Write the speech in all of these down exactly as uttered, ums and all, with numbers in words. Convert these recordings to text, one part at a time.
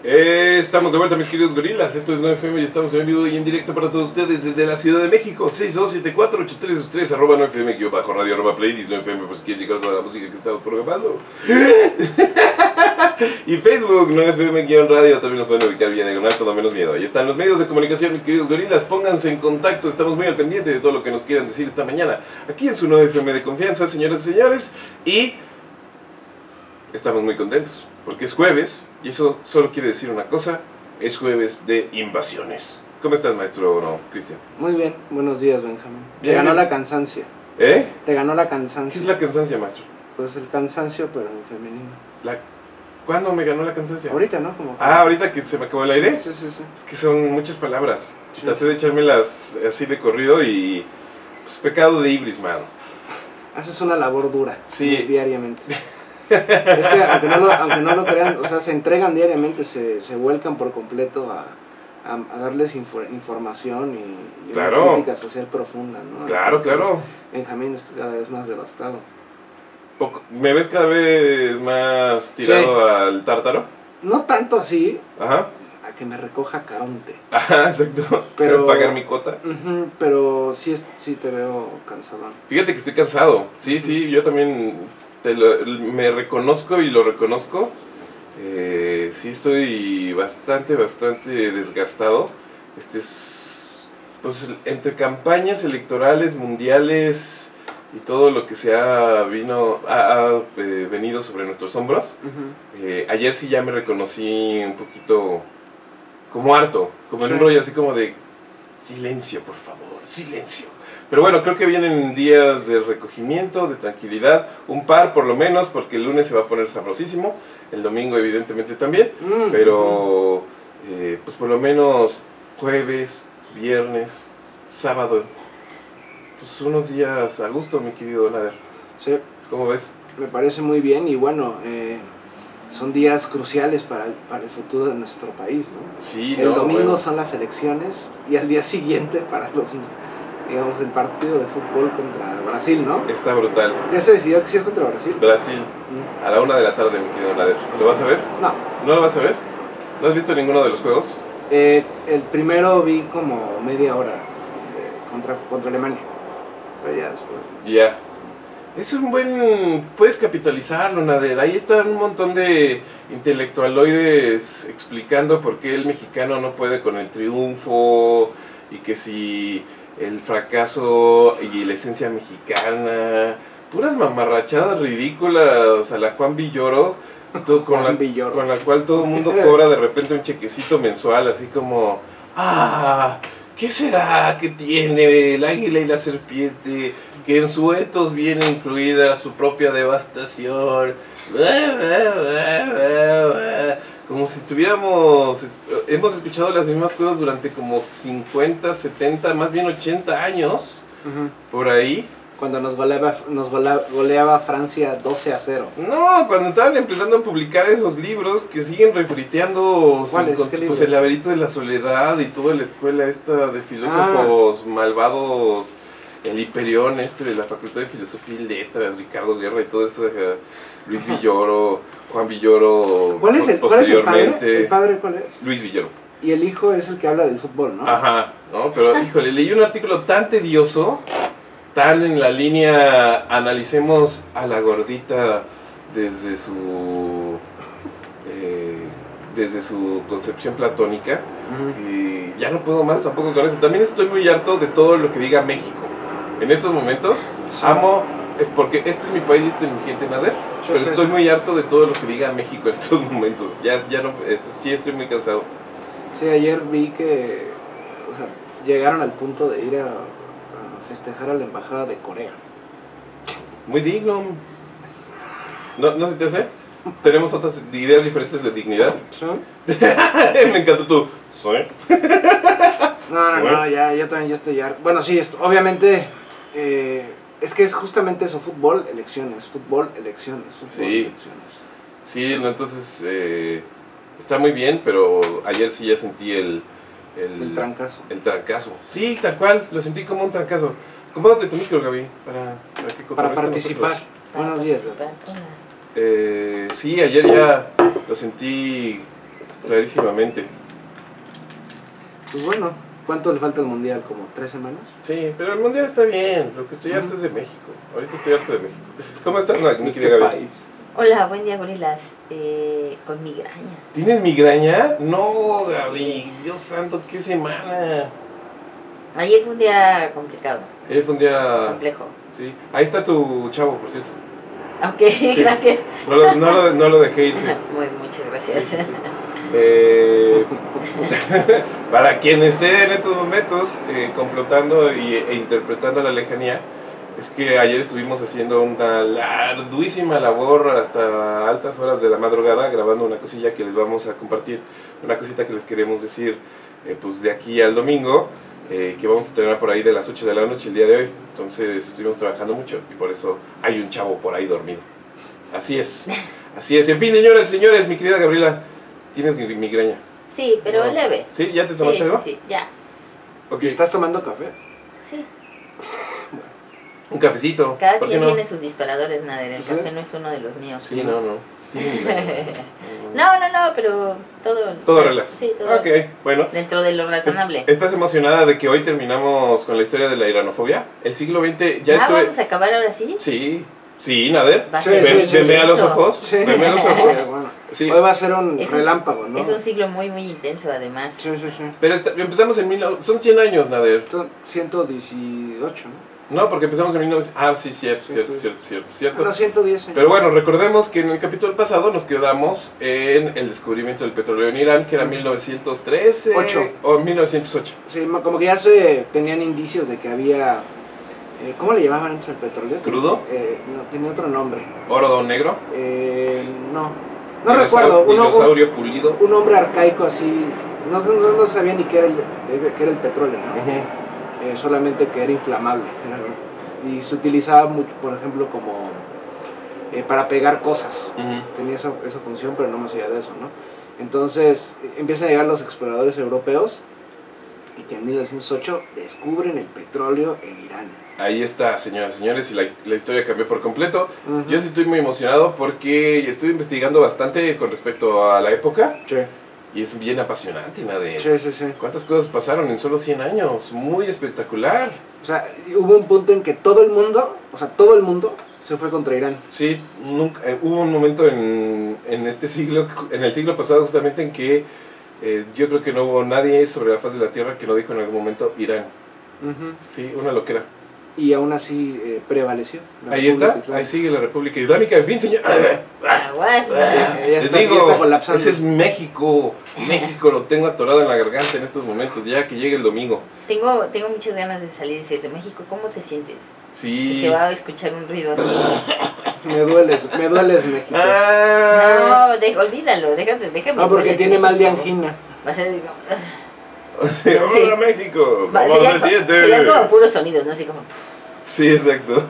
Eh, estamos de vuelta, mis queridos gorilas. Esto es nueve F M y estamos en vivo y en directo para todos ustedes desde la Ciudad de México. Seis dos siete cuatro ocho tres dos tres arroba nueve F M guión bajo radio arroba playlist nueve F M por si quieren llegar toda la música que estamos programando. Y Facebook nueve F M guión radio también nos pueden ubicar vía diagonal, todo menos miedo. Ahí están los medios de comunicación, mis queridos gorilas. Pónganse en contacto, estamos muy al pendiente de todo lo que nos quieran decir esta mañana aquí en su nueve F M de confianza, señoras y señores. Y estamos muy contentos porque es jueves y eso solo quiere decir una cosa: es jueves de invasiones. ¿Cómo estás, maestro no, Cristian? Muy bien, buenos días, Benjamín. Bien, Te ganó bien. la cansancio. ¿Eh? Te ganó la ¿Qué cansancio. es la cansancia, maestro? Pues el cansancio, pero en femenino. La... ¿Cuándo me ganó la cansancia? Ahorita, ¿no? Como que- Ah, ahorita que se me acabó el aire. Sí, sí, sí. Es que son muchas palabras. Sí. Traté de echármelas así de corrido y... pues pecado de ibris, mano. Haces una labor dura. Sí. Diariamente. Es que aunque no, lo, aunque no lo crean, o sea, se entregan diariamente, se, se vuelcan por completo a, a, a darles infor, información y, y Claro. una crítica social profunda, ¿no? Claro, Entonces, claro. Benjamín está cada vez más devastado. Poco- ¿Me ves cada vez más tirado al tártaro? No tanto así, Ajá. a que me recoja Caronte. Ajá, exacto. Pero- Pagar mi cuota. Ujú, pero sí, es, sí te veo cansadón. Fíjate que estoy cansado. Sí, sí, yo también te lo- me reconozco y lo reconozco. Eh, sí estoy bastante, bastante desgastado. Este es, pues, entre campañas electorales, mundiales y todo lo que se ha, vino, ha, ha, eh, venido sobre nuestros hombros. Ujú. Eh, ayer sí ya me reconocí un poquito como harto, como en un Sí. rollo así como de silencio, por favor, silencio. Pero bueno, creo que vienen días de recogimiento, de tranquilidad, un par por lo menos, porque el lunes se va a poner sabrosísimo, el domingo evidentemente también, Mm, pero eh, pues por lo menos jueves, viernes, sábado, pues unos días a gusto, mi querido Nader. sí, ¿Cómo ves? me parece muy bien y bueno, eh, son días cruciales para el, para el futuro de nuestro país, ¿no? Sí, El no, domingo bueno. son las elecciones y al día siguiente para los, digamos, el partido de fútbol contra Brasil, ¿no? Está brutal. Ya se decidió que sí es contra Brasil. Brasil, Mm. a la una de la tarde, mi querido Nader. ¿Lo vas a ver? No, ¿No lo vas a ver? ¿No has visto ninguno de los juegos? eh, el primero vi como media hora eh, contra, contra Alemania, pero ya después. Ya. Es un buen... Puedes capitalizarlo, Nader. Ahí están un montón de intelectualoides explicando por qué el mexicano no puede con el triunfo y que si el fracaso y la esencia mexicana... Puras mamarrachadas ridículas a la Juan Villoro, y todo, con, Juan la, Villoro. con la cual todo el mundo cobra de repente un chequecito mensual, así como... ¡Ah! ¿Qué será que tiene el águila y la serpiente? Que en su etos viene incluida su propia devastación. Como si estuviéramos... Hemos escuchado las mismas cosas durante como cincuenta, setenta, más bien ochenta años. Ujú. Por ahí. Cuando nos goleaba, nos golea- goleaba Francia doce a cero. No, cuando estaban empezando a publicar esos libros que siguen refriteando ¿Cuáles? sin- ¿Qué pues, libros? el laberinto de la soledad y toda la escuela esta de filósofos Ah. malvados, el Hiperión este de la Facultad de Filosofía y Letras, Ricardo Guerra y todo eso, eh, Luis Villoro, Juan Villoro, ¿Cuál es el, po- cuál es el padre? posteriormente, ¿El padre cuál es? Luis Villoro. Y el hijo es el que habla del fútbol, ¿no? Ajá, ¿no? Pero híjole, leí un artículo tan tedioso, tan en la línea, analicemos a la gordita desde su eh, desde su concepción platónica, Ujú. y ya no puedo más tampoco con eso. También estoy muy harto de todo lo que diga México. En estos momentos, Sí. amo, eh, porque este es mi país, este es mi gente, Nader, Sí, pero sí, estoy sí. muy harto de todo lo que diga México en estos momentos. Ya, ya no, esto, sí estoy muy cansado. Sí, ayer vi que, o sea, llegaron al punto de ir a, a festejar a la embajada de Corea. Muy digno. ¿No, ¿No se te hace? Tenemos otras ideas diferentes de dignidad. ¿Sí? Me encantó tu... ¿Sí? No, Sí. no, no, ya, yo también ya estoy harto. Bueno, sí, esto, obviamente, eh, es que es justamente eso, fútbol, elecciones, fútbol, elecciones, fútbol, Sí. elecciones. Sí, no, entonces eh, está muy bien, pero ayer sí ya sentí el... El, El trancazo. El trancazo. Sí, tal cual, lo sentí como un trancazo. Acomódate tu micro, Gaby, para, para que Para cotorrees con participar. nosotros. Buenos días. Eh, sí, ayer ya lo sentí Rarísimamente. Pues bueno, ¿cuánto le falta al mundial? ¿Como tres semanas? Sí, pero el mundial está bien. Lo que estoy harto Ujú. es de México. Ahorita estoy harto de México. ¿Cómo estás, mi Este querida Gaby? país. Hola, buen día, gorilas. Eh, con migraña. ¿Tienes migraña? No, Gaby. Dios santo, qué semana. Ayer fue un día complicado, Ayer fue un día... complejo. Sí. Ahí está tu chavo, por cierto. Ok, gracias. No lo, no lo, no lo dejé irse. Muy, muchas Sí, gracias. sí, sí. Eh, para quien esté en estos momentos eh, complotando y, e interpretando la lejanía, es que ayer estuvimos haciendo una arduísima labor hasta altas horas de la madrugada, grabando una cosilla que les vamos a compartir, una cosita que les queremos decir eh, pues de aquí al domingo, eh, que vamos a tener por ahí de las ocho de la noche el día de hoy. Entonces estuvimos trabajando mucho y por eso hay un chavo por ahí dormido. Así es, así es. En fin, señores, señores, mi querida Gabriela, tienes mi- migraña. Sí, pero No. leve. ¿Sí? ¿Ya te Sí, tomaste sí, algo? sí, ya. Ok. ¿Y estás tomando café? Sí. Un cafecito. Cada ¿Por qué quien no? tiene sus disparadores, Nader. El ¿Sí? café no es uno de los míos. Sí, no, no. Tiene migraña. No, no, no, pero todo. Todo sí, relax. Sí, todo. Ok, bueno. Dentro de lo razonable. ¿Estás emocionada de que hoy terminamos con la historia de la iranofobia? El siglo veinte ya ¿Ya estuve... vamos a acabar ahora sí? Sí, sí, Nader. Va a Sí, ser sí, Ven, sí, venme sí, a los eso. ojos. Sí. Venme a los Sí, ojos. bueno. Sí. Hoy va a ser un Es un- relámpago, ¿no? Es un siglo muy, muy intenso, además. Sí, sí, sí. Pero esta- empezamos en... mil no- Son cien años, Nader. Son ciento dieciocho, ¿no? No, porque empezamos en mil novecientos... Ah, sí, cierto, Sí, cierto, sí. cierto, cierto, Ah, cierto. no, ciento diez años. Pero bueno, recordemos que en el capítulo pasado nos quedamos en el descubrimiento del petróleo en Irán, que era mil novecientos trece Ocho. o mil novecientos ocho. Sí, ma- como que ya se tenían indicios de que había... eh, ¿Cómo le llamaban antes al petróleo? ¿Crudo? Eh, no, tenía otro nombre. Oro negro. Eh, no. No Dinosau- recuerdo. Uno, un, Dinosaurio pulido. un hombre arcaico así... No, no, no sabía ni qué era el, de- que era el petróleo, ¿no? Ujú. Eh, solamente que era inflamable. Era- y se utilizaba mucho, por ejemplo, como eh, para pegar cosas. Ujú. Tenía esa, esa función, pero no más allá de eso, ¿no? Entonces eh, empiezan a llegar los exploradores europeos y que en mil novecientos ocho descubren el petróleo en Irán. Ahí está, señoras y señores, y la, la historia cambió por completo. Ujú. Yo sí estoy muy emocionado porque estuve investigando bastante con respecto a la época Sí, y es bien apasionante, Nader. sí, sí, sí. ¿Cuántas cosas pasaron en solo cien años? Muy espectacular. O sea, hubo un punto en que todo el mundo, o sea, todo el mundo se fue contra Irán. Sí, nunca, eh, hubo un momento en, en este siglo, en el siglo pasado justamente en que eh, yo creo que no hubo nadie sobre la faz de la tierra que no dijo en algún momento Irán. Ujú. Sí, una loquera. Y aún así eh, prevaleció. la Ahí República está, Islámica. ahí sigue la República Islámica. En fin, señor. Aguas. Ya- ya Les está- ya digo, está colapsando. ese es México. México lo tengo atorado en la garganta en estos momentos, ya que llegue el domingo. Tengo, tengo muchas ganas de salir y decirte, México, ¿cómo te sientes? Y Sí. se va a escuchar un ruido así. Me dueles, me dueles, México. Ah. No, de- olvídalo, déjate, déjame. No, porque dueles, tiene mal de México. angina. Va a ser, digo, Hola, México. va- ¿Cómo sería, te co- sientes? serían como puros sonidos, ¿no? Así como, Sí, exacto.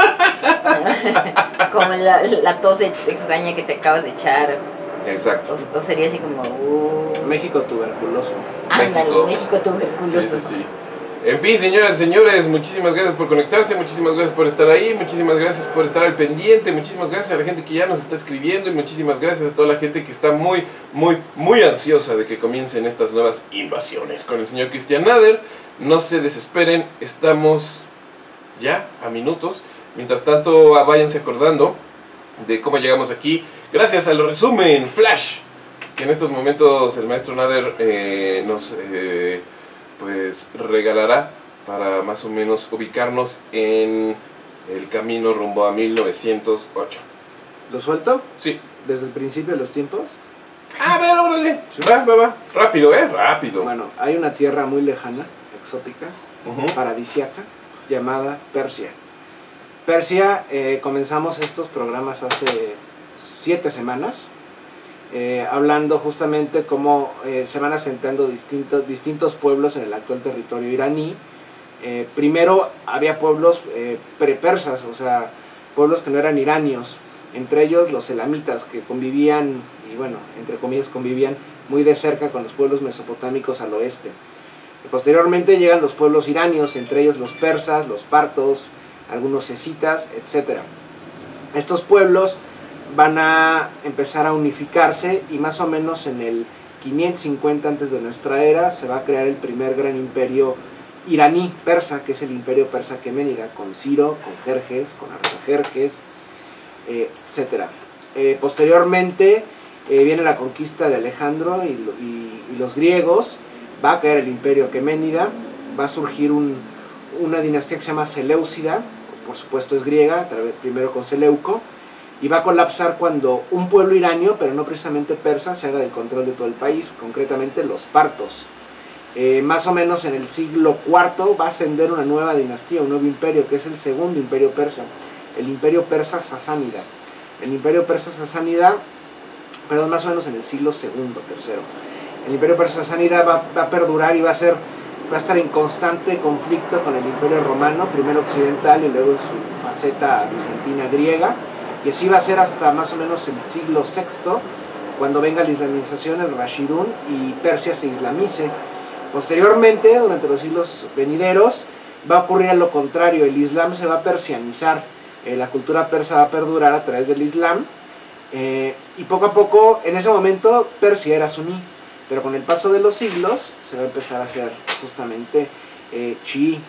como la, la tos extraña que te acabas de echar. Exacto. O, o sería así como, uh, México tuberculoso. ándale, México. México tuberculoso. Sí, sí, sí. En fin, señoras y señores, muchísimas gracias por conectarse, muchísimas gracias por estar ahí, muchísimas gracias por estar al pendiente, muchísimas gracias a la gente que ya nos está escribiendo y muchísimas gracias a toda la gente que está muy, muy, muy ansiosa de que comiencen estas nuevas invasiones con el señor Cristian Nader. No se desesperen, estamos ya a minutos. Mientras tanto, ah, váyanse acordando de cómo llegamos aquí, gracias al resumen Flash, que en estos momentos el maestro Nader eh, nos... Eh, pues regalará para más o menos ubicarnos en el camino rumbo a mil novecientos ocho. ¿Lo suelto? Sí. Desde el principio de los tiempos. A ver, órale. Va, va, va. Rápido, ¿eh? Rápido. Bueno, hay una tierra muy lejana, exótica, Ujú. paradisiaca, llamada Persia. Persia, eh, comenzamos estos programas hace siete semanas, eh, hablando justamente cómo eh, se van asentando distintos, distintos pueblos en el actual territorio iraní. Eh, primero había pueblos eh, prepersas, o sea, pueblos que no eran iranios, entre ellos los elamitas, que convivían, y bueno, entre comillas convivían muy de cerca con los pueblos mesopotámicos al oeste. Y posteriormente llegan los pueblos iranios, entre ellos los persas, los partos, algunos escitas, etcétera. Estos pueblos van a empezar a unificarse y más o menos en el quinientos cincuenta antes de nuestra era se va a crear el primer gran imperio iraní persa, que es el imperio persa aqueménida, con Ciro, con Jerjes, con Artajerjes, eh, etcétera. Eh, posteriormente eh, viene la conquista de Alejandro y, y, y los griegos, va a caer el imperio aqueménida, va a surgir un, una dinastía que se llama Seleucida, por supuesto es griega, primero con Seleuco, y va a colapsar cuando un pueblo iranio, pero no precisamente persa, se haga del control de todo el país, concretamente los partos. Eh, más o menos en el siglo cuarto va a ascender una nueva dinastía, un nuevo imperio, que es el segundo imperio persa, el imperio persa sasánida. El imperio persa sasánida, perdón, más o menos en el siglo segundo, tercero. El imperio persa sasánida va, va a perdurar y va a ser, va a estar en constante conflicto con el imperio romano, primero occidental y luego en su faceta bizantina griega. Y así va a ser hasta más o menos el siglo sexto, cuando venga la islamización, el Rashidun, y Persia se islamice. Posteriormente, durante los siglos venideros, va a ocurrir lo contrario, el Islam se va a persianizar, eh, la cultura persa va a perdurar a través del Islam, eh, y poco a poco, en ese momento, Persia era suní, pero con el paso de los siglos se va a empezar a hacer justamente eh, chií.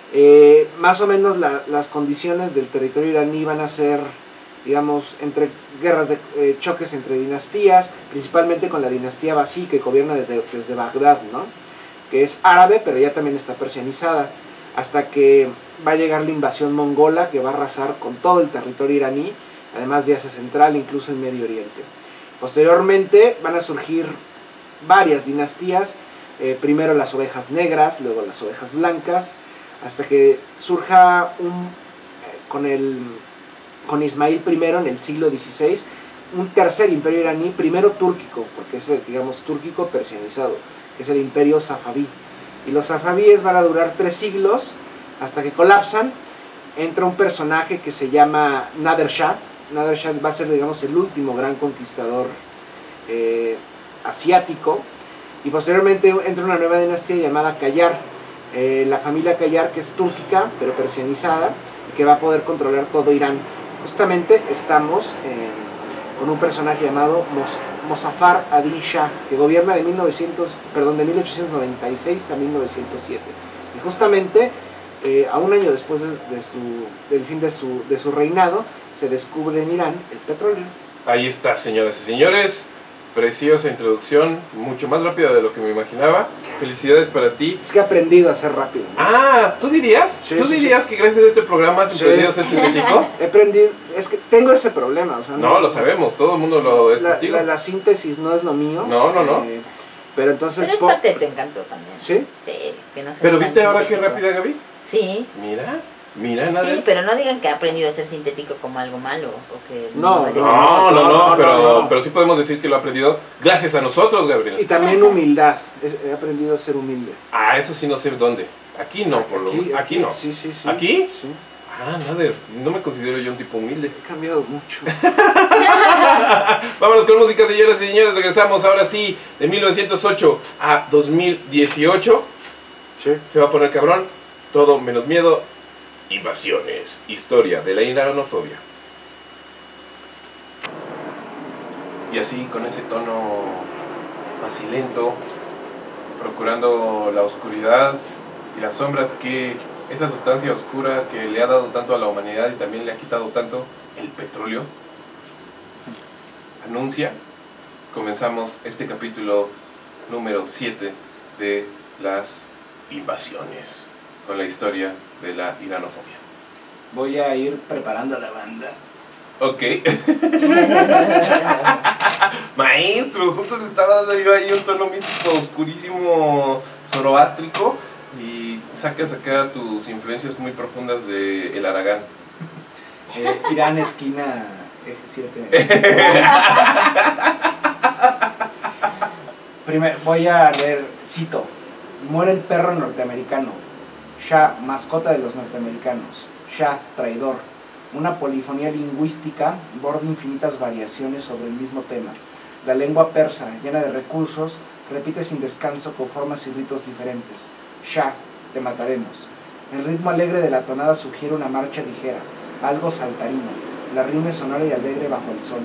Eh, más o menos la, las condiciones del territorio iraní van a ser, digamos, entre guerras de eh, choques entre dinastías, principalmente con la dinastía Basí, que gobierna desde, desde Bagdad, ¿no? Que es árabe, pero ya también está persianizada, hasta que va a llegar la invasión mongola, que va a arrasar con todo el territorio iraní, además de Asia Central, incluso el Medio Oriente. Posteriormente van a surgir varias dinastías, eh, primero las ovejas negras, luego las ovejas blancas, hasta que surja un, eh, con el... con Ismail primero en el siglo dieciséis, un tercer imperio iraní, primero túrquico, porque es, digamos, túrquico persianizado, que es el imperio safabí. Y los safabíes van a durar tres siglos, hasta que colapsan. Entra un personaje que se llama Nader Shah. Nader Shah va a ser, digamos, el último gran conquistador eh, asiático. Y posteriormente entra una nueva dinastía llamada Qajar. Eh, la familia Qajar, que es túrquica, pero persianizada, y que va a poder controlar todo Irán. Justamente estamos eh, con un personaje llamado Mos Mozaffar Adil Shah, que gobierna de, mil novecientos, perdón, de mil ochocientos noventa y seis a mil novecientos siete. Y justamente eh, a un año después de, de su, del fin de su, de su reinado, se descubre en Irán el petróleo. Ahí está, señoras y señores. Preciosa introducción, mucho más rápida de lo que me imaginaba. Felicidades para ti. Es que he aprendido a ser rápido, ¿no? Ah, ¿tú dirías? Sí, ¿Tú sí, dirías sí. que gracias a este programa has Sí. aprendido a ser sintético? He aprendido, es que tengo ese problema. O sea, No, lo sabemos, todo el mundo lo es La, testigo. la, la síntesis no es lo mío. No, no, no. Eh, pero entonces... Pero es po- parte de tu encanto también. ¿Sí? Sí, que no seas ¿Pero tan viste ahora qué sintético. rápida, Gaby? Sí, Mira, mira, nada. sí, pero no digan que ha aprendido a ser sintético como algo malo o que No, eres- No, no, no, No, no, pero, no. pero sí podemos decir que lo ha aprendido gracias a nosotros, Gabriel. Y también humildad. He he aprendido a ser humilde. Ah, eso sí no sé dónde. Aquí no, por lo Aquí, Aquí no. Sí, sí, sí. ¿Aquí? Sí. Ah, Nader, no me considero yo un tipo humilde. He cambiado mucho. Vámonos con música, señoras y señores. Regresamos ahora sí de mil novecientos ocho a dos mil dieciocho. Sí. Se va a poner cabrón. Todo menos miedo. Invasiones. Historia de la iranofobia. Y así, con ese tono macilento, procurando la oscuridad y las sombras que esa sustancia oscura que le ha dado tanto a la humanidad y también le ha quitado tanto, el petróleo, anuncia, comenzamos este capítulo número siete de las invasiones, con la historia de la iranofobia. Voy a ir preparando a la banda. Ok. Maestro, justo le estaba dando yo ahí un tono místico oscurísimo zoroástrico y sacas acá tus influencias muy profundas de El Aragán. Eh, Irán, esquina, eje siete. Primero, voy a leer, cito. Muere el perro norteamericano. Shah, mascota de los norteamericanos. Shah, traidor. Una polifonía lingüística borda infinitas variaciones sobre el mismo tema. La lengua persa, llena de recursos, repite sin descanso con formas y ritos diferentes. Shah, te mataremos. El ritmo alegre de la tonada sugiere una marcha ligera, algo saltarino. La rima es sonora y alegre bajo el sol.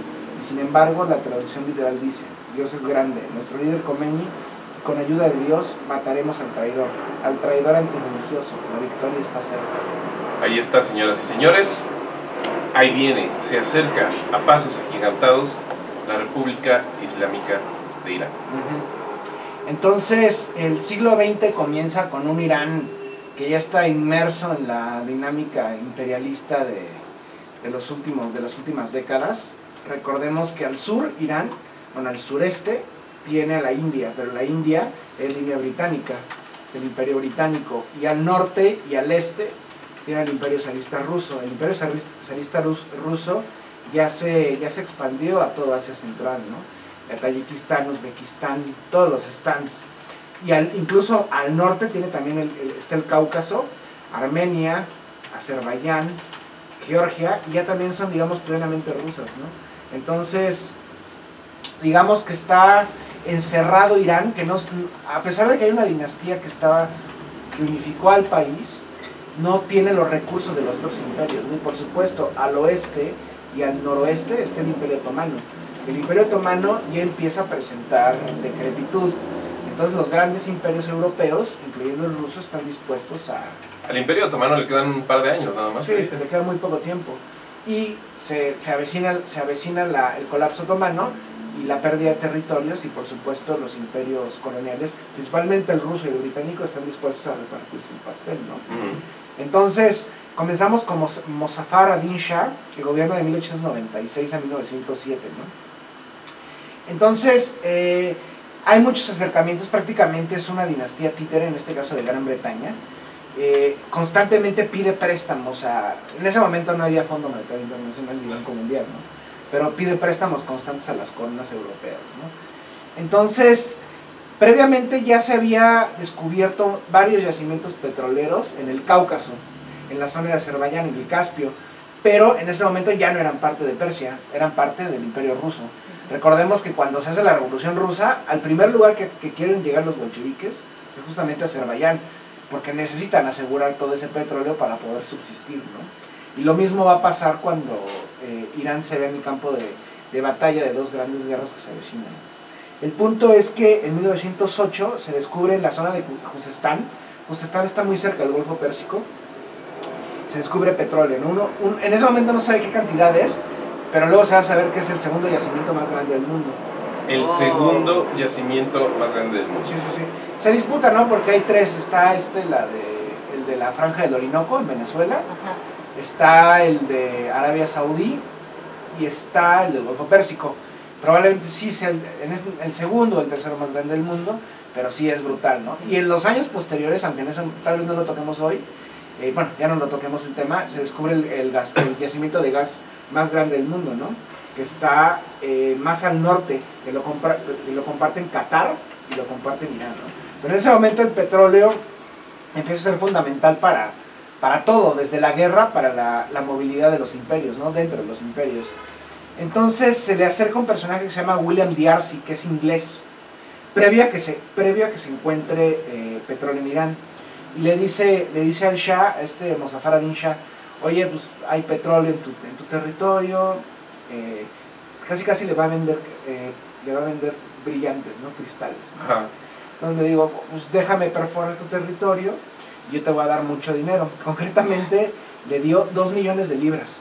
y sin embargo la traducción literal dice: Dios es grande, nuestro líder Khomeini, con ayuda de Dios mataremos al traidor, al traidor antirreligioso, la victoria está cerca. Ahí está, señoras y señores, ahí viene, se acerca a pasos agigantados la República Islámica de Irán. Uh-huh. Entonces el siglo veinte comienza con un Irán que ya está inmerso en la dinámica imperialista de, de, los últimos, de las últimas décadas. Recordemos que al sur Irán, bueno, al sureste tiene a la India, pero la India es línea británica, es el imperio británico, y al norte y al este tiene el imperio zarista ruso. El imperio zarista ruso ya se, ya se expandió a toda Asia Central, ¿no? A Tayikistán, Uzbekistán, todos los stands. Y al, incluso al norte tiene también el, el, está el Cáucaso, Armenia, Azerbaiyán, Georgia, y ya también son, digamos, plenamente rusas, ¿no? Entonces, digamos que está encerrado Irán, que no, a pesar de que hay una dinastía que estaba, que unificó al país, no tiene los recursos de los dos imperios, ¿no? Y por supuesto, al oeste y al noroeste está el Imperio Otomano. El Imperio Otomano ya empieza a presentar decrepitud. Entonces los grandes imperios europeos, incluyendo el ruso, están dispuestos a... Al Imperio Otomano le quedan un par de años nada más. Sí, le queda muy poco tiempo. Y se, se avecina, se avecina la, el colapso otomano y la pérdida de territorios, y por supuesto los imperios coloniales, principalmente el ruso y el británico, están dispuestos a repartirse el pastel, ¿no? Uh-huh. Entonces comenzamos con Mozaffar ad-Din Shah, que gobierna de mil ochocientos noventa y seis a mil novecientos siete, ¿no? Entonces... Eh, hay muchos acercamientos, prácticamente es una dinastía títere, en este caso de Gran Bretaña. Eh, constantemente pide préstamos a... En ese momento no había Fondo Monetario Internacional ni Banco Mundial, ¿no? Pero pide préstamos constantes a las coronas europeas, ¿no? Entonces, previamente ya se había descubierto varios yacimientos petroleros en el Cáucaso, en la zona de Azerbaiyán, en el Caspio, pero en ese momento ya no eran parte de Persia, eran parte del Imperio Ruso. Recordemos que cuando se hace la Revolución Rusa, al primer lugar que, que quieren llegar los bolcheviques es justamente Azerbaiyán, porque necesitan asegurar todo ese petróleo para poder subsistir, ¿no? Y lo mismo va a pasar cuando eh, Irán se ve en el campo de, de batalla de dos grandes guerras que se avecinan. El punto es que en mil novecientos ocho se descubre en la zona de Juzestán, Juzestán está muy cerca del Golfo Pérsico, se descubre petróleo, ¿no? Uno, un, en ese momento no se sabe qué cantidad es, pero luego se va a saber que es el segundo yacimiento más grande del mundo. El oh. segundo yacimiento más grande del mundo. Sí, sí, sí. Se disputa, ¿no? Porque hay tres. Está este, la de, el de la Franja del Orinoco, en Venezuela. Ajá. Está el de Arabia Saudí. Y está el del Golfo Pérsico. Probablemente sí sea el, el segundo o el tercero más grande del mundo, pero sí es brutal, ¿no? Y en los años posteriores, aunque en eso, tal vez no lo toquemos hoy, eh, bueno, ya no lo toquemos el tema, se descubre el, el, gas, el yacimiento de gas más grande del mundo, ¿no? Que está eh, más al norte, que lo, que lo comparten Qatar y lo comparten Irán, ¿no? Pero en ese momento el petróleo empieza a ser fundamental para, para todo, desde la guerra para la, la movilidad de los imperios, ¿no? Dentro de los imperios. Entonces se le acerca un personaje que se llama William D'Arcy, que es inglés, previo a que se, previo a que se encuentre eh, petróleo en Irán, y le dice, le dice al Shah, este Mozaffar ad-Din Shah, oye, pues hay petróleo en tu, en tu territorio, eh, casi casi le va a vender, eh, le va a vender brillantes, ¿no? Cristales, ¿no? Ajá. Entonces le digo, pues déjame perforar tu territorio y yo te voy a dar mucho dinero. Concretamente le dio dos millones de libras,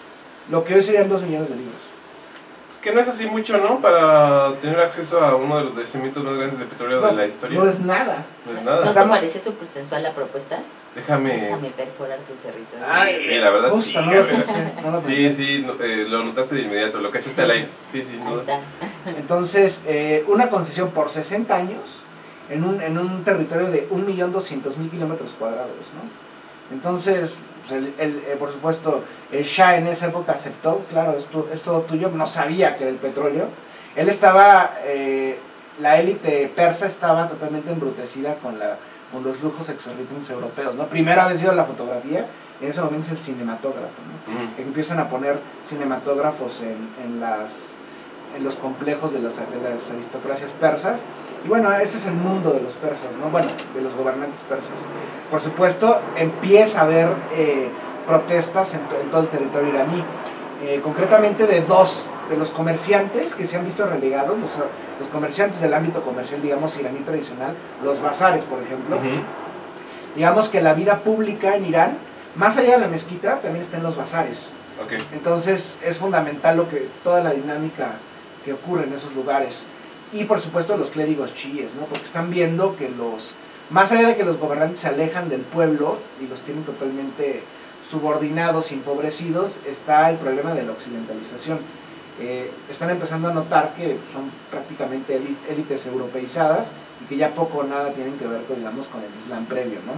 lo que hoy serían dos millones de libras. Pues que no es así mucho, ¿no? Para tener acceso a uno de los yacimientos más grandes de petróleo no, de la historia. No es nada. No es nada. ¿No te parece súper sensual la propuesta? Déjame... Déjame perforar tu territorio. Sí, sí, la verdad justo, sí. No lo pensé, no lo pensé. Sí, sí, eh, lo notaste de inmediato, lo cachaste al aire. Sí, sí. Ahí está. Entonces, eh, una concesión por sesenta años en un, en un territorio de un millón doscientos mil kilómetros cuadrados, ¿no? Entonces, pues el, el, eh, por supuesto, el Shah en esa época aceptó, claro, es, tu, es todo tuyo, no sabía que era el petróleo. Él estaba, eh, la élite persa estaba totalmente embrutecida con la... con los lujos exorbitantes europeos, ¿no? Primera vez ido a la fotografía, en ese momento es el cinematógrafo, ¿no? Mm. Empiezan a poner cinematógrafos en, en, las, en los complejos de las, de las aristocracias persas, y bueno, ese es el mundo de los persas, ¿no? Bueno, de los gobernantes persas. Por supuesto, empieza a haber eh, protestas en, to, en todo el territorio iraní, eh, concretamente de dos de los comerciantes que se han visto relegados, los, los comerciantes del ámbito comercial, digamos, iraní tradicional, los bazares, por ejemplo. Uh-huh. Digamos que la vida pública en Irán, más allá de la mezquita, también está en los bazares. Okay. Entonces es fundamental lo que, toda la dinámica que ocurre en esos lugares. Y por supuesto los clérigos chiíes, ¿no? Porque están viendo que los, más allá de que los gobernantes se alejan del pueblo y los tienen totalmente subordinados y empobrecidos, está el problema de la occidentalización. Eh, están empezando a notar que son prácticamente élites europeizadas y que ya poco o nada tienen que ver con, digamos, con el Islam previo, ¿no?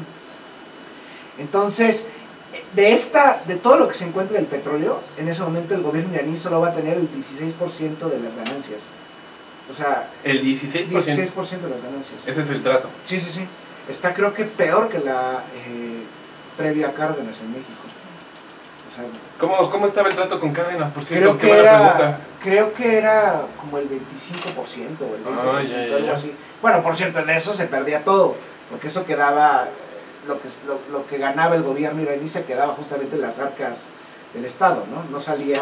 Entonces, de, esta, de todo lo que se encuentra el petróleo, en ese momento el gobierno iraní solo va a tener el dieciséis por ciento de las ganancias. O sea, el dieciséis por ciento. dieciséis por ciento de las ganancias. Ese es el trato. Sí, sí, sí. Está creo que peor que la eh, previa Cárdenas en México. O sea, ¿Cómo, ¿Cómo estaba el trato con Cárdenas, por cierto? Creo Qué que, buena era, pregunta. creo que era como el veinticinco por ciento o el veinte por ciento, ah, ya, ya, algo ya. así. Bueno, por cierto, en eso se perdía todo, porque eso quedaba, lo que, lo, lo que ganaba el gobierno iraní se quedaba justamente en las arcas del Estado, ¿no? No salía,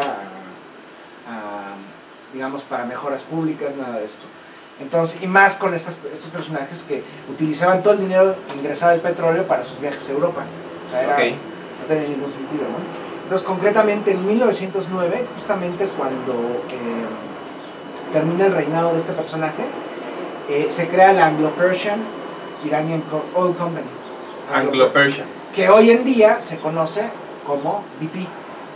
a, a, digamos, para mejoras públicas, nada de esto. Entonces, y más con estas, estos personajes que utilizaban todo el dinero ingresado del petróleo para sus viajes a Europa. O sea, era, okay. no tenía ningún sentido, ¿no? Entonces, concretamente en mil novecientos nueve, justamente cuando eh, termina el reinado de este personaje, eh, se crea la Anglo-Persian Iranian Oil Company. Anglo-Persian. Que hoy en día se conoce como B P.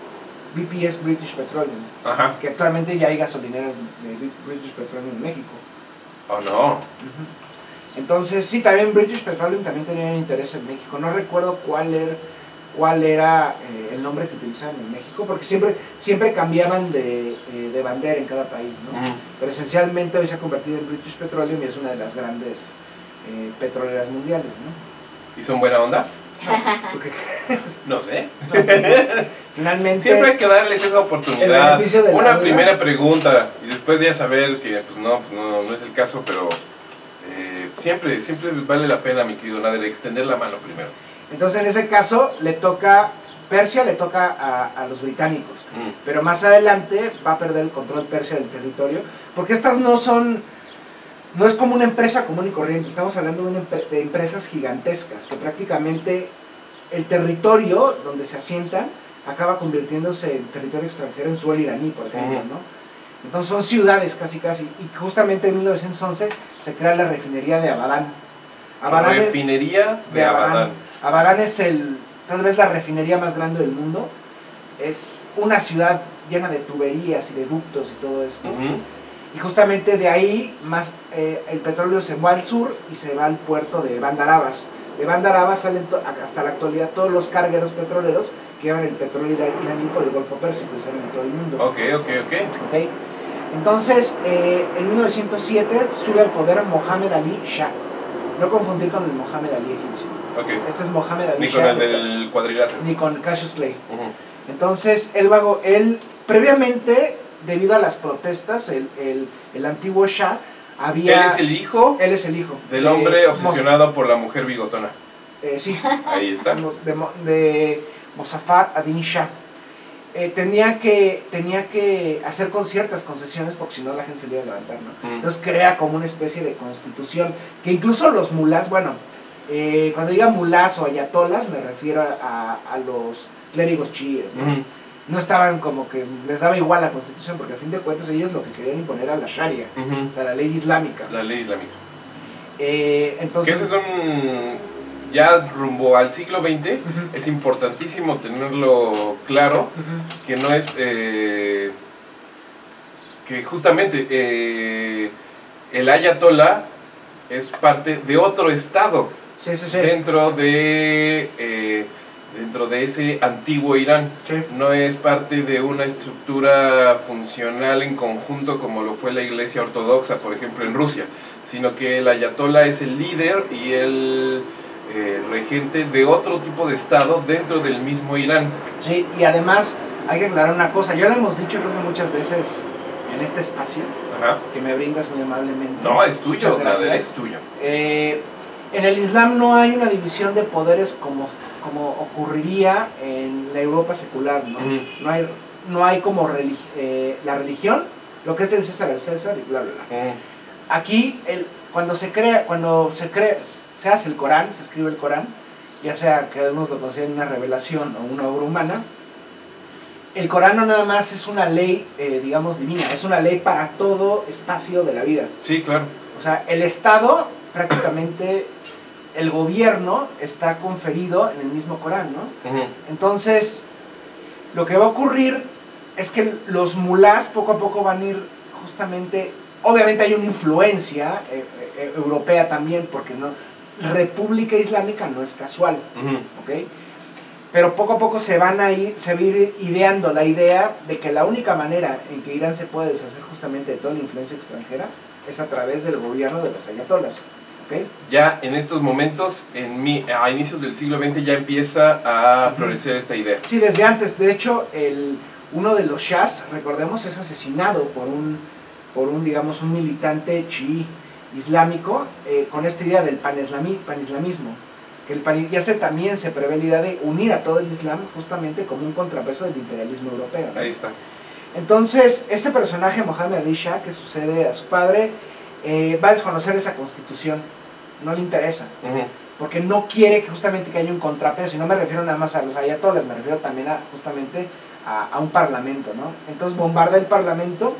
B P es British Petroleum. Ajá. Que actualmente ya hay gasolineras de British Petroleum en México. Oh, no. Uh-huh. Entonces, sí, también British Petroleum también tenía interés en México. No recuerdo cuál era, cuál era eh, el nombre que utilizaban en México, porque siempre, siempre cambiaban de, eh, de bandera en cada país, ¿no? Uh-huh. Pero esencialmente hoy se ha convertido en British Petroleum y es una de las grandes eh, petroleras mundiales, ¿no? ¿Y son buena onda? No, ¿tú qué crees? No sé. No, pues, finalmente... Siempre hay que darles esa oportunidad. De Una vida. primera pregunta y después ya saber que pues no, pues no, no es el caso, pero eh, siempre, siempre vale la pena, mi querido Nader, extender la mano primero. Entonces en ese caso le toca, Persia le toca a, a los británicos, mm. pero más adelante va a perder el control Persia del territorio, porque estas no son, no es como una empresa común y corriente, estamos hablando de, una, de empresas gigantescas, que prácticamente el territorio donde se asientan acaba convirtiéndose en territorio extranjero en suelo iraní, por ejemplo, uh-huh. ¿no? Entonces son ciudades casi casi, y justamente en mil novecientos once se crea la refinería de Abadán. Abadán refinería es, de, de Abadán. Abadán. Abadán es el, tal vez la refinería más grande del mundo, es una ciudad llena de tuberías y de ductos y todo esto, uh-huh. y justamente de ahí más eh, el petróleo se va al sur y se va al puerto de Bandar Abbas. De Bandar Abbas salen hasta la actualidad todos los cargueros petroleros que llevan el petróleo iraní por el Golfo Pérsico y salen en todo el mundo. Ok, ok, ok. okay. Entonces, eh, en mil novecientos siete sube al poder Mohammed Ali Shah. No confundir con el Mohammed Ali egipcio. Okay. Este es Mohammed Ali ni Shah. Ni con el del cuadrilátero. Ni con Cassius Clay. Uh-huh. Entonces, él, vago, él previamente, debido a las protestas, el, el, el antiguo Shah había... ¿Él es el hijo? Él es el hijo. Del hombre obsesionado Mo por la mujer bigotona. Eh, sí. Ahí está. De, de Mozaffar ad-Din Shah. Eh, tenía, que, tenía que hacer con ciertas concesiones porque si no la gente se le iba a levantar, ¿no? Mm. Entonces crea como una especie de constitución que incluso los mulás, bueno, eh, cuando diga mulás o ayatolas me refiero a, a los clérigos chiíes, ¿no? Mm. No estaban como que les daba igual la constitución porque a fin de cuentas ellos lo que querían imponer era la sharia, uh-huh. o sea, la ley islámica. La ley islámica. Eh, entonces... Que ese es un... Ya rumbo al siglo veinte, uh-huh. es importantísimo tenerlo claro, uh-huh. que no es... Eh, que justamente eh, el ayatollah es parte de otro estado, sí, sí, sí. dentro de... Eh, dentro de ese antiguo Irán, sí. no es parte de una estructura funcional en conjunto como lo fue la Iglesia Ortodoxa, por ejemplo, en Rusia, sino que el ayatollah es el líder y el eh, regente de otro tipo de estado dentro del mismo Irán. Sí, y además hay que aclarar una cosa, ya lo hemos dicho creo que muchas veces en este espacio, Ajá. que me brindas muy amablemente. No, es tuyo, Nader, es tuyo. Eh, en el Islam no hay una división de poderes como como ocurriría en la Europa secular, ¿no? Uh-huh. No hay no hay como religi eh, la religión, lo que es del César al César y bla bla bla. Mm. Aquí el, cuando se crea, cuando se crea, se hace el Corán, se escribe el Corán, ya sea que algunos lo consideren una revelación o una obra humana, el Corán no nada más es una ley, eh, digamos, divina, es una ley para todo espacio de la vida. Sí, claro. O sea, el Estado, prácticamente, el gobierno está conferido en el mismo Corán, ¿no? Uh-huh. Entonces, lo que va a ocurrir es que los mulás poco a poco van a ir justamente, obviamente hay una influencia eh, eh, europea también, porque no, República Islámica no es casual, uh-huh. ¿ok? Pero poco a poco se van a ir, se va a ir ideando la idea de que la única manera en que Irán se puede deshacer justamente de toda la influencia extranjera es a través del gobierno de los ayatolas. ¿Okay? Ya en estos momentos, en mi, a inicios del siglo veinte, ya empieza a florecer esta idea. Sí, desde antes. De hecho, el, uno de los shahs, recordemos, es asesinado por un, por un digamos, un militante chií islámico eh, con esta idea del panislami, panislamismo. Que el pan, ya se, también se prevé la idea de unir a todo el Islam justamente como un contrapeso del imperialismo europeo, ¿no? Ahí está. Entonces, este personaje, Mohammed Ali Shah, que sucede a su padre, eh, va a desconocer esa constitución. No le interesa, uh-huh. porque no quiere que justamente que haya un contrapeso, y no me refiero nada más a los ayatolas, me refiero también a, justamente a, a un parlamento, ¿no? Entonces bombarda el parlamento,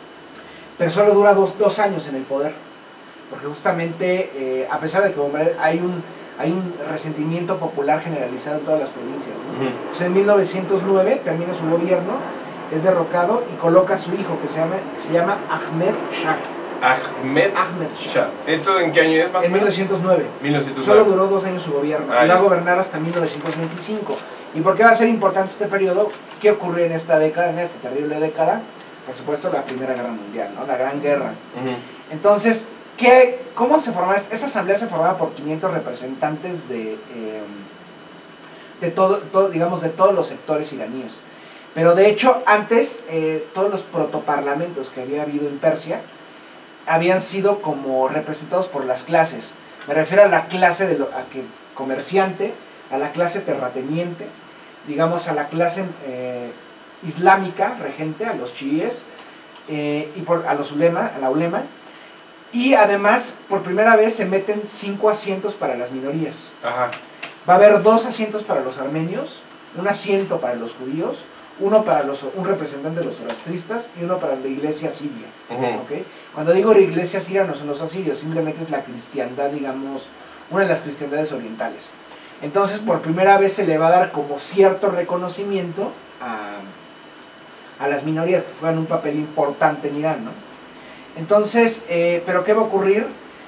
pero solo dura dos, dos años en el poder, porque justamente, eh, a pesar de que bombarde, hay un, hay un resentimiento popular generalizado en todas las provincias, ¿no? Uh-huh. Entonces en mil novecientos nueve termina su gobierno, es derrocado y coloca a su hijo, que se llama, que se llama Ahmed Shah. Ahmed, Ahmed Shah. Shah. ¿Esto en qué año es más o menos? En mil novecientos nueve. mil novecientos nueve. Solo duró dos años su gobierno. Ah, y va a gobernar hasta mil novecientos veinticinco. ¿Y por qué va a ser importante este periodo? ¿Qué ocurrió en esta década, en esta terrible década? Por supuesto, la Primera Guerra Mundial, ¿no? La Gran Guerra. Uh-huh. Entonces, ¿qué, ¿cómo se formaba? Esa asamblea se formaba por quinientos representantes de, eh, de, todo, todo, digamos, de todos los sectores iraníes. Pero de hecho, antes, eh, todos los protoparlamentos que había habido en Persia habían sido como representados por las clases. Me refiero a la clase de lo, a que, comerciante, a la clase terrateniente, digamos a la clase eh, islámica, regente, a los chiíes, eh, y por, a los ulema, a la ulema, y además, por primera vez se meten cinco asientos para las minorías. Ajá. Va a haber dos asientos para los armenios, un asiento para los judíos, uno para los, un representante de los zoroastristas y uno para la iglesia siria. Uh-huh. ¿Okay? Cuando digo iglesia siria no son los asirios, simplemente es la cristiandad, digamos, una de las cristiandades orientales. Entonces, por primera vez se le va a dar como cierto reconocimiento a, a las minorías que juegan un papel importante en Irán, ¿no? Entonces, eh, ¿pero qué va a ocurrir?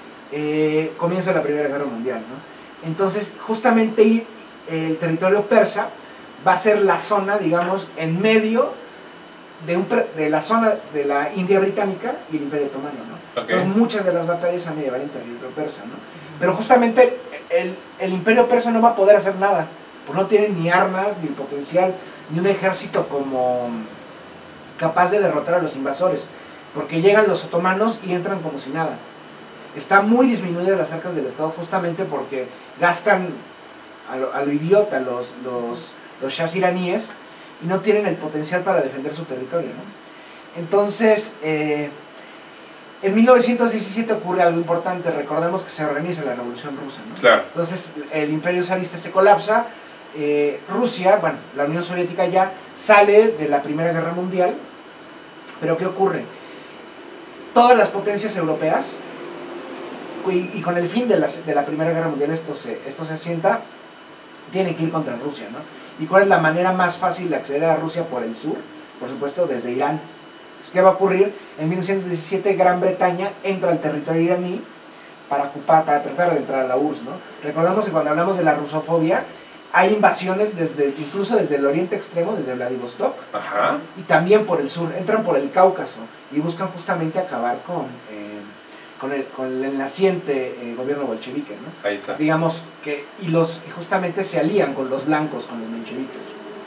Eh, comienza la Primera Guerra Mundial, ¿no? Entonces, justamente el territorio persa va a ser la zona, digamos, en medio de, un, de la zona de la India británica y el Imperio Otomano, ¿no? Okay. Entonces, muchas de las batallas se van a llevar en territorio persa, ¿no? Pero justamente el, el Imperio persa no va a poder hacer nada, porque no tiene ni armas, ni el potencial, ni un ejército como capaz de derrotar a los invasores, porque llegan los otomanos y entran como si nada. Está muy disminuida las arcas del Estado justamente porque gastan a lo, a lo idiota los... los los shahs iraníes, y no tienen el potencial para defender su territorio, ¿no? Entonces, eh, en mil novecientos diecisiete ocurre algo importante. Recordemos que se organiza la Revolución Rusa, ¿no? Claro. Entonces, el Imperio zarista se colapsa, eh, Rusia, bueno, la Unión Soviética ya sale de la Primera Guerra Mundial, pero ¿qué ocurre? Todas las potencias europeas, y, y con el fin de la, de la Primera Guerra Mundial esto se, esto se asienta, tienen que ir contra Rusia, ¿no? ¿Y cuál es la manera más fácil de acceder a Rusia por el sur? Por supuesto, desde Irán. ¿Qué va a ocurrir? En mil novecientos diecisiete, Gran Bretaña entra al territorio iraní para ocupar, para tratar de entrar a la U R S S, ¿no? Recordamos que cuando hablamos de la rusofobia, hay invasiones desde, incluso desde el oriente extremo, desde Vladivostok, Ajá. y también por el sur, entran por el Cáucaso y buscan justamente acabar con... Eh, Con el, con el naciente eh, gobierno bolchevique, ¿no? Ahí está. Digamos que, y los, justamente se alían con los blancos, con los mencheviques.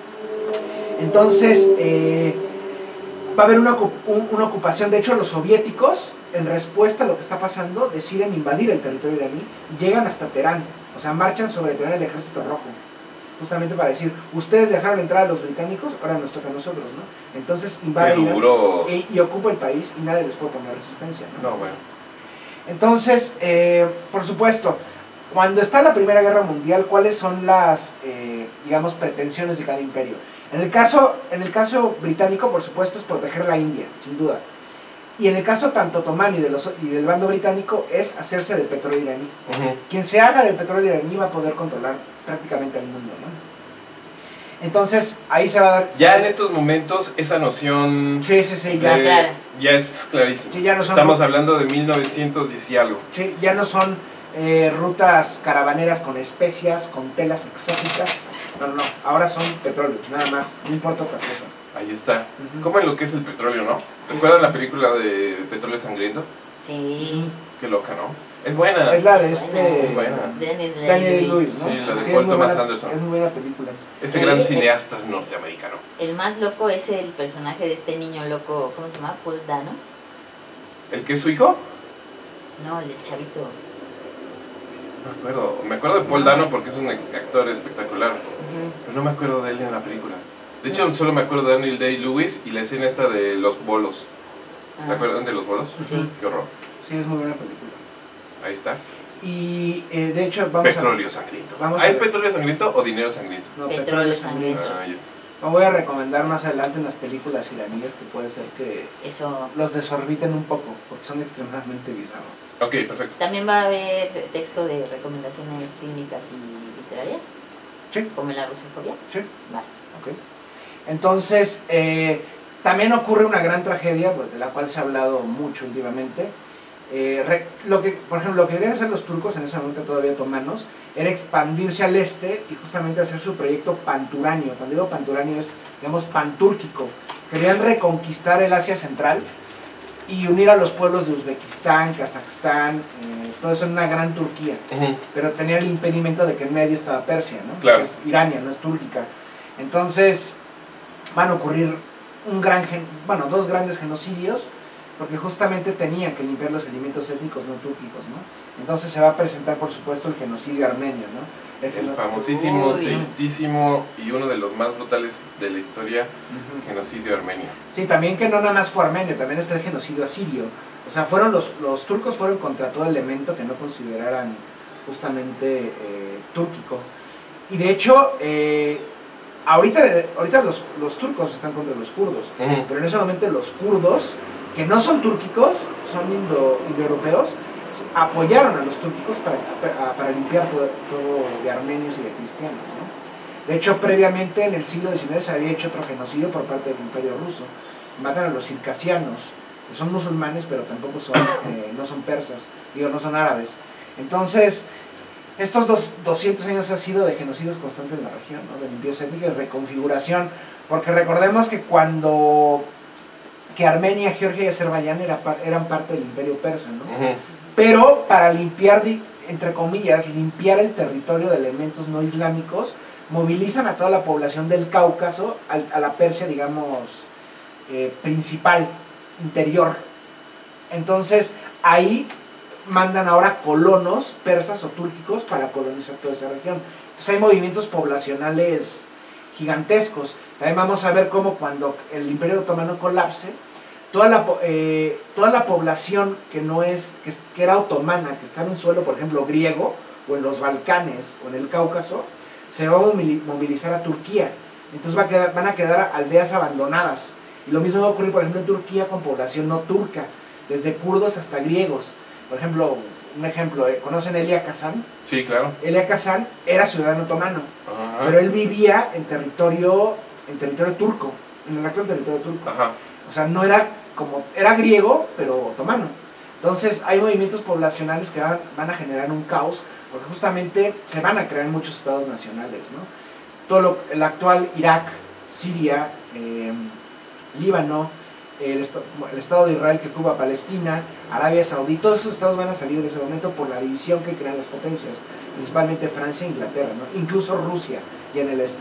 Entonces, eh, va a haber una, un, una ocupación. De hecho, los soviéticos, en respuesta a lo que está pasando, deciden invadir el territorio iraní y llegan hasta Teherán. O sea, marchan sobre Teherán el ejército rojo. justamente para decir, ustedes dejaron entrar a los británicos, ahora nos toca a nosotros, ¿no? Entonces invade Irán y, y ocupa el país y nadie les puede poner resistencia, ¿no? No, bueno. Entonces, eh, por supuesto, cuando está la Primera Guerra Mundial, ¿cuáles son las, eh, digamos, pretensiones de cada imperio? En el caso, en el caso británico, por supuesto, es proteger la India, sin duda. Y en el caso tanto otomano y, de los, y del bando británico es hacerse del petróleo iraní. Uh-huh. Quien se haga del petróleo iraní va a poder controlar prácticamente el mundo, ¿no? Entonces, ahí se va a dar... Ya en estos momentos esa noción... Sí, sí, sí, ya, eh, ya es clarísimo. Sí, ya no son, estamos hablando de mil novecientos y algo. Sí, ya no son eh, rutas caravaneras con especias, con telas exóticas. No, no, no, ahora son petróleo, nada más, no importa otra cosa. Ahí está. Uh-huh. ¿Cómo en lo que es el petróleo, no? ¿Recuerdan sí, sí. la película de Petróleo Sangriento? Sí. Qué loca, ¿no? Es buena. Es la de este... Es buena. Daniel Daniel Lewis, ¿no? Sí, la de sí, Paul Thomas buena, Anderson. Es muy buena película. Ese gran el, cineasta el, norteamericano. El más loco es el personaje de este niño loco, ¿cómo se llama? Paul Dano. ¿El que es su hijo? No, el del chavito. No me acuerdo. Me acuerdo de Paul no. Dano porque es un actor espectacular. Uh-huh. Pero no me acuerdo de él en la película. De hecho, no. solo me acuerdo de Daniel Day-Lewis y la escena esta de los bolos. ¿Te uh-huh. acuerdan de los bolos? Sí. Qué horror. Sí, es muy buena película. Ahí está. Y eh, de hecho, vamos Petróleo a... sangriento. Vamos ¿Ah, a es petróleo sangriento o dinero sangriento? No, petróleo, petróleo sangriento. sangriento. Ah, ahí está. Me voy a recomendar más adelante unas películas iraníes que puede ser que Eso. los desorbiten un poco, porque son extremadamente bizarros. Ok, perfecto. También va a haber texto de recomendaciones fílmicas y literarias. Sí. Como en la rusofobia. Sí. Vale. Ok. Entonces, eh, también ocurre una gran tragedia, pues, de la cual se ha hablado mucho últimamente. Eh, re, lo que, por ejemplo, lo que querían hacer los turcos en ese momento todavía otomanos era expandirse al este y justamente hacer su proyecto panturanio. Cuando digo panturanio es, digamos, pantúrquico. Querían reconquistar el Asia Central y unir a los pueblos de Uzbekistán, Kazajstán, eh, todo eso en una gran Turquía. Uh-huh. Pero tenían el impedimento de que en medio estaba Persia, ¿no? Claro. Es irania, no es túrquica. Entonces van a ocurrir un gran, gen, bueno, dos grandes genocidios, porque justamente tenían que limpiar los elementos étnicos no túrquicos, ¿no? Entonces se va a presentar, por supuesto, el genocidio armenio, ¿no? El, el famosísimo, Uy. tristísimo y uno de los más brutales de la historia, uh-huh. genocidio armenio. Sí, también que no nada más fue armenio, también está el genocidio asirio. O sea, fueron los, los turcos fueron contra todo elemento que no consideraran justamente eh, túrquico. Y de hecho, eh, ahorita, ahorita los, los turcos están contra los kurdos, uh-huh. pero en ese momento los kurdos, que no son túrquicos, son indo, indoeuropeos, apoyaron a los túrquicos para, para limpiar todo, todo de armenios y de cristianos, ¿no? De hecho, previamente en el siglo diecinueve se había hecho otro genocidio por parte del Imperio Ruso. Matan a los circasianos, que son musulmanes, pero tampoco son, eh, no son persas, digo, no son árabes. Entonces, estos dos, doscientos años ha sido de genocidios constantes en la región, ¿no? De limpieza étnica y reconfiguración, porque recordemos que cuando que Armenia, Georgia y Azerbaiyán era, eran parte del Imperio Persa, ¿no? Uh-huh. Pero para limpiar, entre comillas, limpiar el territorio de elementos no islámicos, movilizan a toda la población del Cáucaso a, a la Persia, digamos, eh, principal, interior. Entonces, ahí mandan ahora colonos persas o túrquicos para colonizar toda esa región. Entonces hay movimientos poblacionales gigantescos. También vamos a ver cómo cuando el Imperio Otomano colapse, toda la, eh, toda la población que no es, que, que era otomana, que estaba en suelo, por ejemplo, griego, o en los Balcanes, o en el Cáucaso, se va a movilizar a Turquía. Entonces va a quedar, van a quedar aldeas abandonadas. Y lo mismo va a ocurrir, por ejemplo, en Turquía con población no turca, desde kurdos hasta griegos. Por ejemplo, un ejemplo, ¿conocen a Elia Kazan? Sí, claro. Elia Kazan era ciudadano otomano, Ajá. pero él vivía en territorio, en territorio turco, en el actual territorio turco. Ajá. O sea, no era como, era griego, pero otomano. Entonces hay movimientos poblacionales que van, van a generar un caos, porque justamente se van a crear muchos estados nacionales, ¿no? Todo lo, el actual Irak, Siria, eh, Líbano, el, est el Estado de Israel que ocupa Palestina, Arabia Saudí, todos esos estados van a salir en ese momento por la división que crean las potencias, principalmente Francia e Inglaterra, ¿no? Incluso Rusia y en el este.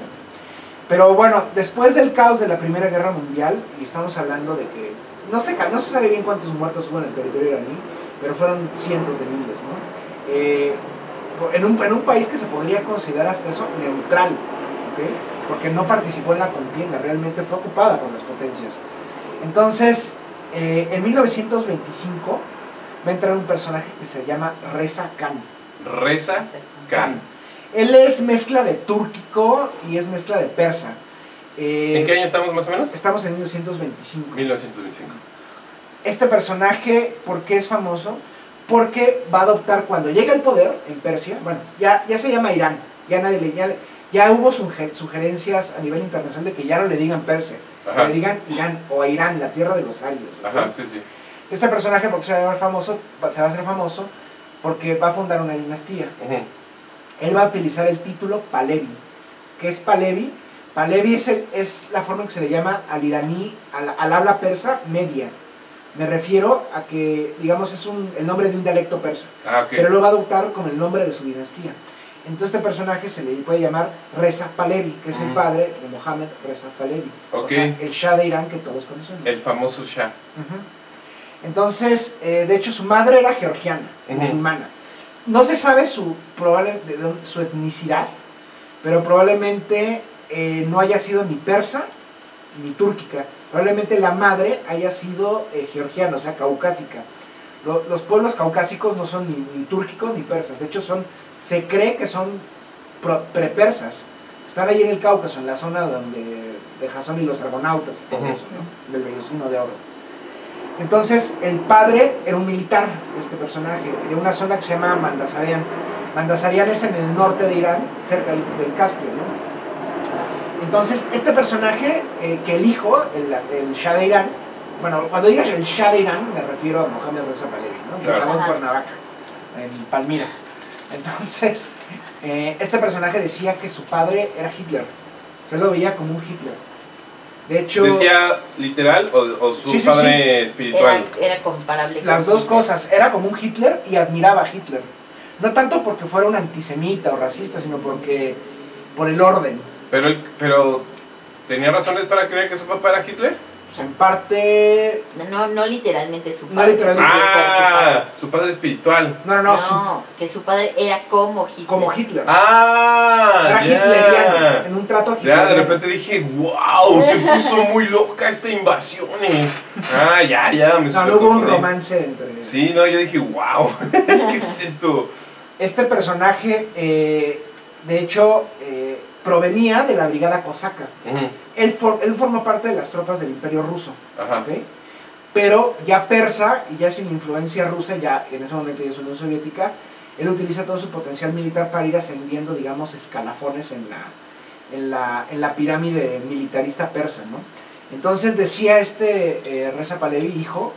Pero bueno, después del caos de la Primera Guerra Mundial, y estamos hablando de que no se, no se sabe bien cuántos muertos hubo en el territorio iraní, pero fueron cientos de miles, ¿no? Eh, en, un, en un país que se podría considerar hasta eso neutral, ¿ok? Porque no participó en la contienda, realmente fue ocupada por las potencias. Entonces, eh, en mil novecientos veinticinco va a entrar un personaje que se llama Reza Khan. Reza Khan. Él es mezcla de túrquico y es mezcla de persa. Eh, ¿En qué año estamos más o menos? Estamos en mil novecientos veinticinco. mil novecientos veinticinco. Este personaje, ¿por qué es famoso? Porque va a adoptar, cuando llega al poder en Persia, bueno, ya, ya se llama Irán, ya nadie le, ya, ya hubo suger, sugerencias a nivel internacional de que ya no le digan Persia, Ajá. que le digan Irán o a Irán, la tierra de los arios. Ajá, sí, sí. Este personaje, porque se va a llamar famoso, se va a hacer famoso porque va a fundar una dinastía. Uh-huh. Él va a utilizar el título Palevi. ¿Qué es Palevi? Palevi es, el, es la forma en que se le llama al iraní, al, al habla persa media. Me refiero a que, digamos, es un, el nombre de un dialecto persa. Ah, okay. Pero lo va a adoptar como el nombre de su dinastía. Entonces este personaje se le puede llamar Reza Palevi, que es uh-huh. el padre de Mohammed Reza Palevi. Okay. O sea, el Shah de Irán que todos conocemos. El famoso Shah. Uh-huh. Entonces, eh, de hecho, su madre era georgiana, uh-huh. musulmana. No se sabe su, probable, de, de, su etnicidad, pero probablemente eh, no haya sido ni persa ni túrquica. Probablemente la madre haya sido eh, georgiana, o sea, caucásica. Lo, los pueblos caucásicos no son ni, ni túrquicos ni persas, de hecho son, se cree que son prepersas. Están ahí en el Cáucaso, en la zona donde de Jasón y los argonautas y todo uh-huh. eso, ¿no? Del vellocino de oro. Entonces, el padre era un militar, este personaje, de una zona que se llama Mandasarian. Mandasarian es en el norte de Irán, cerca del, del Caspio, ¿no? Entonces, este personaje, eh, que el hijo, el, el Shah de Irán, bueno, cuando digas el Shah de Irán, me refiero a Mohammed Reza Palevi, ¿no? Que claro. estaba en Cuernavaca, en Palmira. Entonces, eh, este personaje decía que su padre era Hitler. Se lo veía como un Hitler. De hecho, ¿decía literal o, o su sí, sí, padre sí. espiritual? Era, era comparable con las dos Hitler. cosas. Era como un Hitler y admiraba a Hitler. No tanto porque fuera un antisemita o racista, sino porque por el orden. Pero, pero ¿tenía razones para creer que su papá era Hitler? Pues en parte... No, no, no literalmente su padre. No literalmente. Ah, su padre espiritual. No, no, no. No, su, que su padre era como Hitler. como Hitler. Ah, era ya. hitleriano, en un trato hitleriano. Ya, de repente dije, wow, se puso muy loca esta invasiones. Ah, ya, ya, me No, no hubo un romance entre... Sí, no, yo dije, wow, ¿qué es esto? Este personaje, eh, de hecho, eh, provenía de la brigada cosaca. Uh-huh. Él, for, él formó parte de las tropas del Imperio Ruso. Ajá. ¿Okay? Pero ya persa, y ya sin influencia rusa, ya en ese momento ya es Unión Soviética, él utiliza todo su potencial militar para ir ascendiendo, digamos, escalafones en la, en la, en la pirámide militarista persa, ¿no? Entonces decía este eh, Reza Palevi, hijo,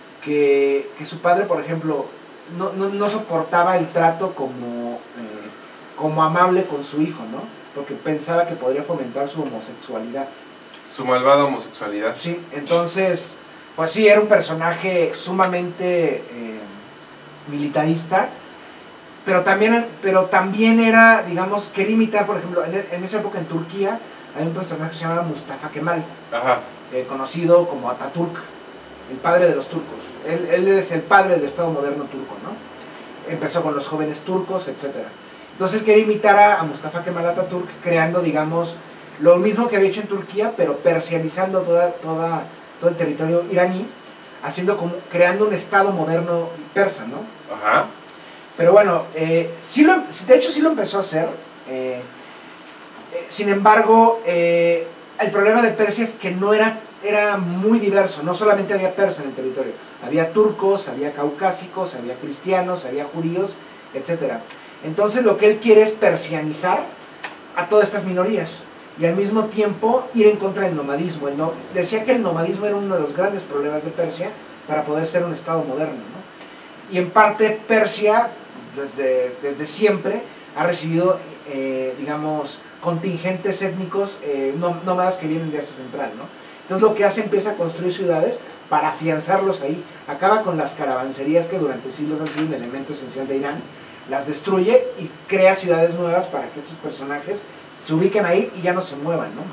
que, que su padre, por ejemplo, no, no, no soportaba el trato como, eh, como amable con su hijo, ¿no? Porque pensaba que podría fomentar su homosexualidad. Su malvada homosexualidad. Sí, entonces, pues sí, era un personaje sumamente eh, militarista, pero también, pero también era, digamos, quería imitar, por ejemplo, en, en esa época en Turquía, hay un personaje que se llama Mustafa Kemal, Ajá. Eh, conocido como Atatürk, el padre de los turcos. Él, él es el padre del Estado moderno turco, ¿no? Empezó con los jóvenes turcos, etcétera. Entonces él quería imitar a, a Mustafa Kemal Atatürk, creando, digamos, lo mismo que había hecho en Turquía, pero persianizando toda, toda, todo el territorio iraní, haciendo como, creando un Estado moderno persa, ¿no? Ajá. Pero bueno, eh, sí lo, de hecho sí lo empezó a hacer. Eh, eh, sin embargo, eh, el problema de Persia es que no era, era muy diverso, no solamente había persa en el territorio, había turcos, había caucásicos, había cristianos, había judíos, etcétera. Entonces lo que él quiere es persianizar a todas estas minorías y al mismo tiempo ir en contra del nomadismo. El no, decía que el nomadismo era uno de los grandes problemas de Persia para poder ser un estado moderno, ¿no? Y en parte Persia, desde, desde siempre, ha recibido, eh, digamos, contingentes étnicos eh, nómadas que vienen de Asia Central, ¿no? Entonces lo que hace, empieza a construir ciudades para afianzarlos ahí. Acaba con las caravanserías que durante siglos han sido un elemento esencial de Irán, las destruye y crea ciudades nuevas para que estos personajes se ubiquen ahí y ya no se muevan, ¿no?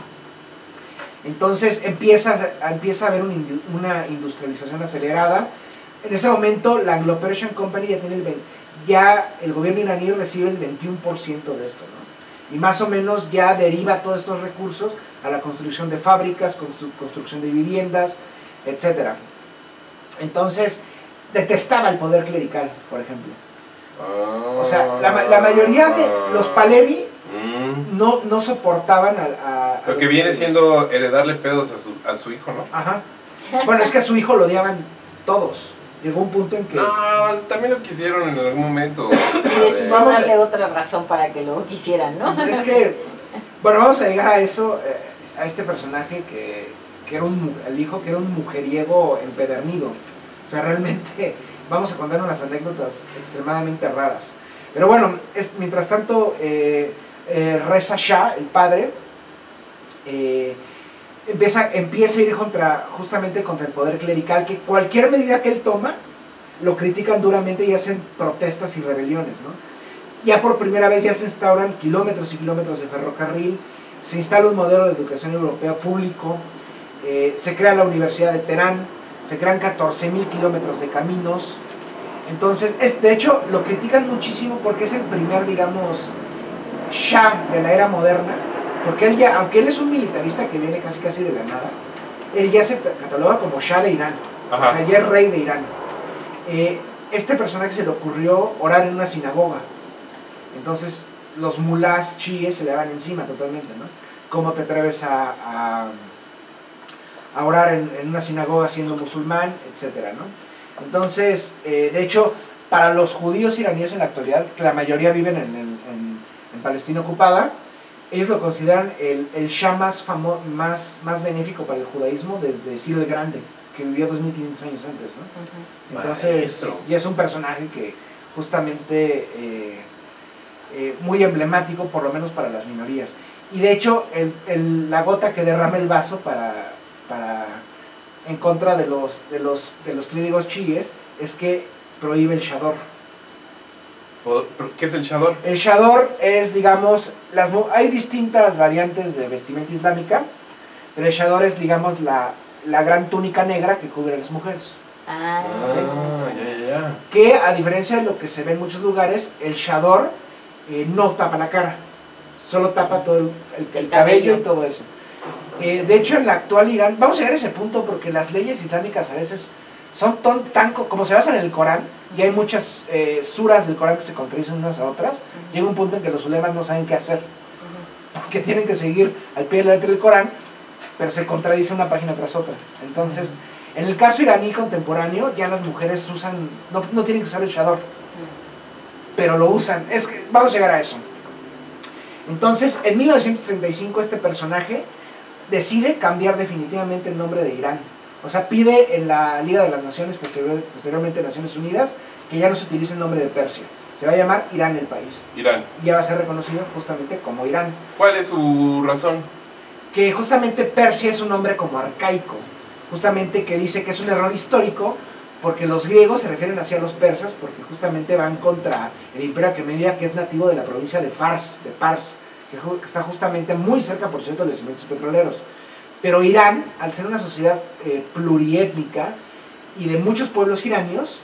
Entonces empieza, empieza a haber un, una industrialización acelerada. En ese momento la Anglo-Persian Company ya tiene el ya el gobierno iraní recibe el veintiuno por ciento de esto, ¿no? y más o menos ya deriva todos estos recursos a la construcción de fábricas, constru construcción de viviendas, etcétera. Entonces, detestaba el poder clerical, por ejemplo. O sea, la, la mayoría de los Palevi Mm. no, no soportaban a... a Lo a que los viene plebeyos. siendo heredarle pedos a su, a su hijo, ¿no? Ajá. Bueno, es que a su hijo lo odiaban todos. Llegó un punto en que... No, también lo quisieron en algún momento. Y decidimos Vamos a- darle otra razón para que lo quisieran, ¿no? Es que, bueno, vamos a llegar a eso, eh, a este personaje que, que era un, mu- el hijo que era un mujeriego empedernido. O sea, realmente vamos a contar unas anécdotas extremadamente raras. Pero bueno, es, mientras tanto, eh, eh, Reza Shah, el padre, eh, empieza, empieza a ir contra, justamente contra el poder clerical, que cualquier medida que él toma, lo critican duramente y hacen protestas y rebeliones, ¿no? Ya por primera vez ya se instauran kilómetros y kilómetros de ferrocarril, se instala un modelo de educación europeo público, eh, se crea la Universidad de Teherán, se crean catorce mil kilómetros de caminos. Entonces, es, de hecho, lo critican muchísimo porque es el primer, digamos, Shah de la era moderna, porque él ya, aunque él es un militarista que viene casi casi de la nada, él ya se cataloga como Shah de Irán, Ajá. o sea, ya es rey de Irán. Eh, este personaje se le ocurrió orar en una sinagoga, entonces los mulás chiíes se le van encima totalmente, ¿no? ¿Cómo te atreves a, a, a orar en, en una sinagoga siendo musulmán, etcétera, ¿no? Entonces, eh, de hecho, para los judíos iraníes en la actualidad, que la mayoría viven en, en, en, en Palestina ocupada, ellos lo consideran el, el Shah más, famo más, más benéfico para el judaísmo desde Ciro el Grande, que vivió dos mil quinientos años antes, ¿no? Ujú. Entonces, Maestro. y es un personaje que justamente eh, eh, muy emblemático, por lo menos para las minorías. Y de hecho, el, el, la gota que derrama el vaso para, para en contra de los, de los, de los clérigos chiíes es que prohíbe el Shador. ¿Qué es el Shador? El Shador es, digamos, las, hay distintas variantes de vestimenta islámica, pero el Shador es, digamos, la, la gran túnica negra que cubre a las mujeres. Ah, Ah, ya, ya, ya. Que a diferencia de lo que se ve en muchos lugares, el Shador eh, no tapa la cara, solo tapa todo el, el, el El cabello cabello. y todo eso. Eh, de hecho, en la actual Irán, vamos a llegar a ese punto porque las leyes islámicas a veces son ton, tan, co- como se basan en el Corán, y hay muchas eh, suras del Corán que se contradicen unas a otras, llega un punto en que los ulemas no saben qué hacer, ujú. porque tienen que seguir al pie de la letra del Corán, pero se contradice una página tras otra. Entonces, en el caso iraní contemporáneo, ya las mujeres usan, no, no tienen que usar el Shador, pero lo usan. Es que vamos a llegar a eso. Entonces, en mil novecientos treinta y cinco este personaje decide cambiar definitivamente el nombre de Irán. O sea, pide en la Liga de las Naciones, posterior, posteriormente Naciones Unidas, que ya no se utilice el nombre de Persia. Se va a llamar Irán el país. Irán. Y ya va a ser reconocido justamente como Irán. ¿Cuál es su razón? Que justamente Persia es un nombre como arcaico. Justamente que dice que es un error histórico, porque los griegos se refieren hacia los persas, porque justamente van contra el imperio aquemenida, que es nativo de la provincia de Fars, de Pars, que, ju que está justamente muy cerca, por cierto, de los yacimientos petroleros. Pero Irán, al ser una sociedad eh, pluriétnica y de muchos pueblos iranios,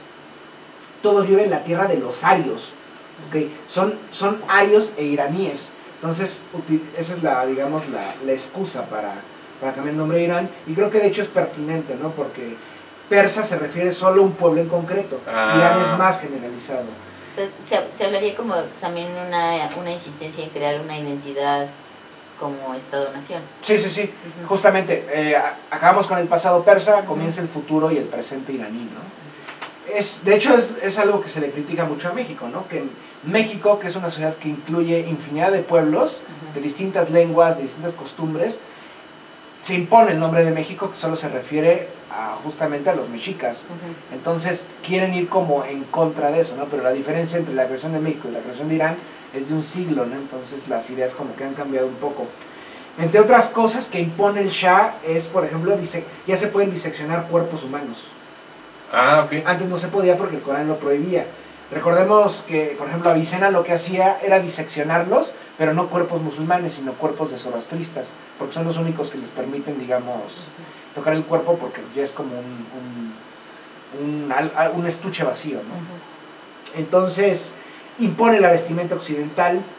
todos viven en la tierra de los arios, ¿okay? son, son arios e iraníes. Entonces, esa es la, digamos, la, la excusa para, para cambiar el nombre de Irán, y creo que de hecho es pertinente, ¿no? Porque persa se refiere solo a un pueblo en concreto, Ah. Irán es más generalizado. O sea, se, se hablaría como también una, una insistencia en crear una identidad como Estado-nación. Sí, sí, sí, Ujú. justamente, eh, a- acabamos con el pasado persa, comienza el futuro y el presente iraní, ¿no? Es, de hecho, es, es algo que se le critica mucho a México, ¿no? Que México, que es una sociedad que incluye infinidad de pueblos, de distintas lenguas, de distintas costumbres, se impone el nombre de México, que solo se refiere a, justamente a los mexicas. Ujú. Entonces quieren ir como en contra de eso, ¿no? Pero la diferencia entre la creación de México y la creación de Irán es de un siglo, ¿no? Entonces las ideas como que han cambiado un poco. Entre otras cosas que impone el Shah es, por ejemplo, dice, ya se pueden diseccionar cuerpos humanos. Ah, ok. Antes no se podía porque el Corán lo prohibía. Recordemos que, por ejemplo, Avicena lo que hacía era diseccionarlos, pero no cuerpos musulmanes, sino cuerpos de zoroastristas, porque son los únicos que les permiten, digamos, tocar el cuerpo, porque ya es como un, un, un, al- un estuche vacío, ¿no? Ujú. Entonces, impone la vestimenta occidental,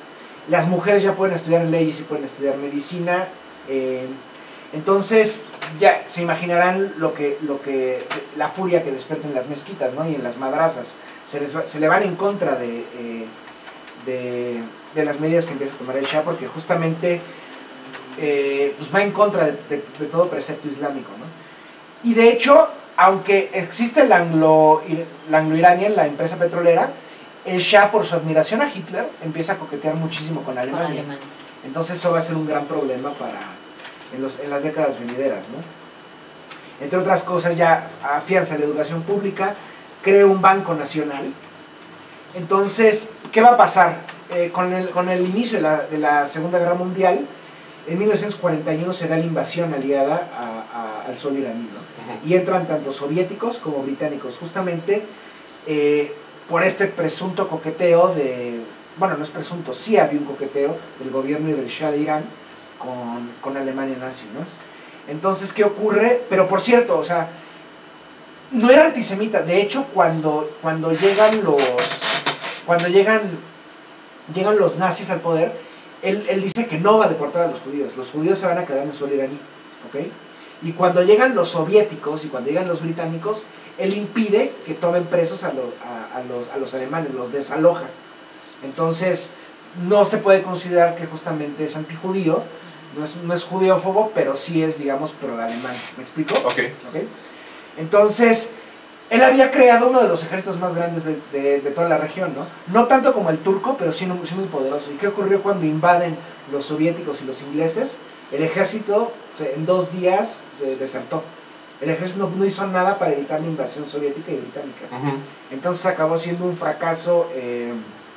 las mujeres ya pueden estudiar leyes y pueden estudiar medicina. Eh, entonces, ya se imaginarán lo que, lo que, la furia que despierta en las mezquitas, ¿no? Y en las madrazas. Se, les va, se le van en contra de, eh, de, de las medidas que empieza a tomar el Shah, porque justamente eh, pues va en contra de, de, de todo precepto islámico, ¿no? Y de hecho, aunque existe la anglo, la anglo-irania, la empresa petrolera, el Shah, por su admiración a Hitler, empieza a coquetear muchísimo con Alemania. Con Alemania. Entonces eso va a ser un gran problema para en, los, en las décadas venideras, ¿no? Entre otras cosas, ya afianza la educación pública, crea un banco nacional. Entonces, ¿qué va a pasar? Eh, con, el, con el inicio de la, de la Segunda Guerra Mundial, en mil novecientos cuarenta y uno se da la invasión aliada a, a, al sol iraní, ¿no? Uh-huh. Y entran tanto soviéticos como británicos, justamente eh, por este presunto coqueteo de... Bueno, no es presunto, sí había un coqueteo del gobierno y del Shah de Irán con, con Alemania nazi, ¿no? Entonces, ¿qué ocurre? Pero por cierto, o sea, no era antisemita. De hecho, cuando, cuando llegan los... Cuando llegan, llegan los nazis al poder, él, él dice que no va a deportar a los judíos. Los judíos se van a quedar en el suelo iraní, ¿ok? Y cuando llegan los soviéticos y cuando llegan los británicos, él impide que tomen presos a, lo, a, a, los, a los alemanes, los desaloja. Entonces, no se puede considerar que justamente es antijudío, no es, no es judeófobo, pero sí es, digamos, pro-alemán. ¿Me explico? Ok. ¿Okay? Entonces, él había creado uno de los ejércitos más grandes de, de, de toda la región, ¿no? No tanto como el turco, pero sí, sí muy poderoso. ¿Y qué ocurrió cuando invaden los soviéticos y los ingleses? El ejército en dos días se desertó. El ejército no, no hizo nada para evitar la invasión soviética y británica. Uh-huh. Entonces acabó siendo un fracaso eh,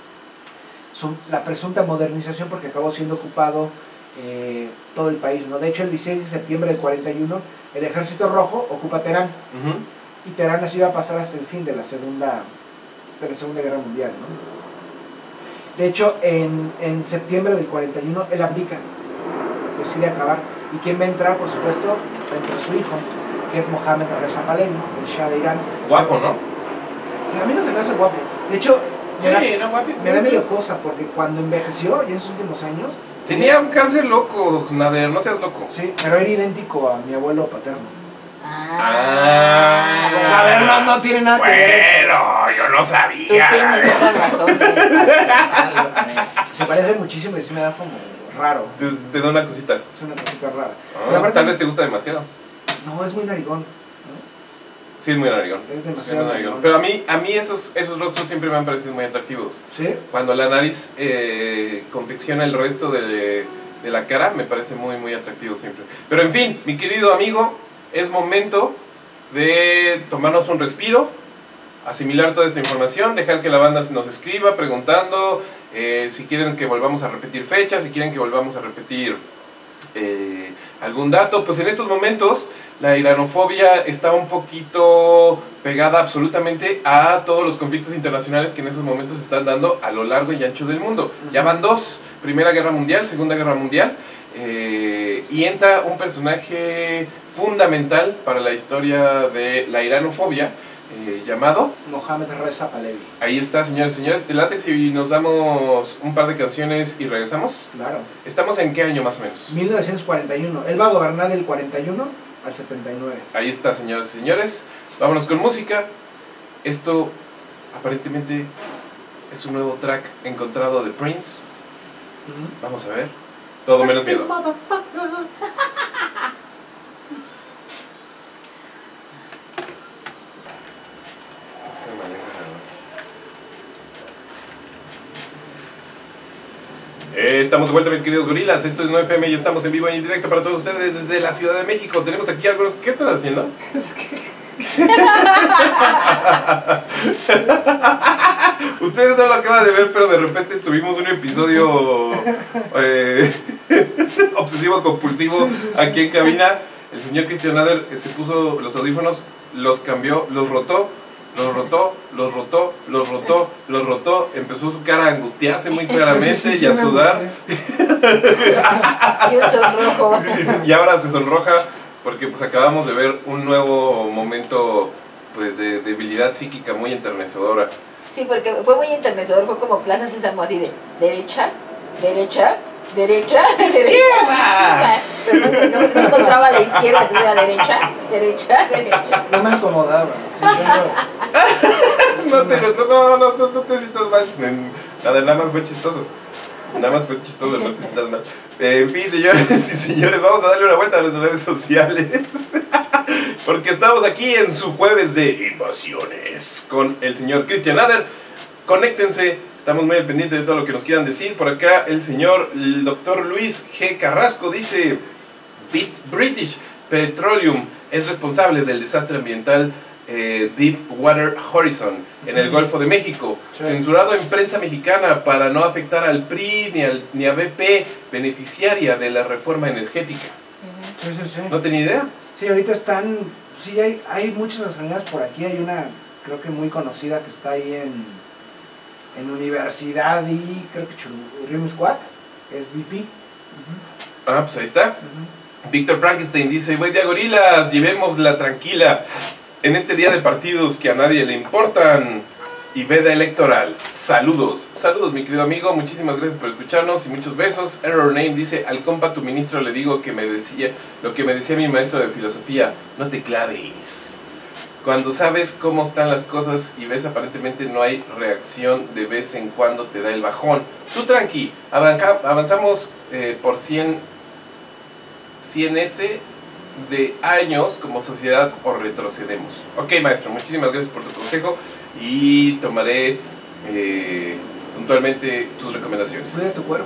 su, la presunta modernización, porque acabó siendo ocupado eh, todo el país, ¿no? De hecho, el dieciséis de septiembre del cuarenta y uno, el ejército rojo ocupa Teherán. Uh-huh. Y Teherán así va a pasar hasta el fin de la Segunda, de la segunda Guerra Mundial, ¿no? De hecho, en, en septiembre del cuarenta y uno, él abdica, decide acabar. ¿Y quién va a entrar? Por supuesto, va a entrar su hijo, que es Mohammad Reza Pahlavi, el Shah de Irán. Guapo, ¿no? O sea, a mí no se me hace guapo. De hecho, me, sí, da, no, guapi, me da medio cosa, porque cuando envejeció, ya en sus últimos años... Tenía un cáncer loco, Nader, no seas loco. Sí, pero era idéntico a mi abuelo paterno. Ah, ah, a ver, no, no tiene nada bueno, que ver eso. Bueno, yo no sabía. Tú tienes otra razón de pensarlo. Se parece muchísimo y sí me da como raro. Te, te da una cosita. Es una cosita rara. Ah, pero aparte, tal vez te gusta demasiado. No, es muy narigón, ¿no? Sí, es muy narigón. Es demasiado sí, narigón. Pero a mí, a mí esos, esos rostros siempre me han parecido muy atractivos. ¿Sí? Cuando la nariz eh, confecciona el resto de, de la cara, me parece muy, muy atractivo siempre. Pero en fin, mi querido amigo, es momento de tomarnos un respiro, asimilar toda esta información, dejar que la banda nos escriba preguntando eh, si quieren que volvamos a repetir fechas, si quieren que volvamos a repetir eh, algún dato. Pues en estos momentos la iranofobia está un poquito pegada absolutamente a todos los conflictos internacionales que en esos momentos se están dando a lo largo y ancho del mundo. Ya van dos, Primera Guerra Mundial, Segunda Guerra Mundial, eh, y entra un personaje fundamental para la historia de la iranofobia, eh, llamado Mohammad Reza Pahlavi. Ahí está, señores y señores. ¿Te late si nos damos un par de canciones y regresamos? Claro. ¿Estamos en qué año más o menos? mil novecientos cuarenta y uno. Él va a gobernar del cuarenta y uno al setenta y nueve. Ahí está, señores y señores. Vámonos con música. Esto aparentemente es un nuevo track encontrado de Prince. Uh-huh. Vamos a ver. Todo menos miedo. Eh, estamos de vuelta, mis queridos gorilas. Esto es nueve F M y estamos en vivo y en directo para todos ustedes desde la Ciudad de México. Tenemos aquí algunos... ¿Qué estás haciendo? Es que... Ustedes no lo acaban de ver, pero de repente tuvimos un episodio eh, obsesivo compulsivo sí, sí, sí. aquí en cabina. El señor Christian Nader se puso los audífonos, los cambió, los rotó, los rotó, los rotó, los rotó, los rotó. Empezó su cara a angustiarse muy claramente sí, sí, sí, y a sudar. Y sonrojo. Y ahora se sonroja porque pues acabamos de ver un nuevo momento pues de debilidad psíquica muy enternecedora. Sí, porque fue muy enternecedor, fue como Plaza Sésamo, así de derecha, derecha, derecha, ¡Izquierda! Pero no, no, no encontraba la izquierda, entonces era derecha, derecha, derecha. No me acomodaba. Sí, yo- No te, no, no, no, no, no te sientas mal. Nada, nada más fue chistoso. Nada más fue chistoso, no te sientas mal. Eh, en fin, señores y señores, vamos a darle una vuelta a nuestras redes sociales. Porque estamos aquí en su jueves de invasiones con el señor Christian Nader. Conéctense, estamos muy al pendiente de todo lo que nos quieran decir. Por acá el señor, el doctor Luis G. Carrasco dice: Bit British Petroleum es responsable del desastre ambiental eh, Deepwater Horizon en el Golfo de México, sí. Censurado en prensa mexicana para no afectar al P R I ni, al, ni a B P, beneficiaria de la reforma energética. Sí, sí, sí. ¿No tenía idea? Sí, ahorita están, sí, hay, hay muchas gasolineras por aquí, hay una, creo que muy conocida que está ahí en, en Universidad y creo que Churubuscuac, es B P. Uh-huh. Ah, pues ahí está. Uh-huh. Víctor Frankenstein dice: buen día, gorilas, llevémosla tranquila en este día de partidos que a nadie le importan y veda electoral. Saludos, saludos mi querido amigo, muchísimas gracias por escucharnos y muchos besos. Error Name dice: al compa tu ministro le digo que me decía lo que me decía mi maestro de filosofía, no te claves. Cuando sabes cómo están las cosas y ves aparentemente no hay reacción, de vez en cuando te da el bajón. Tú tranqui, avanca, avanzamos eh, por cien, cien S de años como sociedad o retrocedemos. Ok, maestro, muchísimas gracias por tu consejo y tomaré eh, puntualmente tus recomendaciones. Cuida tu cuerpo.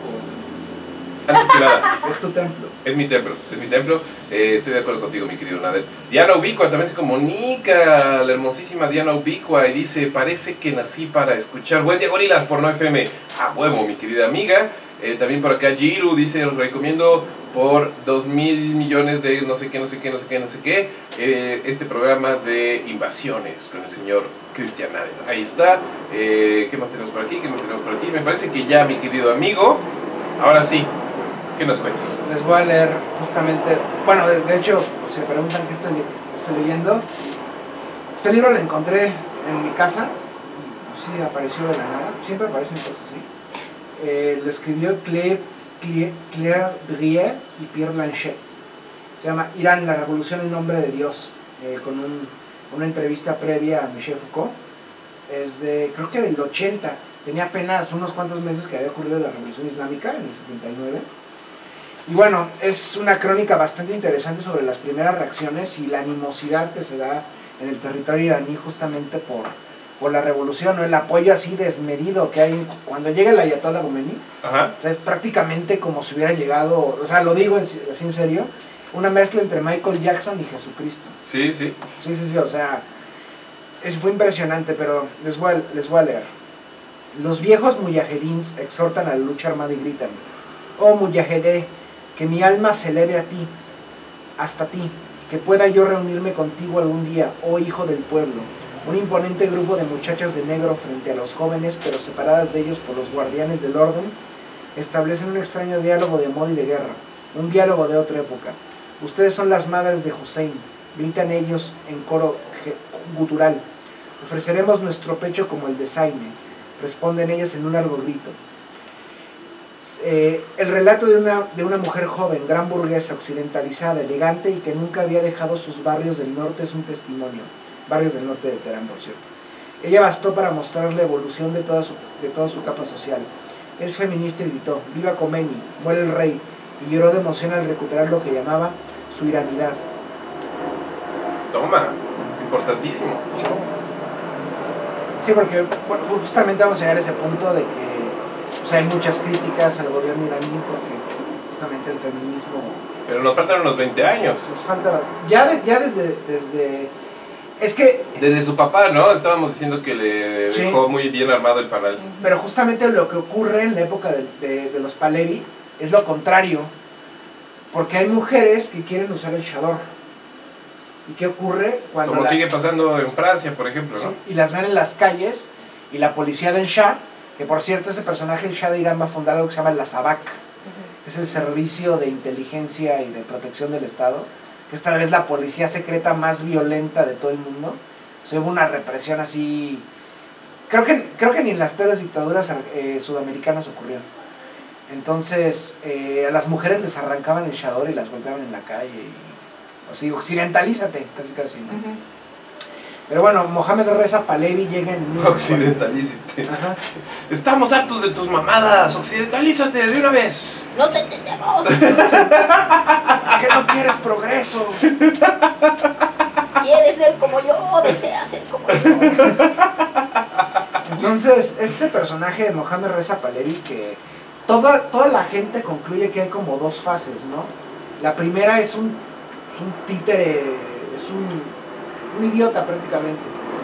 Antes que nada, Es tu templo. es mi templo, es mi templo. Eh, estoy de acuerdo contigo, mi querido Nader. Diana Ubicua también se comunica, la hermosísima Diana Ubicua, y dice: parece que nací para escuchar Buen Día Gorilas por No F M. A huevo, mi querida amiga. Eh, también por acá Giru dice: recomiendo por dos mil millones de no sé qué, no sé qué, no sé qué, no sé qué, eh, este programa de invasiones con el señor Christian Nader. Ahí está. Eh, ¿Qué más tenemos por aquí? ¿Qué más tenemos por aquí? Me parece que ya, mi querido amigo. Ahora sí, ¿qué nos cuentas? Les voy a leer justamente, bueno, de, de hecho, si me preguntan qué estoy, estoy leyendo, este libro lo encontré en mi casa, sí, apareció de la nada, siempre aparecen cosas así. Eh, lo escribió Claire, Claire, Claire Brier y Pierre Blanchett. Se llama Irán, la revolución en nombre de Dios, eh, con un, una entrevista previa a Michel Foucault. Es de, creo que del ochenta, tenía apenas unos cuantos meses que había ocurrido la revolución islámica, en el setenta y nueve. Y bueno, es una crónica bastante interesante sobre las primeras reacciones y la animosidad que se da en el territorio iraní justamente por, por la revolución, ¿no? El apoyo así desmedido que hay cuando llega el Ayatollah Khomeini. Ajá. O sea, es prácticamente como si hubiera llegado, o sea, lo digo así en serio, una mezcla entre Michael Jackson y Jesucristo. Sí, sí. Sí, sí, sí, o sea, eso fue impresionante, pero les voy a, les voy a leer. Los viejos mujahedins exhortan a la lucha armada y gritan: oh mujahedé, que mi alma se eleve a ti, hasta ti, que pueda yo reunirme contigo algún día, oh hijo del pueblo. Un imponente grupo de muchachas de negro frente a los jóvenes, pero separadas de ellos por los guardianes del orden, establecen un extraño diálogo de amor y de guerra, un diálogo de otra época. Ustedes son las madres de Hussein, gritan ellos en coro gutural. Ofreceremos nuestro pecho como el de Zaine, responden ellas en un largo grito. Eh, el relato de una, de una mujer joven, gran burguesa, occidentalizada, elegante y que nunca había dejado sus barrios del norte es un testimonio. Barrios del norte de Teherán, por cierto. Ella bastó para mostrar la evolución de toda su, de toda su capa social. Es feminista y gritó: viva Khomeini, muere el rey, y lloró de emoción al recuperar lo que llamaba su iranidad. Toma, importantísimo. Sí, porque bueno, justamente vamos a llegar a ese punto de que pues, hay muchas críticas al gobierno iraní porque justamente el feminismo... Pero nos faltan unos veinte años. Nos falta... Ya, de, ya desde, desde... Es que... Desde su papá, ¿no? Estábamos diciendo que le sí. dejó muy bien armado el panal. Pero justamente lo que ocurre en la época de, de, de los Pahlavi es lo contrario. Porque hay mujeres que quieren usar el chador. ¿Y qué ocurre cuando...? Como la... sigue pasando en Francia, por ejemplo, ¿no? Sí, y las ven en las calles, y la policía del Shah, que por cierto ese personaje, el Shah de Irán, va a fundar algo que se llama la SAVAK, uh-huh. que es el Servicio de Inteligencia y de Protección del Estado, que es tal vez la policía secreta más violenta de todo el mundo. O sea, hubo una represión así... Creo que, creo que ni en las peores dictaduras eh, sudamericanas ocurrió. Entonces, eh, a las mujeres les arrancaban el chador y las golpeaban en la calle. Y, o sea, occidentalízate, casi casi, ¿no? Uh-huh. Pero bueno, Mohamed Reza Pahlavi llega en... Occidentalízate. Ajá. Estamos hartos de tus mamadas, occidentalízate de una vez. No te entendemos. Que no quieres progreso. Quieres ser como yo, deseas ser como yo. Entonces, este personaje de Mohamed Reza Pahlavi, que toda, toda la gente concluye que hay como dos fases, ¿no? La primera es un, un títere, es un... un idiota prácticamente.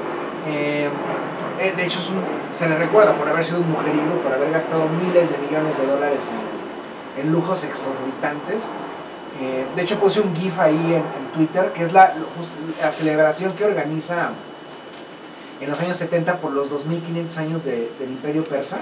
Eh, de hecho, es un, se le recuerda por haber sido un mujeriego, por haber gastado miles de millones de dólares en, en lujos exorbitantes. Eh, de hecho, puse un GIF ahí en, en Twitter, que es la, la celebración que organiza en los años setenta por los dos mil quinientos años de, del Imperio Persa,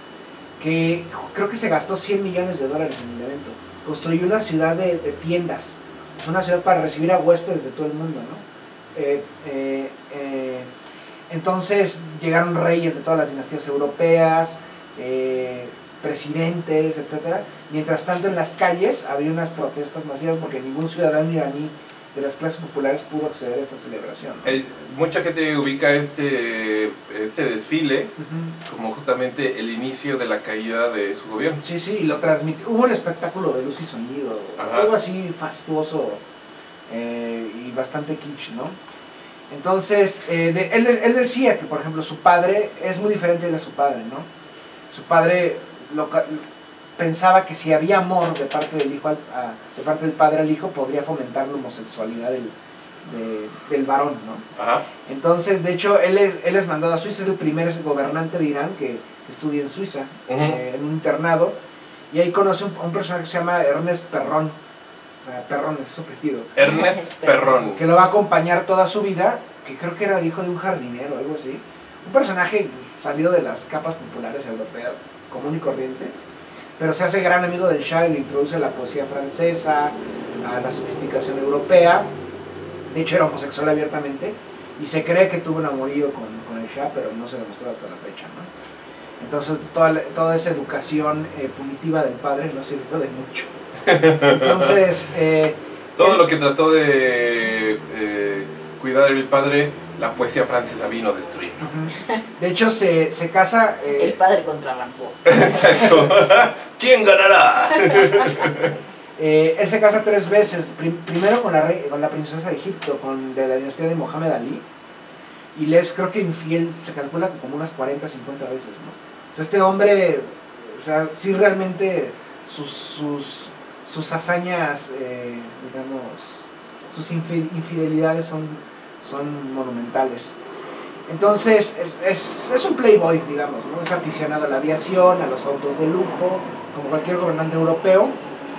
que creo que se gastó cien millones de dólares en el evento. Construyó una ciudad de, de tiendas, una ciudad para recibir a huéspedes de todo el mundo, ¿no? Eh, eh, eh, entonces llegaron reyes de todas las dinastías europeas, eh, presidentes, etcétera. Mientras tanto, en las calles había unas protestas masivas porque ningún ciudadano iraní de las clases populares pudo acceder a esta celebración, ¿no? Eh, mucha gente ubica este, este desfile uh-huh. como justamente el inicio de la caída de su gobierno. Sí, sí, y lo transmitió. Hubo un espectáculo de luz y sonido, Ajá. algo así fastuoso. Eh, y bastante kitsch, ¿no? Entonces, eh, de, él, él decía que, por ejemplo, su padre es muy diferente de su padre, ¿no? Su padre lo, pensaba que si había amor de parte del hijo al, a, de parte del padre al hijo, podría fomentar la homosexualidad del, de, del varón, ¿no? Ajá. Entonces, de hecho, él es, él es mandado a Suiza, es el primer gobernante de Irán que, que estudia en Suiza, uh-huh. eh, en un internado, y ahí conoce un, un personaje que se llama Ernest Perron. Perrón es su apellido. Ernest Perrón. Que lo va a acompañar toda su vida, que creo que era hijo de un jardinero o algo así. Un personaje salido de las capas populares europeas, común y corriente, pero se hace gran amigo del Shah y le introduce a la poesía francesa, a la sofisticación europea. De hecho, era homosexual abiertamente y se cree que tuvo un amorío con, con el Shah, pero no se demostró hasta la fecha, ¿no? Entonces, toda, toda esa educación eh, punitiva del padre no sirvió de mucho. Entonces, eh, todo él, lo que trató de eh, cuidar el padre, la poesía francesa vino a destruir. Uh-huh. De hecho, se, se casa... Eh, el padre contra Rambo. Exacto. ¿Quién ganará? eh, él se casa tres veces. Prim- primero con la, rey, con la princesa de Egipto, con, de la dinastía de Mohamed Ali. Y les creo que infiel, se calcula que como unas cuarenta, cincuenta veces, ¿no? O sea, este hombre, o sea, sí realmente sus... sus sus hazañas, eh, digamos, sus infidelidades son, son monumentales. Entonces, es, es, es un playboy, digamos, ¿no? Es aficionado a la aviación, a los autos de lujo, como cualquier gobernante europeo,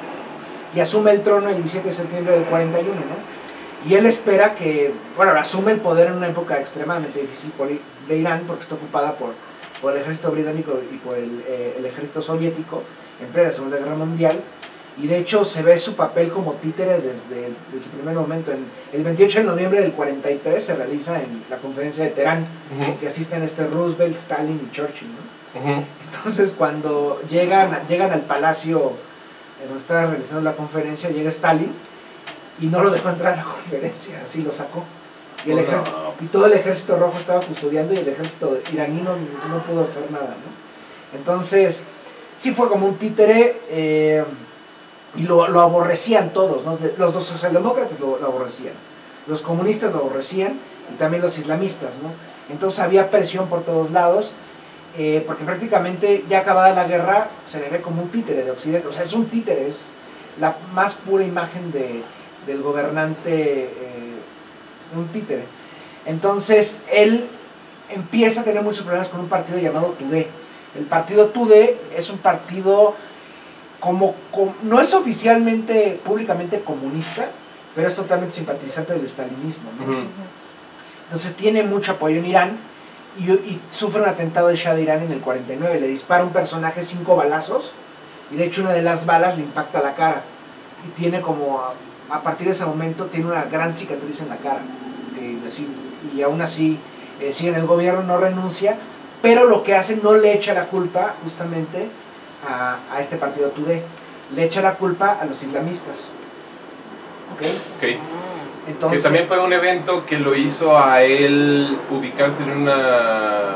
y asume el trono el diecisiete de septiembre del cuarenta y uno, ¿no? Y él espera que, bueno, asume el poder en una época extremadamente difícil de Irán, porque está ocupada por, por el ejército británico y por el, eh, el ejército soviético en plena Segunda Guerra Mundial. Y de hecho se ve su papel como títere desde, desde el primer momento. En, el veintiocho de noviembre del cuarenta y tres se realiza en la conferencia de Teherán, uh-huh. que asisten este Roosevelt, Stalin y Churchill, ¿no? Uh-huh. Entonces cuando llegan, llegan al palacio donde estaba realizando la conferencia, llega Stalin y no lo dejó entrar a la conferencia, así lo sacó. Y, el ejército, oh, no, pues... y todo el ejército rojo estaba custodiando y el ejército iraní no, no pudo hacer nada, ¿no? Entonces sí fue como un títere. eh, Y lo, lo aborrecían todos, ¿no? Los dos socialdemócratas lo, lo aborrecían, los comunistas lo aborrecían y también los islamistas, ¿no? Entonces había presión por todos lados, eh, porque prácticamente ya acabada la guerra se le ve como un títere de Occidente, o sea, es un títere, es la más pura imagen de, del gobernante, eh, un títere. Entonces él empieza a tener muchos problemas con un partido llamado Tudeh. El partido Tudeh es un partido... Como, como, no es oficialmente, públicamente comunista, pero es totalmente simpatizante del estalinismo, ¿no? Uh-huh. Entonces tiene mucho apoyo en Irán y, y sufre un atentado del Shah de Irán en el cuarenta y nueve. Le dispara a un personaje cinco balazos y de hecho una de las balas le impacta la cara y tiene como, a, a partir de ese momento tiene una gran cicatriz en la cara que, y aún así eh, sigue en el gobierno, no renuncia, pero lo que hace no le echa la culpa justamente a, a este partido Tudeh. Le echa la culpa a los islamistas. ¿Ok? Okay. Entonces, que también fue un evento que lo hizo a él ubicarse en una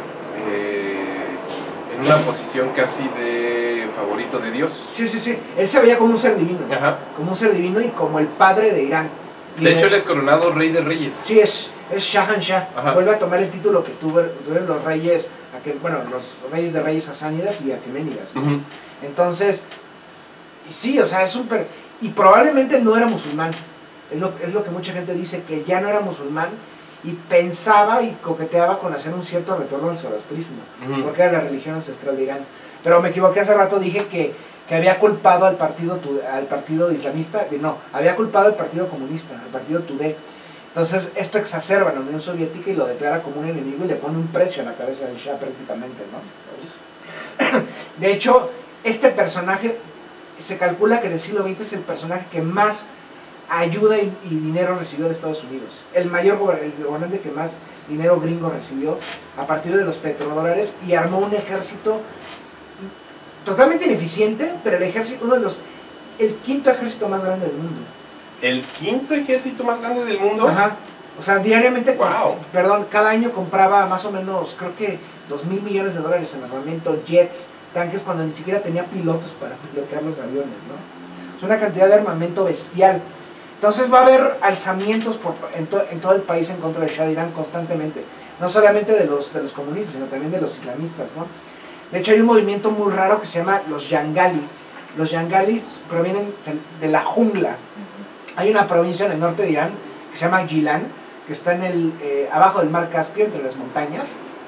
eh, en una posición casi de favorito de Dios. Sí, sí, sí. Él se veía como un ser divino. Ajá. Como un ser divino y como el padre de Irán. Y De hecho, él es coronado rey de reyes. Sí, es, es Shahanshah. Ajá. Vuelve a tomar el título que tuvo- tuvieron los reyes, aquel- bueno, los reyes de reyes sasánidas y aqueménidas, ¿no? Ujú. Entonces, y sí, o sea, es súper... Y probablemente no era musulmán. Es lo, es lo que mucha gente dice, que ya no era musulmán y pensaba y coqueteaba con hacer un cierto retorno al zoroastrismo, Ujú. porque era la religión ancestral de Irán. Pero me equivoqué hace rato, dije que, que había culpado al partido, tu- al partido islamista, no, había culpado al partido comunista, al partido Tudeh. Entonces esto exacerba a la Unión Soviética y lo declara como un enemigo y le pone un precio a la cabeza del Shah prácticamente, ¿no? De hecho, este personaje, se calcula que en el siglo veinte es el personaje que más ayuda y, y dinero recibió de Estados Unidos. El mayor gober- el gobernante que más dinero gringo recibió a partir de los petrodólares, y armó un ejército totalmente ineficiente, pero el ejército, uno de los, el quinto ejército más grande del mundo. El quinto ejército más grande del mundo. Ajá. O sea, diariamente, com- Wow. perdón, cada año compraba más o menos, creo que dos mil millones de dólares en armamento, jets, tanques, cuando ni siquiera tenía pilotos para pilotear los aviones, ¿no? Es una cantidad de armamento bestial. Entonces va a haber alzamientos por, en, to, en todo el país en contra de Shah de Irán constantemente. No solamente de los, de los comunistas, sino también de los islamistas, ¿no? De hecho, hay un movimiento muy raro que se llama los Yangali. Los Yangalis provienen de la jungla. Hay una provincia en el norte de Irán que se llama Gilan, que está en el, eh, abajo del mar Caspio, entre las montañas.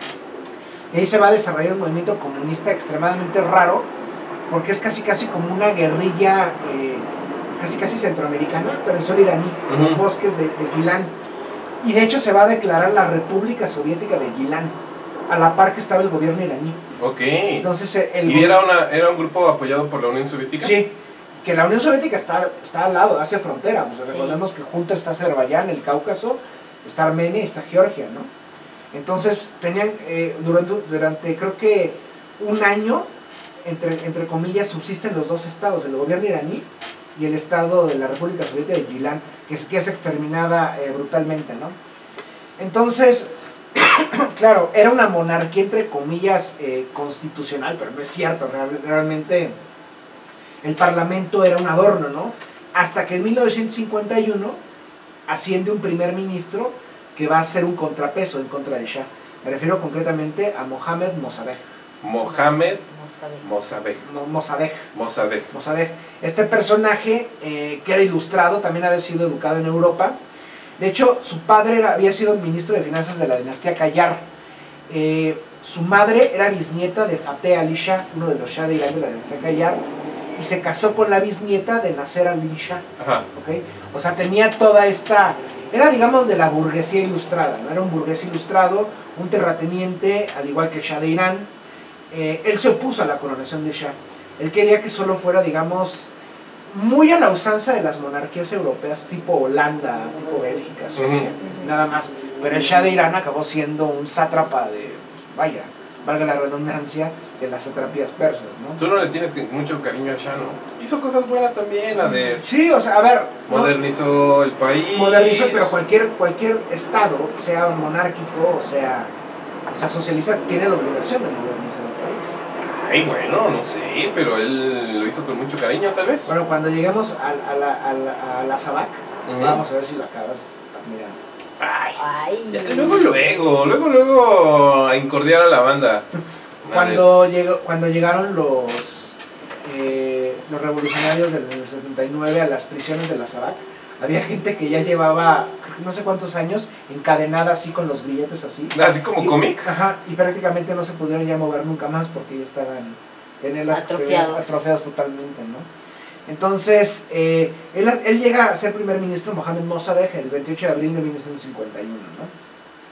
Y ahí se va a desarrollar un movimiento comunista extremadamente raro, porque es casi casi como una guerrilla eh, casi casi centroamericana, pero en suelo iraní, en los Ujú. bosques de, de Gilan. Y de hecho se va a declarar la República Soviética de Gilan, a la par que estaba el gobierno iraní. Ok. Entonces eh, el ¿Y era, una, era un grupo apoyado por la Unión Soviética? Sí, que la Unión Soviética está, está al lado, hace frontera. Pues Sí. recordemos que junto está Azerbaiyán, el Cáucaso, está Armenia y está Georgia, ¿no? Entonces tenían, eh, durante, durante creo que un año, entre, entre comillas, subsisten los dos estados, el gobierno iraní y el estado de la República Soviética de Gilan, que es, que es exterminada eh, brutalmente, ¿no? Entonces, claro, era una monarquía entre comillas eh, constitucional, pero no es cierto, real- realmente el parlamento era un adorno, ¿no? Hasta que en mil novecientos cincuenta y uno asciende un primer ministro que va a ser un contrapeso en contra de Shah. Me refiero concretamente a Mohammad Mossadegh. Mohamed No sabe. Mossadegh. Mo- Mossadegh. Mossadegh. Mossadegh. Este personaje, eh, que era ilustrado, también había sido educado en Europa. De hecho, su padre era- había sido ministro de finanzas de la dinastía Qajar. Eh, su madre era bisnieta de Fateh Ali Shah, uno de los Shah de Irán de la dinastía Qajar, y se casó con la bisnieta de Nasser Ali Shah. Ajá. ¿Ok? O sea, tenía toda esta... Era, digamos, de la burguesía ilustrada, ¿no? Era un burgués ilustrado, un terrateniente, al igual que el Shah de Irán. Eh, él se opuso a la coronación de Shah. Él quería que solo fuera, digamos, muy a la usanza de las monarquías europeas, tipo Holanda, tipo Bélgica, Suecia, Ujú. nada más. Pero el Shah de Irán acabó siendo un sátrapa de, pues, vaya, valga la redundancia, de las satrapías persas, ¿no? Tú no le tienes que- mucho cariño a Shah, ¿no? Hizo cosas buenas también, a de... Sí, o sea, a ver... ¿no? Modernizó el país. Modernizó, pero cualquier, cualquier estado, sea monárquico o sea, o sea socialista, tiene la obligación de modernizar el país. Ay, bueno, no sé, pero él lo hizo con mucho cariño, tal vez. Bueno, cuando lleguemos a, a la, a la, a la Sabac, Ujú. vamos a ver si lo acabas mirando. Ay, Ay. ya, luego, luego, luego, luego, a incordiar a la banda. Cuando, llegó, cuando llegaron los, eh, los revolucionarios del setenta y nueve a las prisiones de la Sabac, había gente que ya llevaba creo que no sé cuántos años encadenada así con los grilletes así. Así como Y- cómic. Ajá, y prácticamente no se pudieron ya mover nunca más porque ya estaban tener las Atrofiados. atrofiados totalmente, ¿no? Entonces, eh, él, él llega a ser primer ministro, Mohammad Mossadegh, el veintiocho de abril de mil novecientos cincuenta y uno, ¿no?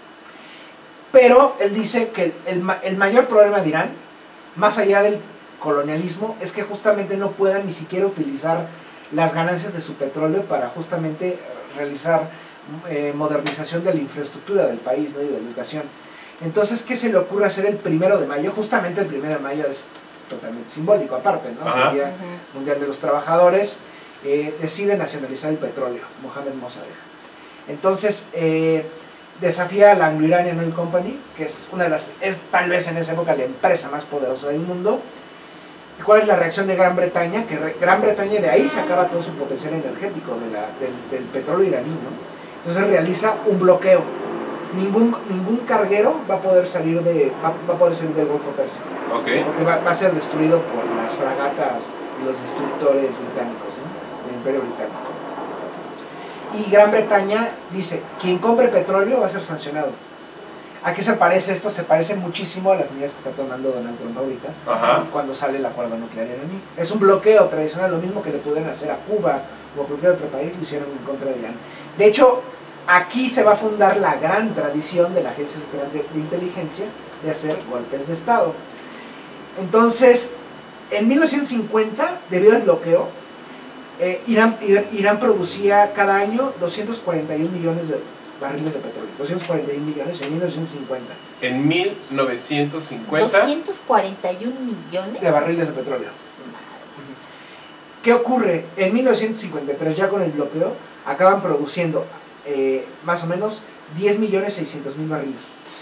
Pero él dice que el, el, ma- el mayor problema de Irán, más allá del colonialismo, es que justamente no puedan ni siquiera utilizar las ganancias de su petróleo para justamente eh, realizar eh, modernización de la infraestructura del país, ¿no? Y de la educación. Entonces, ¿qué se le ocurre hacer el primero de mayo? Justamente el primero de mayo es totalmente simbólico aparte, ¿no? Ajá. El Día Ujú. Mundial de los Trabajadores, eh, decide nacionalizar el petróleo, Mohamed Mossadegh. Entonces, eh, desafía a la Anglo Iranian Oil Company, que es una de las, es tal vez en esa época la empresa más poderosa del mundo. ¿Y cuál es la reacción de Gran Bretaña? Que re, Gran Bretaña de ahí sacaba todo su potencial energético de la, del, del petróleo iraní, ¿no? Entonces realiza un bloqueo. Ningún, ningún carguero va a poder salir de va, va a poder salir del Golfo Pérsico, Ok. porque va, va a ser destruido por las fragatas y los destructores británicos, ¿no? Del Imperio Británico. Y Gran Bretaña dice, quien compre petróleo va a ser sancionado. ¿A qué se parece esto? Se parece muchísimo a las medidas que está tomando Donald Trump ahorita, Ajá. cuando sale el acuerdo nuclear iraní. Es un bloqueo tradicional, lo mismo que le pudieran hacer a Cuba o a cualquier otro país, lo hicieron en contra de Irán. De hecho, aquí se va a fundar la gran tradición de la Agencia Central de, de Inteligencia de hacer golpes de Estado. Entonces, en mil novecientos cincuenta, debido al bloqueo, eh, Irán, Irán producía cada año doscientos cuarenta y un millones de barriles de petróleo. doscientos cuarenta y un millones en mil novecientos cincuenta. En mil novecientos cincuenta. doscientos cuarenta y un millones De barriles de petróleo. ¿Qué ocurre? En mil novecientos cincuenta y tres, ya con el bloqueo, acaban produciendo eh, más o menos diez millones seiscientos mil barriles.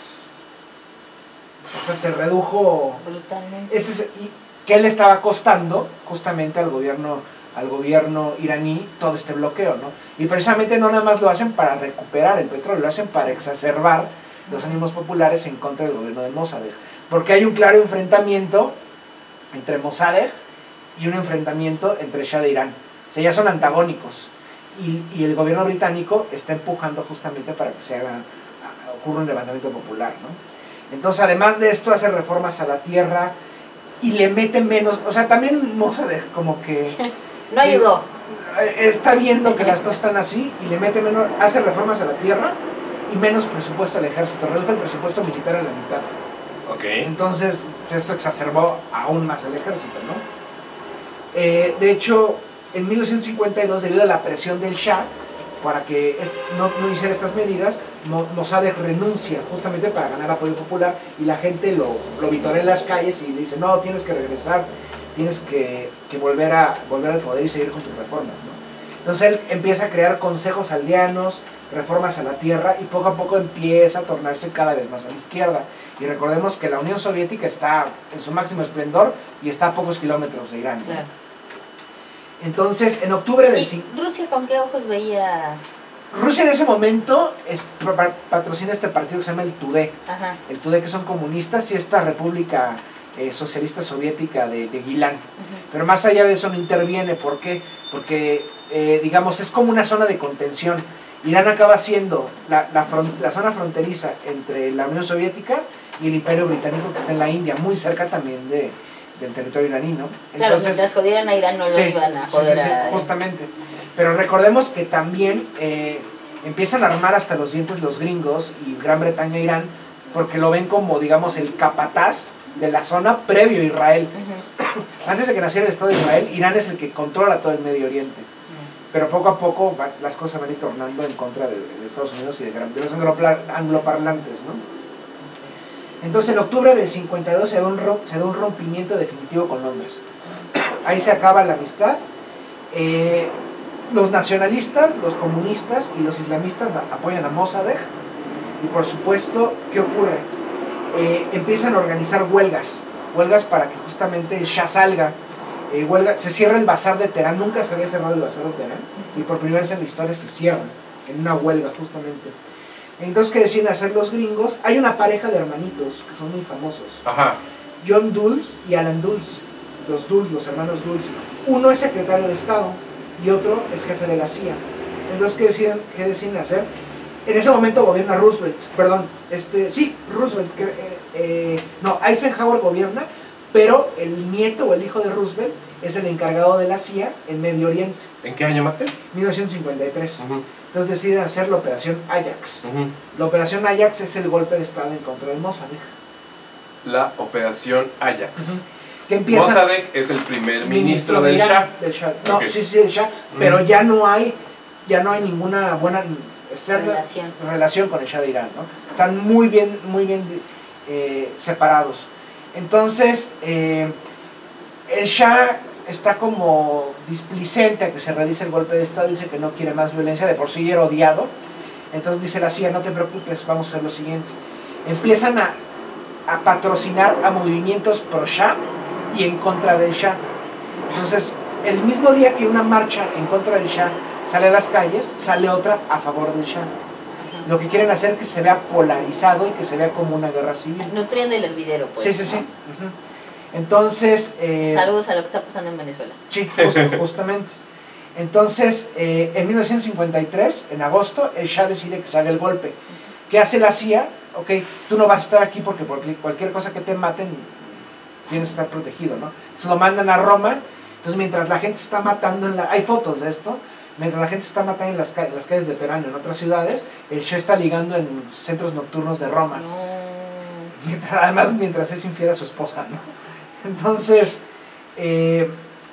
O sea, se redujo. Brutalmente. Ese es, y, ¿qué le estaba costando justamente al gobierno, al gobierno iraní todo este bloqueo, ¿no? Y precisamente no nada más lo hacen para recuperar el petróleo, lo hacen para exacerbar los ánimos populares en contra del gobierno de Mossadegh. Porque hay un claro enfrentamiento entre Mossadegh y un enfrentamiento entre el Shah de Irán. O sea, ya son antagónicos. Y, y el gobierno británico está empujando justamente para que se haga, ocurra un levantamiento popular, ¿no? Entonces, además de esto, hace reformas a la tierra y le mete menos. O sea, también Mossadegh como que No ayudó. eh, está viendo que las cosas están así y le mete menos, hace reformas a la tierra y menos presupuesto al ejército, reduce el presupuesto militar a la mitad. Ok. Entonces, esto exacerbó aún más al ejército, ¿no? Eh, de hecho, en mil novecientos cincuenta y dos, debido a la presión del Shah para que no, no hiciera estas medidas, Mossadegh renuncia justamente para ganar apoyo popular y la gente lo, lo vitorea en las calles y le dice, no, tienes que regresar, tienes que, que volver, a, volver al poder y seguir con tus reformas, ¿no? Entonces él empieza a crear consejos aldeanos, reformas a la tierra y poco a poco empieza a tornarse cada vez más a la izquierda. Y recordemos que la Unión Soviética está en su máximo esplendor y está a pocos kilómetros de Irán, ¿no? Claro. Entonces, en octubre del... ¿Y Rusia con qué ojos veía? Rusia en ese momento es, patrocina este partido que se llama el Tudeh. Ajá. El Tudeh, que son comunistas, y esta república eh, socialista soviética de, de Guilán. Uh-huh. Pero más allá de eso no interviene. ¿Por qué? Porque, eh, digamos, es como una zona de contención. Irán acaba siendo la, la, front, la zona fronteriza entre la Unión Soviética y el Imperio Británico, que está en la India, muy cerca también de, del territorio iraní, ¿no? Claro, Entonces, mientras jodieran a Irán no sí, lo iban a sí, joder sí, sí, a... justamente. Pero recordemos que también eh, empiezan a armar hasta los dientes los gringos y Gran Bretaña e Irán, porque lo ven como, digamos, el capataz de la zona previo a Israel. Uh-huh. Antes de que naciera el Estado de Israel, Irán es el que controla todo el Medio Oriente. Pero poco a poco va, las cosas van a ir tornando en contra de, de Estados Unidos y de, de los angloparlantes, ¿no? Entonces, en octubre del cincuenta y dos se da, un, se da un rompimiento definitivo con Londres. Ahí se acaba la amistad. Eh, los nacionalistas, los comunistas y los islamistas apoyan a Mossadegh. Y por supuesto, ¿qué ocurre? Eh, empiezan a organizar huelgas. Huelgas para que justamente el Shah salga. Eh, huelga, se cierra el bazar de Teherán, nunca se había cerrado el bazar de Teherán, y por primera vez en la historia se cierra, en una huelga justamente. Entonces, ¿qué deciden hacer los gringos? Hay una pareja de hermanitos que son muy famosos. Ajá. John Dulles y Alan Dulles, los Dulles, los hermanos Dulles. Uno es secretario de Estado y otro es jefe de la C I A. Entonces, ¿qué deciden, qué deciden hacer? En ese momento gobierna Roosevelt, perdón, este, sí, Roosevelt, que, eh, eh, no, Eisenhower gobierna, pero el nieto o el hijo de Roosevelt es el encargado de la C I A en Medio Oriente. ¿En qué año, Master? mil novecientos cincuenta y tres. Uh-huh. Entonces deciden hacer la operación Ajax. Uh-huh. La operación Ajax es el golpe de Estado en contra de Mossadegh. La operación Ajax. Uh-huh. Que empieza, Mossadegh es el primer ministro, ministro del Irán, Shah. del Shah. No, Okay. sí, sí, del Shah, uh-huh. Pero ya no hay, ya no hay ninguna buena relación. relación con el Shah de Irán, ¿no? Están muy bien, muy bien eh, separados. Entonces, eh, el Shah está como displicente a que se realice el golpe de Estado, dice que no quiere más violencia, de por sí era odiado. Entonces dice la C I A, no te preocupes, vamos a hacer lo siguiente. Empiezan a, a patrocinar a movimientos pro Shah y en contra del Shah. Entonces, el mismo día que una marcha en contra del Shah sale a las calles, sale otra a favor del Shah. Lo que quieren hacer es que se vea polarizado y que se vea como una guerra civil. Nutriendo el hervidero, pues. Sí, sí, sí. Uh-huh. Entonces... Eh, Saludos a lo que está pasando en Venezuela. Sí, justo, justamente. Entonces, eh, en mil novecientos cincuenta y tres, en agosto, el Shah decide que se haga el golpe. ¿Qué hace la C I A? Ok, tú no vas a estar aquí porque por cualquier cosa que te maten, tienes que estar protegido, ¿no? Se lo mandan a Roma. Entonces, mientras la gente se está matando, en la, hay fotos de esto, mientras la gente se está matando en las, en las calles de Teherán, en otras ciudades, el Shah está ligando en centros nocturnos de Roma. No. Mientras, además, mientras es infiel a su esposa, ¿no? Entonces, eh,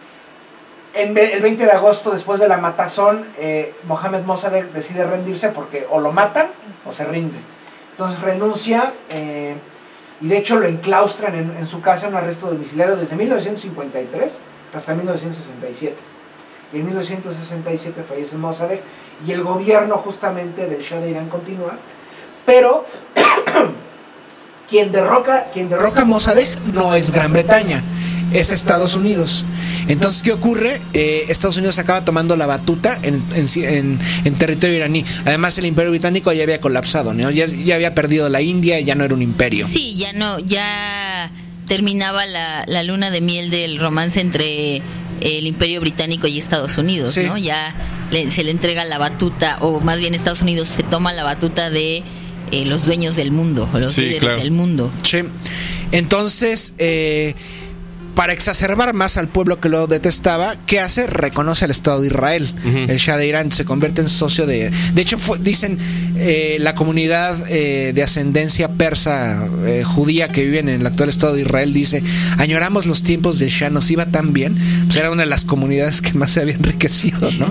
en el veinte de agosto, después de la matazón, eh, Mohammad Mossadegh decide rendirse porque o lo matan o se rinde. Entonces renuncia eh, y de hecho lo enclaustran en, en su casa en un arresto domiciliario desde mil novecientos cincuenta y tres hasta mil novecientos sesenta y siete. Y en mil novecientos sesenta y siete fallece Mossadegh y el gobierno justamente del Shah de Irán continúa, pero quien derroca, quien derroca a Mossadegh no es Gran Bretaña, es Estados Unidos. Entonces, ¿qué ocurre? Eh, Estados Unidos acaba tomando la batuta en, en, en, en territorio iraní. Además, el Imperio Británico ya había colapsado, ¿no? Ya, ya había perdido la India, ya no era un imperio. Sí, ya no, ya terminaba la, la luna de miel del romance entre el Imperio Británico y Estados Unidos, sí. ¿no? Ya le, se le entrega la batuta, o más bien Estados Unidos se toma la batuta de eh, los dueños del mundo, los sí, líderes claro. del mundo. Sí. Entonces, eh, para exacerbar más al pueblo que lo detestaba, ¿qué hace? Reconoce al Estado de Israel. Uh-huh. El Shah de Irán se convierte en socio de... De hecho, fue, dicen, eh, la comunidad eh, de ascendencia persa eh, judía que vive en el actual Estado de Israel dice, añoramos los tiempos del Shah, nos iba tan bien. Pues era una de las comunidades que más se había enriquecido, ¿no?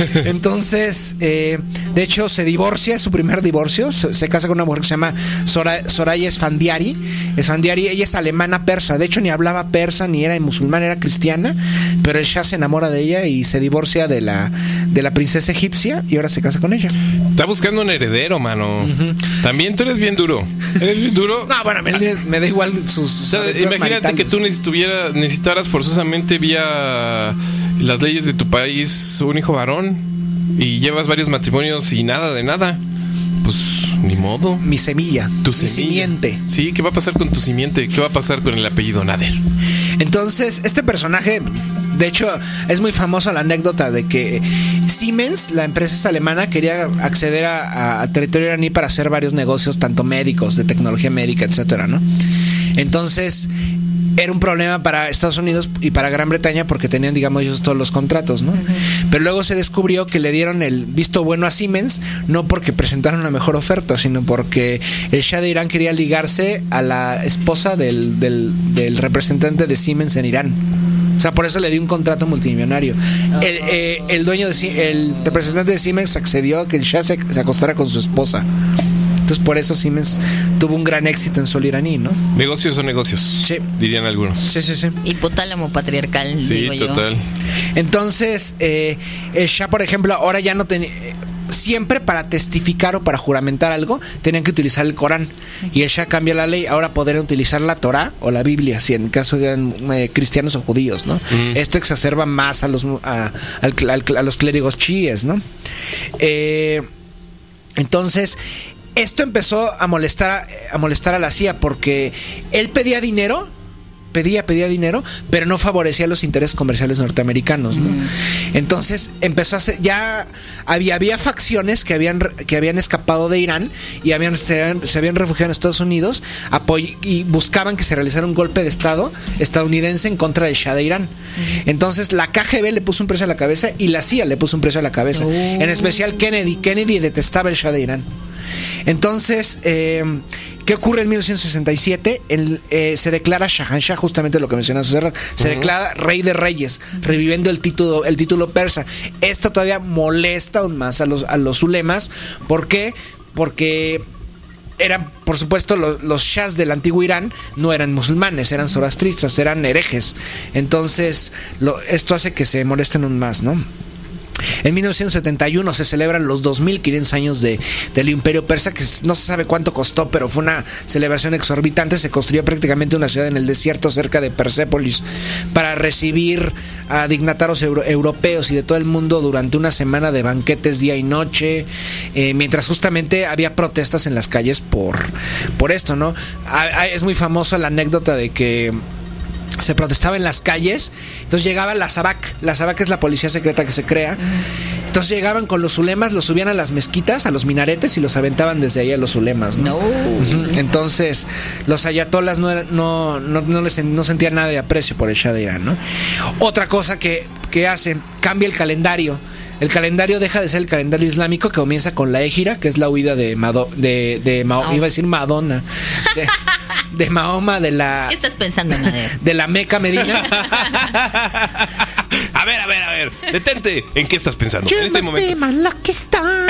Entonces, eh, de hecho, se divorcia, es su primer divorcio, se, se casa con una mujer que se llama Sora, Soraya Esfandiari. Esfandiari, ella es alemana persa, de hecho ni hablaba persa, ni era musulmana, era cristiana, pero el Shah se enamora de ella y se divorcia de la de la princesa egipcia y ahora se casa con ella. Está buscando un heredero, mano. Uh-huh. También tú eres bien duro. ¿Eres bien duro? No, bueno, me, me da igual sus, sus o sea, imagínate maritales. Que tú necesituvieras, necesitaras forzosamente vía las leyes de tu país un hijo varón y llevas varios matrimonios y nada de nada. Pues ni modo. Mi semilla, tu mi semilla. Simiente. Sí, ¿qué va a pasar con tu simiente? ¿Qué va a pasar con el apellido Nader? Entonces, este personaje, de hecho, es muy famosa la anécdota de que Siemens, la empresa alemana, quería acceder a, a territorio iraní para hacer varios negocios, tanto médicos, de tecnología médica, etcétera, ¿no? Entonces, era un problema para Estados Unidos y para Gran Bretaña porque tenían, digamos, ellos todos los contratos, ¿no? Uh-huh. Pero luego se descubrió que le dieron el visto bueno a Siemens, no porque presentaron una mejor oferta, sino porque el Shah de Irán quería ligarse a la esposa del, del, del representante de Siemens en Irán. O sea, por eso le dio un contrato multimillonario. Uh-huh. El, eh, el dueño de el representante de Siemens accedió a que el Shah se, se acostara con su esposa. Entonces por eso Siemens tuvo un gran éxito en suelo iraní, ¿no? Negocios son negocios, sí, dirían algunos. Sí, sí, sí. Hipotálamo patriarcal, sí, digo yo. Total. Entonces, eh, el Shah, por ejemplo, ahora ya no tenía... Siempre para testificar o para juramentar algo tenían que utilizar el Corán. Y el Shah cambia la ley. Ahora podrían utilizar la Torá o la Biblia, si en el caso eran eh, cristianos o judíos, ¿no? Mm. Esto exacerba más a los a, a, a, a los clérigos chiíes, ¿no? Eh, entonces... Esto empezó a molestar a, a molestar a la C I A porque él pedía dinero, pedía, pedía dinero, pero no favorecía los intereses comerciales norteamericanos, ¿no? Mm. Entonces empezó a hacer, ya había, había facciones que habían que habían escapado de Irán y habían se, habían, se habían refugiado en Estados Unidos apoy, y buscaban que se realizara un golpe de estado estadounidense en contra del Shah de Irán. Mm. Entonces la K G B le puso un precio a la cabeza y la C I A le puso un precio a la cabeza. Oh. En especial Kennedy. Kennedy detestaba el Shah de Irán. Entonces, eh, ¿qué ocurre en mil novecientos sesenta y siete? El, eh, se declara Shahanshah, justamente lo que mencionas, se uh-huh. declara rey de reyes, reviviendo el título, el título persa. Esto todavía molesta aún más a los, a los ulemas. ¿Por qué? Porque eran, por supuesto, los, los shahs del antiguo Irán no eran musulmanes, eran zoroastristas, eran herejes. Entonces, lo, esto hace que se molesten aún más, ¿no? En mil novecientos setenta y uno se celebran los dos mil quinientos años de, del Imperio Persa, que no se sabe cuánto costó, pero fue una celebración exorbitante. Se construyó prácticamente una ciudad en el desierto cerca de Persépolis para recibir a dignatarios euro, europeos y de todo el mundo durante una semana de banquetes día y noche, eh, mientras justamente había protestas en las calles por, por esto, ¿no? Ah, es muy famosa la anécdota de que se protestaba en las calles, entonces llegaba la SAVAK, la SAVAK es la policía secreta que se crea, entonces llegaban con los ulemas, los subían a las mezquitas, a los minaretes y los aventaban desde ahí a los ulemas, ¿no? No. Entonces los ayatolas no, eran, no, no, no, les, no sentían nada de aprecio por el Shah de Irán, ¿no? Otra cosa que, que hacen, cambia el calendario. El calendario deja de ser el calendario islámico, que comienza con la Égira, que es la huida de Mado, de, de Mao, oh. iba a decir Madonna, de, de Mahoma, de la... ¿Qué estás pensando, Nader? De la Meca Medina. A ver, a ver, a ver, detente. ¿En qué estás pensando? You en este must momento. be my lucky star.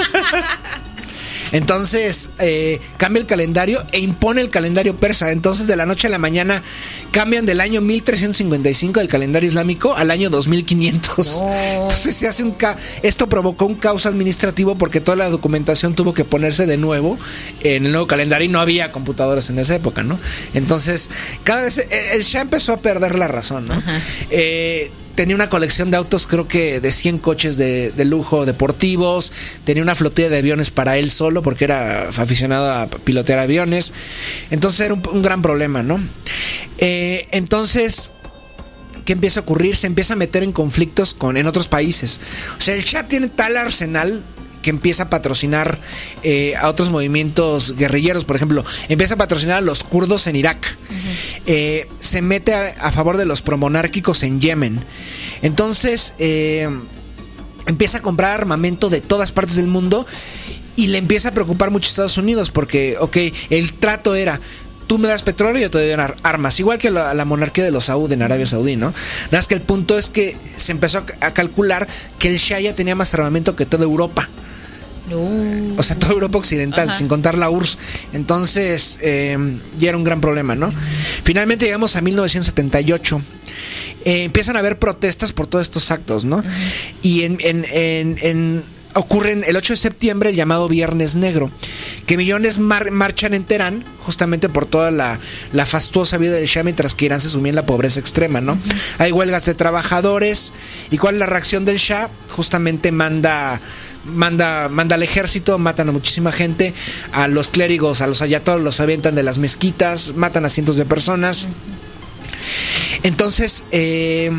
Entonces eh, cambia el calendario e impone el calendario persa. Entonces de la noche a la mañana cambian del año mil trescientos cincuenta y cinco del calendario islámico al año dos mil quinientos. No. Entonces se hace un ca esto provocó un caos administrativo porque toda la documentación tuvo que ponerse de nuevo en el nuevo calendario y no había computadoras en esa época, ¿no? Entonces cada vez el, el Shah empezó a perder la razón, ¿no? Eh, tenía una colección de autos, creo que de cien coches de, de lujo deportivos. Tenía una flotilla de aviones para él solo, porque era aficionado a pilotear aviones. Entonces era un, un gran problema, ¿no? Eh, entonces, ¿qué empieza a ocurrir? Se empieza a meter en conflictos con, en otros países. O sea, el Shah tiene tal arsenal que empieza a patrocinar eh, a otros movimientos guerrilleros. Por ejemplo, empieza a patrocinar a los kurdos en Irak. Uh-huh. eh, se mete a, a favor de los promonárquicos en Yemen. Entonces eh, empieza a comprar armamento de todas partes del mundo y le empieza a preocupar mucho a Estados Unidos porque, ok, el trato era: tú me das petróleo y yo te doy armas, igual que la, la monarquía de los Saud en Arabia Saudí, ¿no? Nada más que el punto es que se empezó a, a calcular que el Shah ya tenía más armamento que toda Europa. No. O sea, toda Europa occidental, ajá, sin contar la U R S S. Entonces, eh, ya era un gran problema, ¿no? Finalmente llegamos a mil novecientos setenta y ocho. Eh, empiezan a haber protestas por todos estos actos, ¿no? Uh-huh. Y en, en, en, en ocurren el ocho de septiembre el llamado Viernes Negro, que millones mar marchan en Teherán justamente por toda la, la fastuosa vida del Shah, mientras que Irán se sumía en la pobreza extrema, ¿no? Uh-huh. Hay huelgas de trabajadores. ¿Y cuál es la reacción del Shah? Justamente manda... Manda, manda al ejército, matan a muchísima gente, a los clérigos, a los ayatolas los avientan de las mezquitas, matan a cientos de personas. Entonces, eh,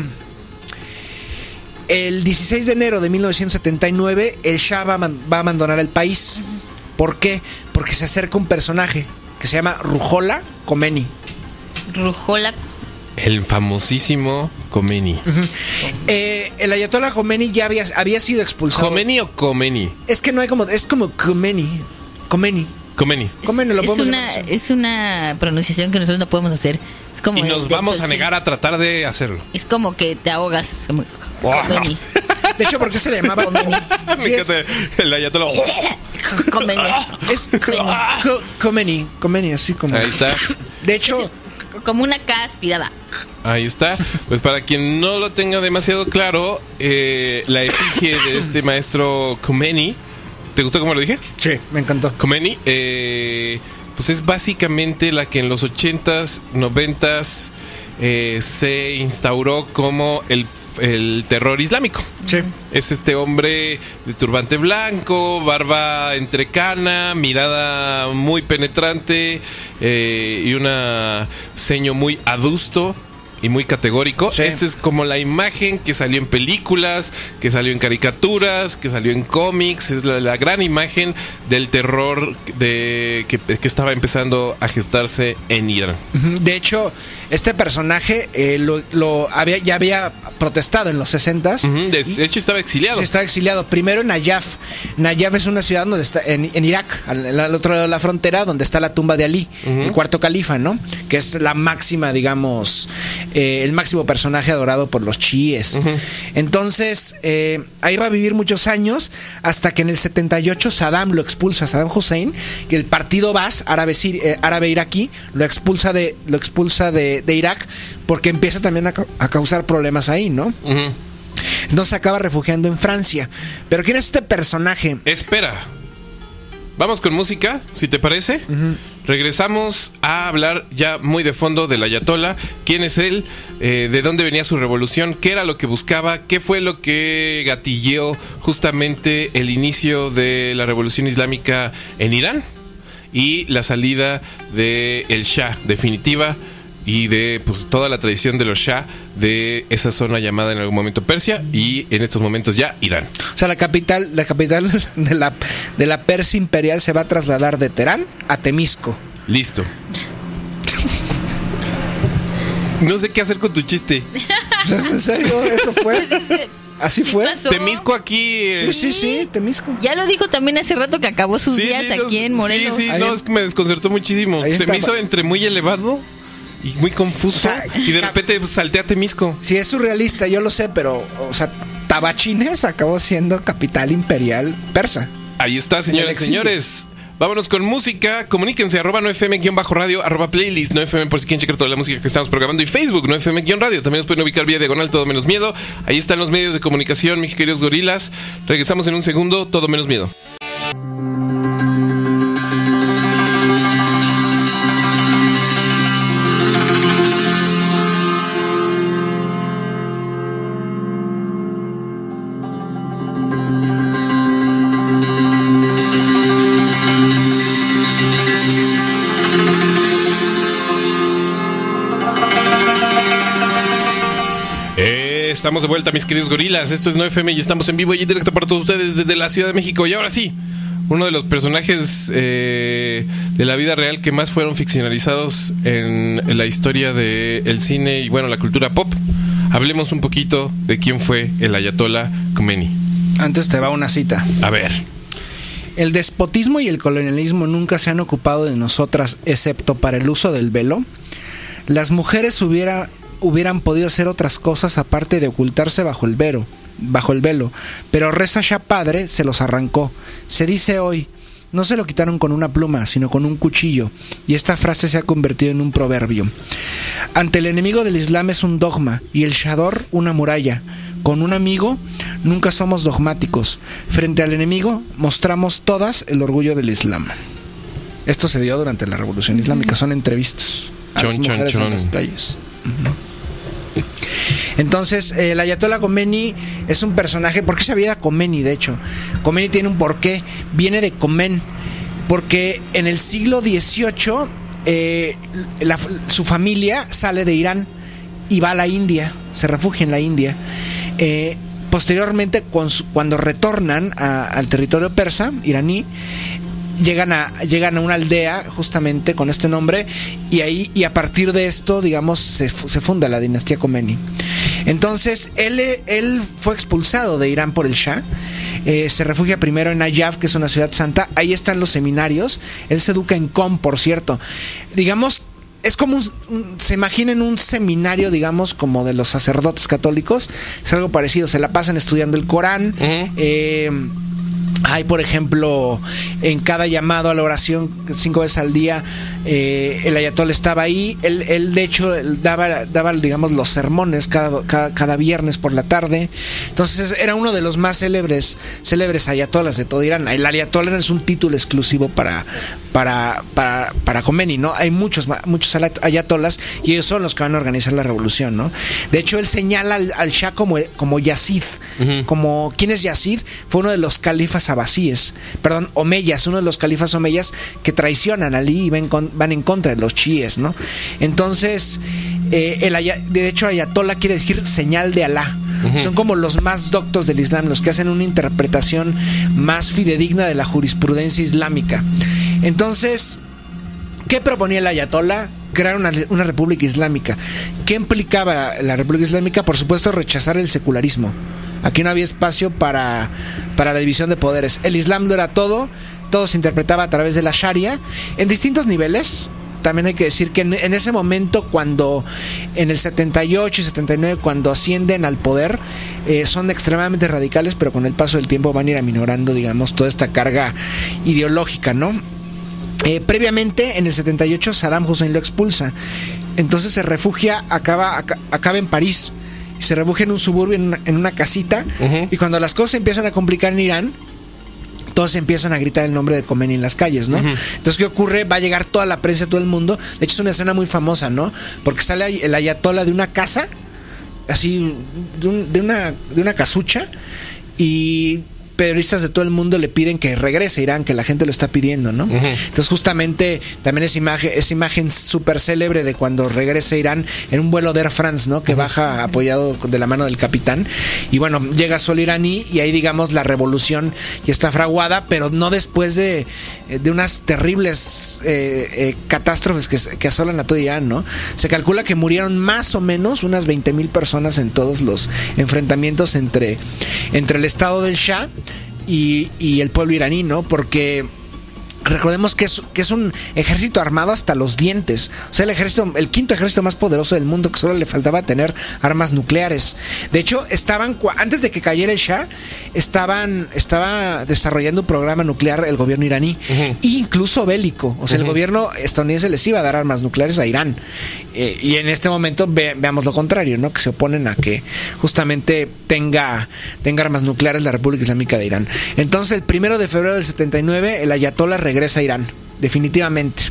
el dieciséis de enero de mil novecientos setenta y nueve, el Shah va a, va a abandonar el país. ¿Por qué? Porque se acerca un personaje que se llama Ruhollah Khomeini. Ruhollah El famosísimo Khomeini. Uh-huh. eh, el ayatollah Khomeini ya había, había sido expulsado. ¿Khomeini o Khomeini? Es que no hay como... Es como Khomeini. Khomeini. Khomeini. Khomeini, lo es, podemos una, es una pronunciación que nosotros no podemos hacer. Es como y nos vamos a negar a tratar de hacerlo. Es como que te ahogas. Como Khomeini. De hecho, ¿por qué se le llamaba Khomeini? Sí, es... El ayatollah. Khomeini. Es Khomeini. Khomeini, así como... Ahí está. De hecho... Como una K aspirada. Ahí está. Pues para quien no lo tenga demasiado claro, eh, la efigie de este maestro Khomeini, ¿te gustó cómo lo dije? Sí, me encantó. Khomeini, eh, pues es básicamente la que en los ochentas, noventas eh, se instauró como el el terror islámico. Sí. Es este hombre de turbante blanco, barba entrecana, mirada muy penetrante eh, y una ceño muy adusto y muy categórico. Sí. Esta es como la imagen que salió en películas, que salió en caricaturas, que salió en cómics. Es la, la gran imagen del terror de que, que estaba empezando a gestarse en Irán. De hecho, este personaje eh, lo, lo había, ya había protestado en los sesentas. Uh-huh. De, de hecho, estaba exiliado. Sí, estaba exiliado. Primero en Nayaf. Nayaf es una ciudad donde está en, en Irak, al, al otro lado de la frontera, donde está la tumba de Ali, uh-huh, el cuarto califa, ¿no? Que es la máxima, digamos, eh, el máximo personaje adorado por los chiíes. Uh-huh. Entonces, eh, ahí va a vivir muchos años hasta que en el setenta y ocho Saddam lo expulsa, Saddam Hussein, que el partido Baas, árabe, eh, árabe iraquí, lo expulsa de, lo expulsa de, de Irak porque empieza también a, a causar problemas ahí, ¿no? Uh-huh. Entonces se acaba refugiando en Francia. Pero ¿quién es este personaje? Espera. Vamos con música, si te parece. Uh-huh. Regresamos a hablar ya muy de fondo del ayatolá. ¿Quién es él? Eh, ¿De dónde venía su revolución? ¿Qué era lo que buscaba? ¿Qué fue lo que gatilleó justamente el inicio de la revolución islámica en Irán? Y la salida del Shah definitiva y de pues toda la tradición de los Shah de esa zona llamada en algún momento Persia y en estos momentos ya Irán. O sea, la capital, la capital de la, de la Persia imperial se va a trasladar de Teherán a Temisco. Listo. No sé qué hacer con tu chiste. Pues, ¿en serio? ¿Eso fue? ¿Así fue? Pasó? Temisco aquí. Eh... Sí, sí, sí, Temisco. Ya lo dijo también hace rato que acabó sus sí, días sí, aquí no, en Morelos. Sí, sí, ahí no, en... es que me desconcertó muchísimo. Ahí Se está... me hizo entre muy elevado y muy confuso. O sea, y de repente pues, salté a Temisco. Sí, es surrealista, yo lo sé, pero, o sea, Tabachines acabó siendo capital imperial persa. Ahí está, señores y señores. Vámonos con música. Comuníquense, arroba nueve F M-radio, arroba playlist nueve F M por si quieren checar toda la música que estamos programando. Y Facebook, nueve F M-radio. También nos pueden ubicar vía diagonal Todo Menos Miedo. Ahí están los medios de comunicación, mis queridos gorilas. Regresamos en un segundo, Todo Menos Miedo. Estamos de vuelta, mis queridos gorilas. Esto es nueve F M y estamos en vivo y en directo para todos ustedes desde la Ciudad de México. Y ahora sí, uno de los personajes eh, de la vida real que más fueron ficcionalizados en, en la historia del cine y, bueno, la cultura pop. Hablemos un poquito de quién fue el ayatolá Khomeini. Antes te va una cita. A ver. El despotismo y el colonialismo nunca se han ocupado de nosotras, excepto para el uso del velo. Las mujeres hubiera... hubieran podido hacer otras cosas aparte de ocultarse bajo el velo, bajo el velo, pero Reza Shah padre se los arrancó. Se dice hoy, no se lo quitaron con una pluma, sino con un cuchillo, y esta frase se ha convertido en un proverbio. Ante el enemigo del Islam es un dogma, y el Shador una muralla. Con un amigo nunca somos dogmáticos. Frente al enemigo mostramos todas el orgullo del Islam. Esto se dio durante la Revolución Islámica, son entrevistas a chon, las mujeres chon, chon. en las calles. Uh-huh. Entonces, eh, el ayatolá Khomeini es un personaje. ¿Por qué se apellida Khomeini? De hecho, Khomeini tiene un porqué. Viene de Khomen, porque en el siglo dieciocho eh, la, su familia sale de Irán y va a la India, se refugia en la India. Eh, posteriormente, cuando retornan a, al territorio persa, iraní, Llegan a, llegan a una aldea justamente con este nombre y ahí y a partir de esto, digamos, se, se funda la dinastía Khomeini. Entonces, él, él fue expulsado de Irán por el Shah. Eh, se refugia primero en Najaf, que es una ciudad santa. Ahí están los seminarios. Él se educa en Qom, por cierto. Digamos, es como un, un, se imaginen un seminario, digamos, como de los sacerdotes católicos. Es algo parecido. Se la pasan estudiando el Corán. Uh-huh. Eh... Hay, por ejemplo, en cada llamado a la oración, cinco veces al día, eh, el ayatolá estaba ahí. Él, él de hecho, él daba, daba, digamos, los sermones cada, cada, cada viernes por la tarde. Entonces, era uno de los más célebres, célebres ayatolás de todo Irán. El ayatolá es un título exclusivo para, para, para, para Khomeini, ¿no? Hay muchos, muchos ayatolás y ellos son los que van a organizar la revolución, ¿no? De hecho, él señala al, al Shah como, como Yazid. Uh-huh. Como, ¿quién es Yazid? Fue uno de los califas abasíes, perdón, omeyas, uno de los califas omeyas que traicionan a Ali y van, con, van en contra de los chiíes, ¿no? Entonces, eh, el, de hecho, ayatolá quiere decir señal de Alá. Uh-huh. Son como los más doctos del Islam, los que hacen una interpretación más fidedigna de la jurisprudencia islámica. Entonces, ¿qué proponía el ayatolá? Crear una, una república islámica. ¿Qué implicaba la república islámica? Por supuesto, rechazar el secularismo. Aquí no había espacio para, para la división de poderes. El Islam lo era todo, todo se interpretaba a través de la Sharia, en distintos niveles. también hay que decir que en, en ese momento, cuando en el setenta y ocho y setenta y nueve, cuando ascienden al poder, eh, son extremadamente radicales, pero con el paso del tiempo van a ir aminorando, digamos, toda esta carga ideológica, ¿no? Eh, previamente, en el setenta y ocho, Saddam Hussein lo expulsa. Entonces se refugia, acaba, acaba, acaba en París. Se refugia en un suburbio, en una, en una casita. Uh-huh. Y cuando las cosas empiezan a complicar en Irán, todos empiezan a gritar el nombre de Khomeini en las calles, ¿no? Uh-huh. Entonces, ¿qué ocurre? Va a llegar toda la prensa, todo el mundo. De hecho, es una escena muy famosa, ¿no? Porque sale el ayatollah de una casa, así, de, un, de, una, de una casucha, y periodistas de todo el mundo le piden que regrese a Irán, que la gente lo está pidiendo, ¿no? Uh-huh. Entonces, justamente, también esa imagen, esa imagen súper célebre de cuando regresa a Irán en un vuelo de Air France, ¿no? Que uh-huh. baja apoyado de la mano del capitán. Y bueno, llega solo iraní y ahí, digamos, la revolución ya está fraguada, pero no después de, de unas terribles eh, eh, catástrofes que, que asolan a todo Irán, ¿no? Se calcula que murieron más o menos unas veinte mil personas en todos los enfrentamientos entre, entre el estado del Shah Y, y el pueblo iraní, ¿no? Porque recordemos que es, que es un ejército armado hasta los dientes. O sea, el ejército, el quinto ejército más poderoso del mundo, que solo le faltaba tener armas nucleares. De hecho, estaban, antes de que cayera el Shah, estaban, estaba desarrollando un programa nuclear el gobierno iraní, uh-huh. e incluso bélico. O sea, uh-huh. el gobierno estadounidense les iba a dar armas nucleares a Irán. Eh, y en este momento ve, veamos lo contrario, ¿no? Que se oponen a que justamente tenga, tenga armas nucleares la República Islámica de Irán. Entonces, el primero de febrero del setenta y nueve, el ayatollah regresa a Irán, definitivamente.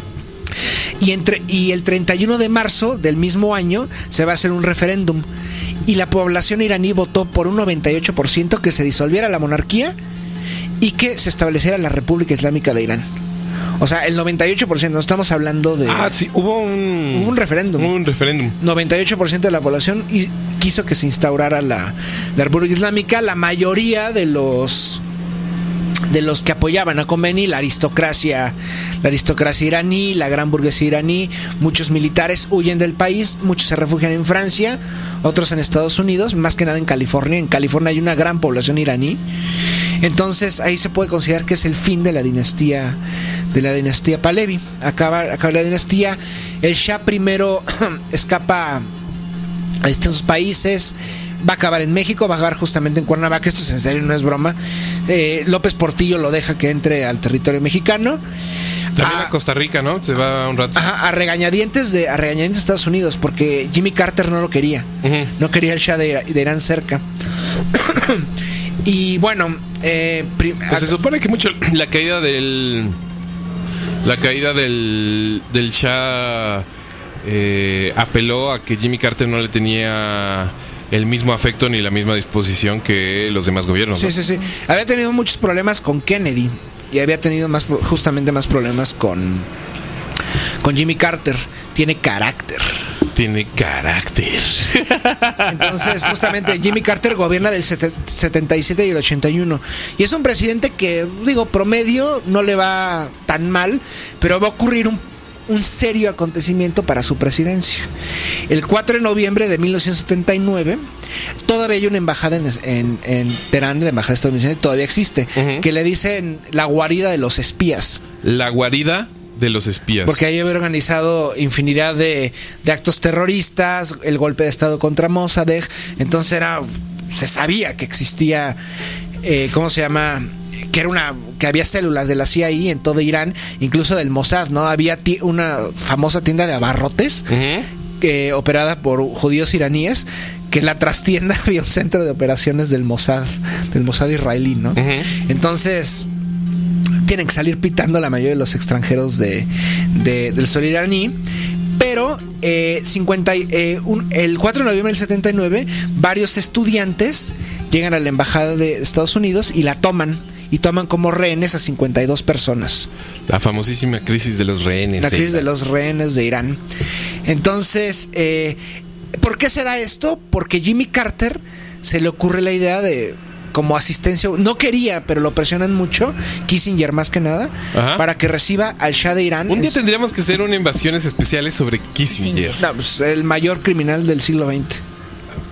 Y, entre, y el treinta y uno de marzo del mismo año se va a hacer un referéndum. Y la población iraní votó por un noventa y ocho por ciento que se disolviera la monarquía y que se estableciera la República Islámica de Irán. O sea, el noventa y ocho por ciento, no estamos hablando de... Ah, sí, hubo un... Hubo un referéndum. Hubo un referéndum. noventa y ocho por ciento de la población y quiso que se instaurara la, la República Islámica. La mayoría de los... de los que apoyaban a Khomeini, la aristocracia, la aristocracia iraní, la gran burguesía iraní, muchos militares huyen del país, muchos se refugian en Francia, otros en Estados Unidos, más que nada en California. En California hay una gran población iraní. Entonces ahí se puede considerar que es el fin de la dinastía de la dinastía Pahlavi. Acaba, acaba la dinastía. El Shah primero escapa a distintos países. Va a acabar en México, va a acabar justamente en Cuernavaca. Esto es en serio, no es broma. eh, López Portillo lo deja que entre al territorio mexicano. También a, a Costa Rica, ¿no? Se va un rato. Ajá, a regañadientes de a regañadientes de Estados Unidos, porque Jimmy Carter no lo quería. Uh-huh. No quería el Shah de, de Irán cerca. Y bueno, eh, prim- pues se supone que mucho la caída del la caída del del Shah eh, apeló a que Jimmy Carter no le tenía el mismo afecto ni la misma disposición que los demás gobiernos, ¿no? Sí, sí, sí. Había tenido muchos problemas con Kennedy y había tenido más justamente más problemas con con Jimmy Carter. Tiene carácter. Tiene carácter. Entonces, justamente Jimmy Carter gobierna del setenta y siete y el ochenta y uno. Y es un presidente que, digo, promedio, no le va tan mal, pero va a ocurrir un un serio acontecimiento para su presidencia. El cuatro de noviembre de mil novecientos setenta y nueve, todavía hay una embajada en, en, en Teherán, la embajada estadounidense, todavía existe, uh-huh. que le dicen la guarida de los espías. La guarida de los espías. Porque ahí había organizado infinidad de, de actos terroristas, el golpe de estado contra Mossadegh. Entonces era, se sabía que existía, eh, ¿cómo se llama? Que era una, que había células de la C I A en todo Irán, incluso del Mossad, ¿no? Había ti- una famosa tienda de abarrotes uh-huh. que operada por judíos iraníes, que en la trastienda había un centro de operaciones del Mossad, del Mossad israelí, ¿no? Uh-huh. Entonces tienen que salir pitando la mayoría de los extranjeros de, de del suelo iraní. Pero eh, cincuenta, eh, un, el cuatro de noviembre del setenta y nueve, varios estudiantes llegan a la embajada de Estados Unidos y la toman. Y toman como rehenes a cincuenta y dos personas. La famosísima crisis de los rehenes. La crisis de los rehenes de Irán. Entonces, eh, ¿por qué se da esto? Porque Jimmy Carter se le ocurre la idea de, como asistencia, no quería, pero lo presionan mucho, Kissinger más que nada, ajá, para que reciba al Shah de Irán. Un día su... tendríamos que hacer una invasiones especiales sobre Kissinger. No, pues, el mayor criminal del siglo veinte.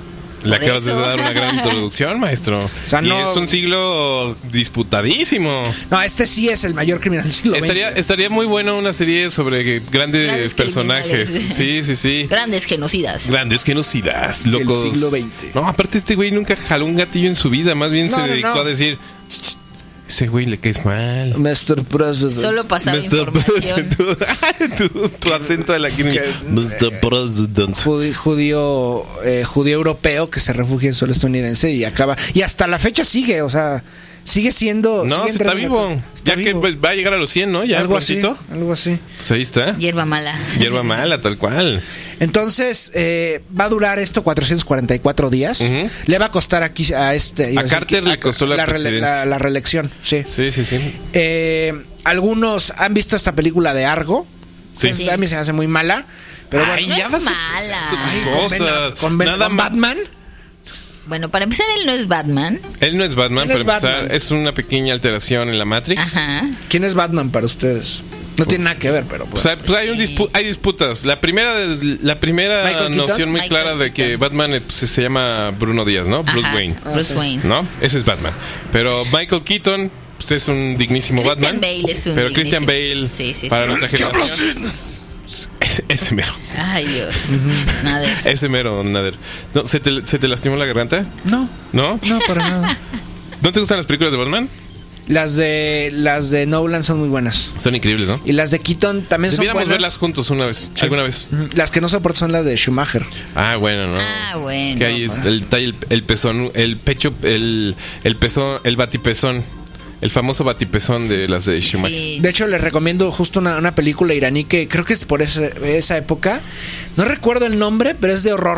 Le Por acabas eso. de dar una gran introducción, maestro. O sea, y no- es un siglo disputadísimo. No, este sí es el mayor criminal del siglo Estaría, veinte. estaría muy bueno una serie sobre grandes, Grandes personajes. criminales. Sí, sí, sí. Grandes genocidas. Grandes genocidas, locos. siglo veinte. No, aparte este güey nunca jaló un gatillo en su vida. Más bien No, se no, dedicó no. a decir... "Ch, ch, ese güey le caes mal. mister President. Solo pasaba mister información. tu, tu, tu acento de la Que- mister President. Judío, judío, eh, judío europeo que se refugia en suelo estadounidense y acaba. Y hasta la fecha sigue, o sea, sigue siendo. No, sigue se está entrando en la- vivo. está Ya que vivo. pues, va a llegar a los cien, ¿no? Ya algo así, prontito. algo así. Pues ahí está. Hierba mala. Hierba mala, tal cual. Entonces, eh, va a durar esto cuatrocientos cuarenta y cuatro días. Ujú. Le va a costar aquí a este. iba A decir Carter que- le costó la rele- presidencia. la- la reelección, sí. Sí, sí, sí. Eh, algunos han visto esta película de Argo. Sí. Que A mí se me hace muy mala. Pero Ay, no ya es vas a mala. empezar Ay, con con cosas. Ben- con, Ben- Nada con más. Batman. Bueno, para empezar, él no es Batman. Él no es Batman, Él para es empezar, Batman. es una pequeña alteración en la Matrix. Ajá. ¿Quién es Batman para ustedes? No tiene nada que ver, pero O pues. sea, pues hay, un Sí. dispu- hay disputas. La primera, la primera Michael Keaton. noción muy Michael clara de que Keaton. Batman eh, pues, se llama Bruno Díaz, ¿no? Bruce Ajá, Wayne. Bruce sí. Wayne. ¿No? Ese es Batman. Pero Michael Keaton pues, es un dignísimo Christian Batman. Bale es un Pero Christian dignísimo. Bale, Sí, sí, para sí. nuestra generación. Ese, ese mero. Ay, Dios. Nada. Ese mero, Nader. No, ¿se, te, ¿Se te lastimó la garganta? No, ¿No? no, para nada. ¿No te gustan las películas de Batman? Las de las de Nolan son muy buenas. Son increíbles, ¿no? Y las de Keaton también son Debiéramos buenas. verlas juntos una vez, alguna vez. Ujú. Las que no soporto son las de Schumacher. Ah, bueno, no. Ah, bueno. Que ahí es el, detalle, el, el pezón, el pecho, el, el pezón, el batipezón. El famoso batipezón de las de Schumacher. Sí. De hecho, les recomiendo justo una, una película iraní que creo que es por ese- esa época. No recuerdo el nombre, pero es de horror.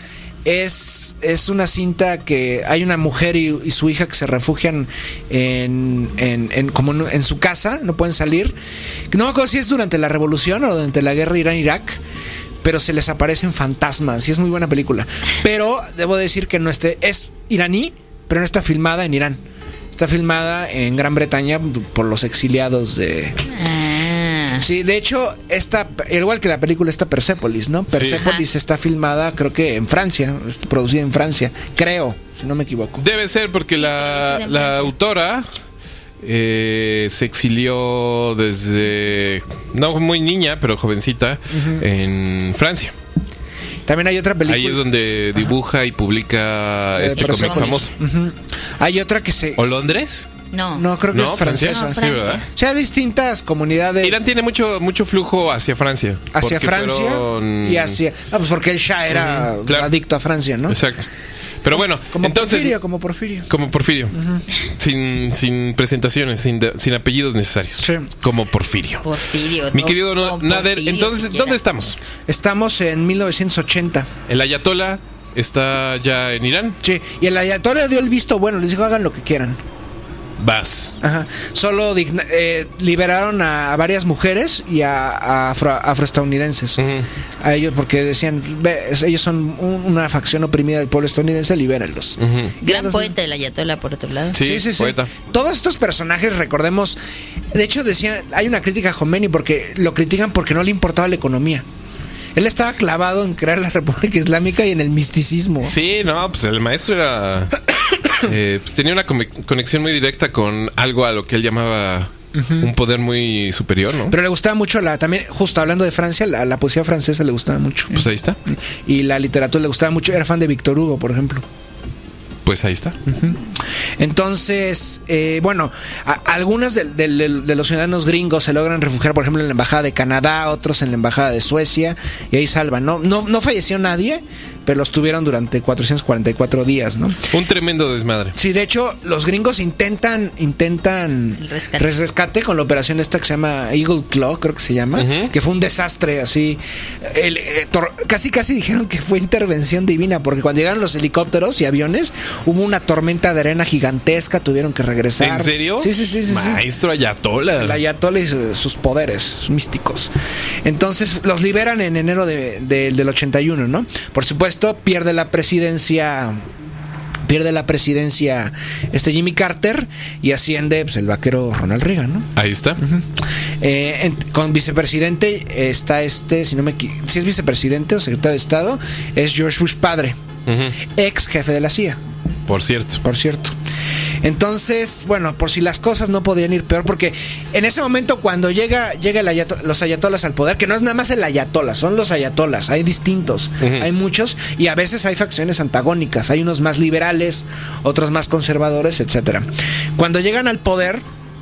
Es, es una cinta que hay una mujer y, y su hija que se refugian en, en, en- como en, en su casa, no pueden salir. No me acuerdo si es durante la revolución o durante la guerra Irán-Irak, pero se les aparecen fantasmas y es muy buena película. Pero debo decir que no esté, es iraní, pero no está filmada en Irán. Está filmada en Gran Bretaña por los exiliados de... Ah. Sí, de hecho, esta, igual que la película está Persepolis, ¿no? Persepolis está filmada, creo que en Francia, está producida en Francia, creo, si no me equivoco. Debe ser porque Sí, la, producida en la Francia. autora eh, se exilió desde, no muy niña, pero jovencita, en Francia. También hay otra película. Ahí es donde dibuja y publica Eh, este cómic Persepolis. famoso. Ujú. Hay otra que se... ¿O Londres? No. No, creo que No, es francesa. Francia. No, Sí, Francia. ¿verdad? O sea, distintas comunidades Irán tiene mucho mucho flujo hacia Francia. hacia porque Francia fueron- y hacia... Ah, pues porque el Shah era Ujú, claro. adicto a Francia, ¿no? Exacto. Pero bueno, Como entonces... Porfirio, como Porfirio. Como Porfirio. sin, sin presentaciones, sin, de- sin apellidos necesarios. Sí. Como Porfirio. Porfirio. Mi no, querido no- no, Nader, Porfirio entonces, siquiera. ¿dónde estamos? Estamos en mil novecientos ochenta. ¿El Ayatollah está ya en Irán? Sí, y el ayatollah dio el visto bueno, les dijo hagan lo que quieran. Vas. Ajá. Solo digna- eh, liberaron a, a varias mujeres y a, a afro- afroestadounidenses. Ujú. A ellos porque decían, "Ve, es- ellos son un- una facción oprimida del pueblo estadounidense, libérenlos. Ujú. Gran Ya los- poeta del Ayatollah, por otro lado. Sí, poeta. Todos estos personajes, recordemos, de hecho decían, hay una crítica a Khomeini porque lo critican porque no le importaba la economía. Él estaba clavado en crear la República Islámica y en el misticismo. Sí, no, pues el maestro era... eh, pues tenía una come- conexión muy directa con algo a lo que él llamaba un poder muy superior, ¿no? Pero le gustaba mucho la, también, justo hablando de Francia, la, la poesía francesa le gustaba mucho. Pues ahí está. Y la literatura le gustaba mucho. Era fan de Víctor Hugo, por ejemplo. Pues ahí está. Entonces, eh, bueno, a- algunas de, de- de- de los ciudadanos gringos se logran refugiar, por ejemplo, en la embajada de Canadá, otros en la embajada de Suecia, y ahí salvan. No, no, no falleció nadie, pero los tuvieron durante cuatrocientos cuarenta y cuatro días, ¿no? Un tremendo desmadre. Sí, de hecho, los gringos intentan, intentan El rescate. res- rescate con la operación esta que se llama Eagle Claw, creo que se llama, Ujú. que fue un desastre así. El, eh, tor- casi casi dijeron que fue intervención divina, porque cuando llegaron los helicópteros y aviones, hubo una tormenta de arena gigantesca, tuvieron que regresar. ¿En serio? Sí, sí, sí, sí. sí. Maestro Ayatollah. El Ayatollah y su- sus poderes sus místicos. Entonces los liberan en enero de- de- del ochenta y uno, ¿no? Por supuesto, pierde la presidencia. Pierde la presidencia este Jimmy Carter y asciende pues, el vaquero Ronald Reagan, ¿no? Ahí está. Eh, en- con vicepresidente está este, si no me equi- si es vicepresidente o secretario de Estado, es George Bush padre. Uh-huh. Ex jefe de la C I A. Por cierto. Por cierto. Entonces, bueno, por si las cosas no podían ir peor, porque en ese momento cuando llega, llega el ayato, los ayatolas al poder, que no es nada más el ayatola, son los ayatolas, hay distintos, uh-huh. hay muchos, y a veces hay facciones antagónicas, hay unos más liberales, otros más conservadores, etcétera. Cuando llegan al poder,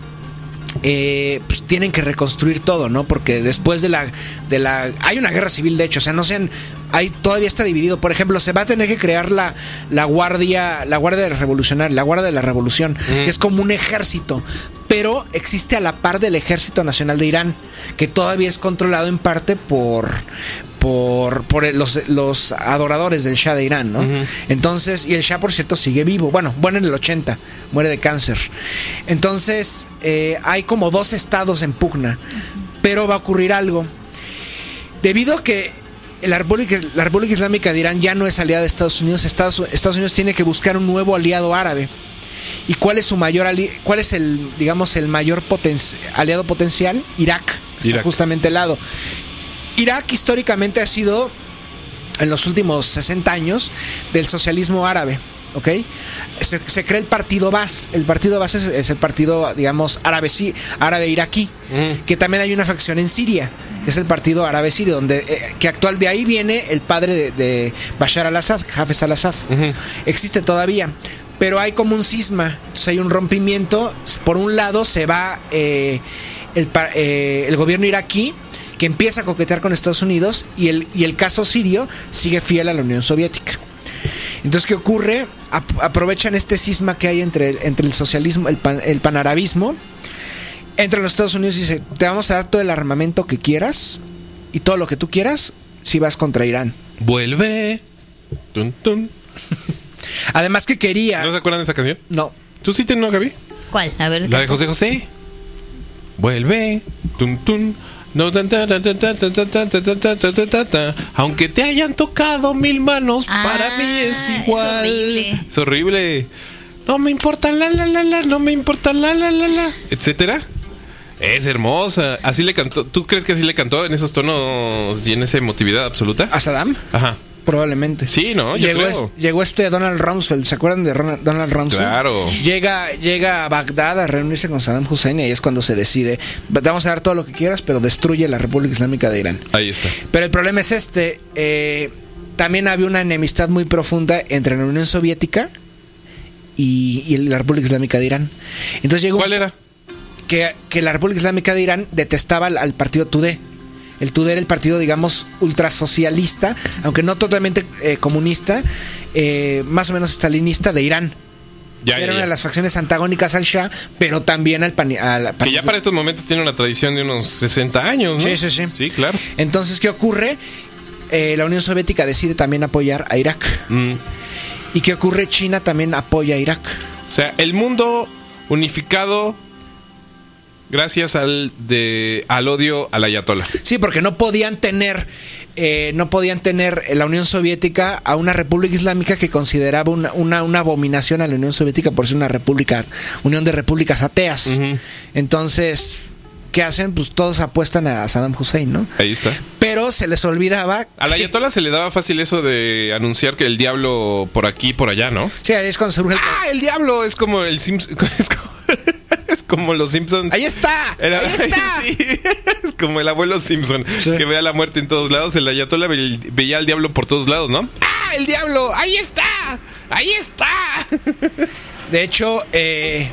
Eh, pues tienen que reconstruir todo, ¿no? Porque después de la, de la hay una guerra civil, de hecho, o sea, no sean, hay, todavía está dividido. Por ejemplo, se va a tener que crear la, la guardia, la guardia revolucionaria, la guardia de la revolución, mm. que es como un ejército, pero existe a la par del Ejército Nacional de Irán, que todavía es controlado en parte por por, por los, los adoradores del Shah de Irán, ¿no? Uh-huh. Entonces, y el Shah, por cierto, sigue vivo. Bueno, bueno, en el ochenta, muere de cáncer. Entonces, eh, hay como dos estados en pugna, pero va a ocurrir algo. Debido a que la República, la República Islámica de Irán ya no es aliada de Estados Unidos, Estados, Estados Unidos tiene que buscar un nuevo aliado árabe. ¿Y cuál es su mayor ali- cuál es el, digamos, el mayor poten- aliado potencial? Irak, está Irak. Justamente al lado. Irak históricamente ha sido, en los últimos sesenta años, del socialismo árabe, ¿ok? Se, se crea el partido Baas. El partido Baas es, es el partido, digamos, árabe, árabe iraquí, mm. que también hay una facción en Siria, que es el partido árabe sirio, donde eh, que actual de ahí viene el padre de, de Bashar al-Assad, Hafez al-Assad. Mm-hmm. Existe todavía. Pero hay como un cisma, entonces hay un rompimiento. Por un lado se va eh, el, eh, el gobierno iraquí, que empieza a coquetear con Estados Unidos, y el, y el caso sirio sigue fiel a la Unión Soviética. Entonces, ¿qué ocurre? Ap- aprovechan este cisma que hay entre, entre el socialismo, el, pan, el panarabismo, entre los Estados Unidos, y dice, te vamos a dar todo el armamento que quieras y todo lo que tú quieras si vas contra Irán. Vuelve. Tun, tun. Además que quería... ¿No se acuerdan de esa canción? No. ¿Tú sí te no, Gaby? ¿Cuál? A ver. La de José José. Vuelve. Tun, tun. No, ta, ta, ta, ta, ta, ta, ta, ta, ta, ta, ta. Aunque te hayan tocado mil manos, ah, para mí es igual. Es horrible. Es horrible. No me importa la la la la, no me importa la la la la, etcétera. Es hermosa. Así le cantó. ¿Tú crees que así le cantó en esos tonos y en esa emotividad absoluta? ¿A Saddam? Ajá. Probablemente. Sí, ¿no? Yo llegó, creo. Es, llegó este Donald Rumsfeld. ¿Se acuerdan de Ronald, Donald Rumsfeld? Claro. Llega, llega a Bagdad a reunirse con Saddam Hussein, y ahí es cuando se decide: te vamos a dar todo lo que quieras, pero destruye la República Islámica de Irán. Ahí está. Pero el problema es este. Eh, también había una enemistad muy profunda entre la Unión Soviética y, y la República Islámica de Irán. Entonces llegó... ¿Cuál era? Que, que la República Islámica de Irán detestaba al, al partido Tudeh. El Tudeh era el partido, digamos, ultrasocialista, aunque no totalmente eh, comunista, eh, más o menos stalinista de Irán. Ya, era ya, una ya. de las facciones antagónicas al Shah, pero también al pan, al Que ya para estos momentos tiene una tradición de unos sesenta años, ¿no? Sí, sí, sí. Sí, claro. Entonces, ¿qué ocurre? Eh, la Unión Soviética decide también apoyar a Irak. Mm. ¿Y qué ocurre? China también apoya a Irak. O sea, el mundo unificado... Gracias al de al odio al ayatollah. Sí, porque no podían tener eh, no podían tener la Unión Soviética a una república islámica que consideraba una, una, una abominación a la Unión Soviética por ser una república, unión de repúblicas ateas. Uh-huh. Entonces, ¿qué hacen? Pues todos apuestan a Saddam Hussein, ¿no? Ahí está. Pero se les olvidaba... Al ayatollah se le daba fácil eso de anunciar que el diablo por aquí, por allá, ¿no? Sí, ahí es cuando surge el... ¡Ah, el diablo! Es como el Simpson... Es como... Es como los Simpsons. ¡Ahí está! Era, ¡Ahí está! Sí, es como el abuelo Simpson, sí. Que ve a la muerte en todos lados. El ayatollah ve, veía al diablo por todos lados, ¿no? ¡Ah, el diablo! ¡Ahí está! ¡Ahí está! De hecho, eh,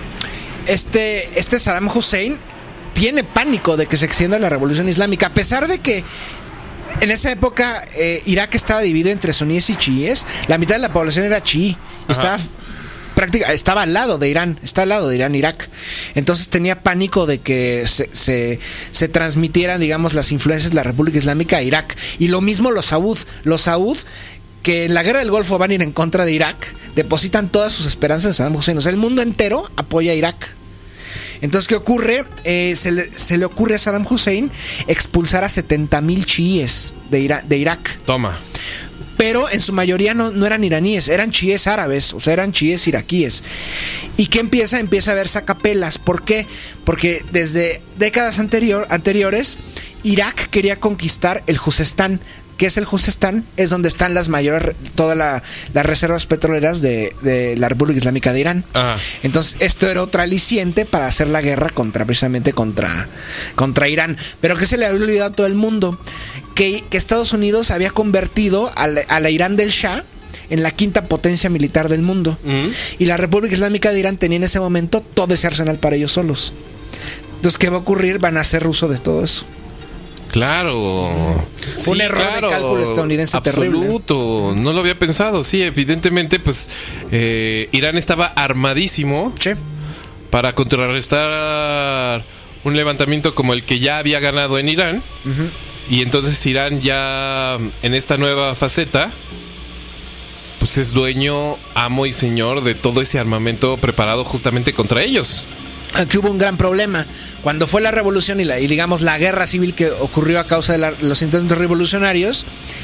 este, este Saddam Hussein tiene pánico de que se extienda la revolución islámica, a pesar de que en esa época eh, Irak estaba dividido entre suníes y chiíes. La mitad de la población era chií. Estaba... Práctica, estaba al lado de Irán, está al lado de Irán, Irak. Entonces tenía pánico de que se, se, se transmitieran, digamos, las influencias de la República Islámica a Irak. Y lo mismo los Saud. Los Saud, que en la guerra del Golfo van a ir en contra de Irak, depositan todas sus esperanzas en Saddam Hussein. O sea, el mundo entero apoya a Irak. Entonces, ¿qué ocurre? Eh, se, le, se le ocurre a Saddam Hussein expulsar a setenta mil chiíes de, Ira, de Irak. Toma. Pero en su mayoría no, no eran iraníes, eran chiíes árabes, o sea, eran chiíes iraquíes. ¿Y qué empieza? Empieza a haber sacapelas. ¿Por qué? Porque desde décadas anterior, anteriores, Irak quería conquistar el Juzestán, que es el Juzestán, es donde están las mayores, todas la, las reservas petroleras de, de la República Islámica de Irán. Ajá. Entonces, esto era otro aliciente para hacer la guerra contra, precisamente contra, contra Irán. Pero que se le había olvidado a todo el mundo, que, que Estados Unidos había convertido a la, a la Irán del Shah en la quinta potencia militar del mundo. Uh-huh. Y la República Islámica de Irán tenía en ese momento todo ese arsenal para ellos solos. Entonces, ¿qué va a ocurrir? Van a hacer uso de todo eso. Claro. Fue un sí, error claro, de cálculo estadounidense absoluto. terrible. No lo había pensado. Sí, evidentemente, pues eh, Irán estaba armadísimo sí. para contrarrestar un levantamiento como el que ya había ganado en Irán. Uh-huh. Y entonces Irán ya en esta nueva faceta pues es dueño, amo y señor de todo ese armamento preparado justamente contra ellos. Aquí hubo un gran problema. Cuando fue la revolución y, la, y digamos la guerra civil que ocurrió a causa de la, los intentos revolucionarios,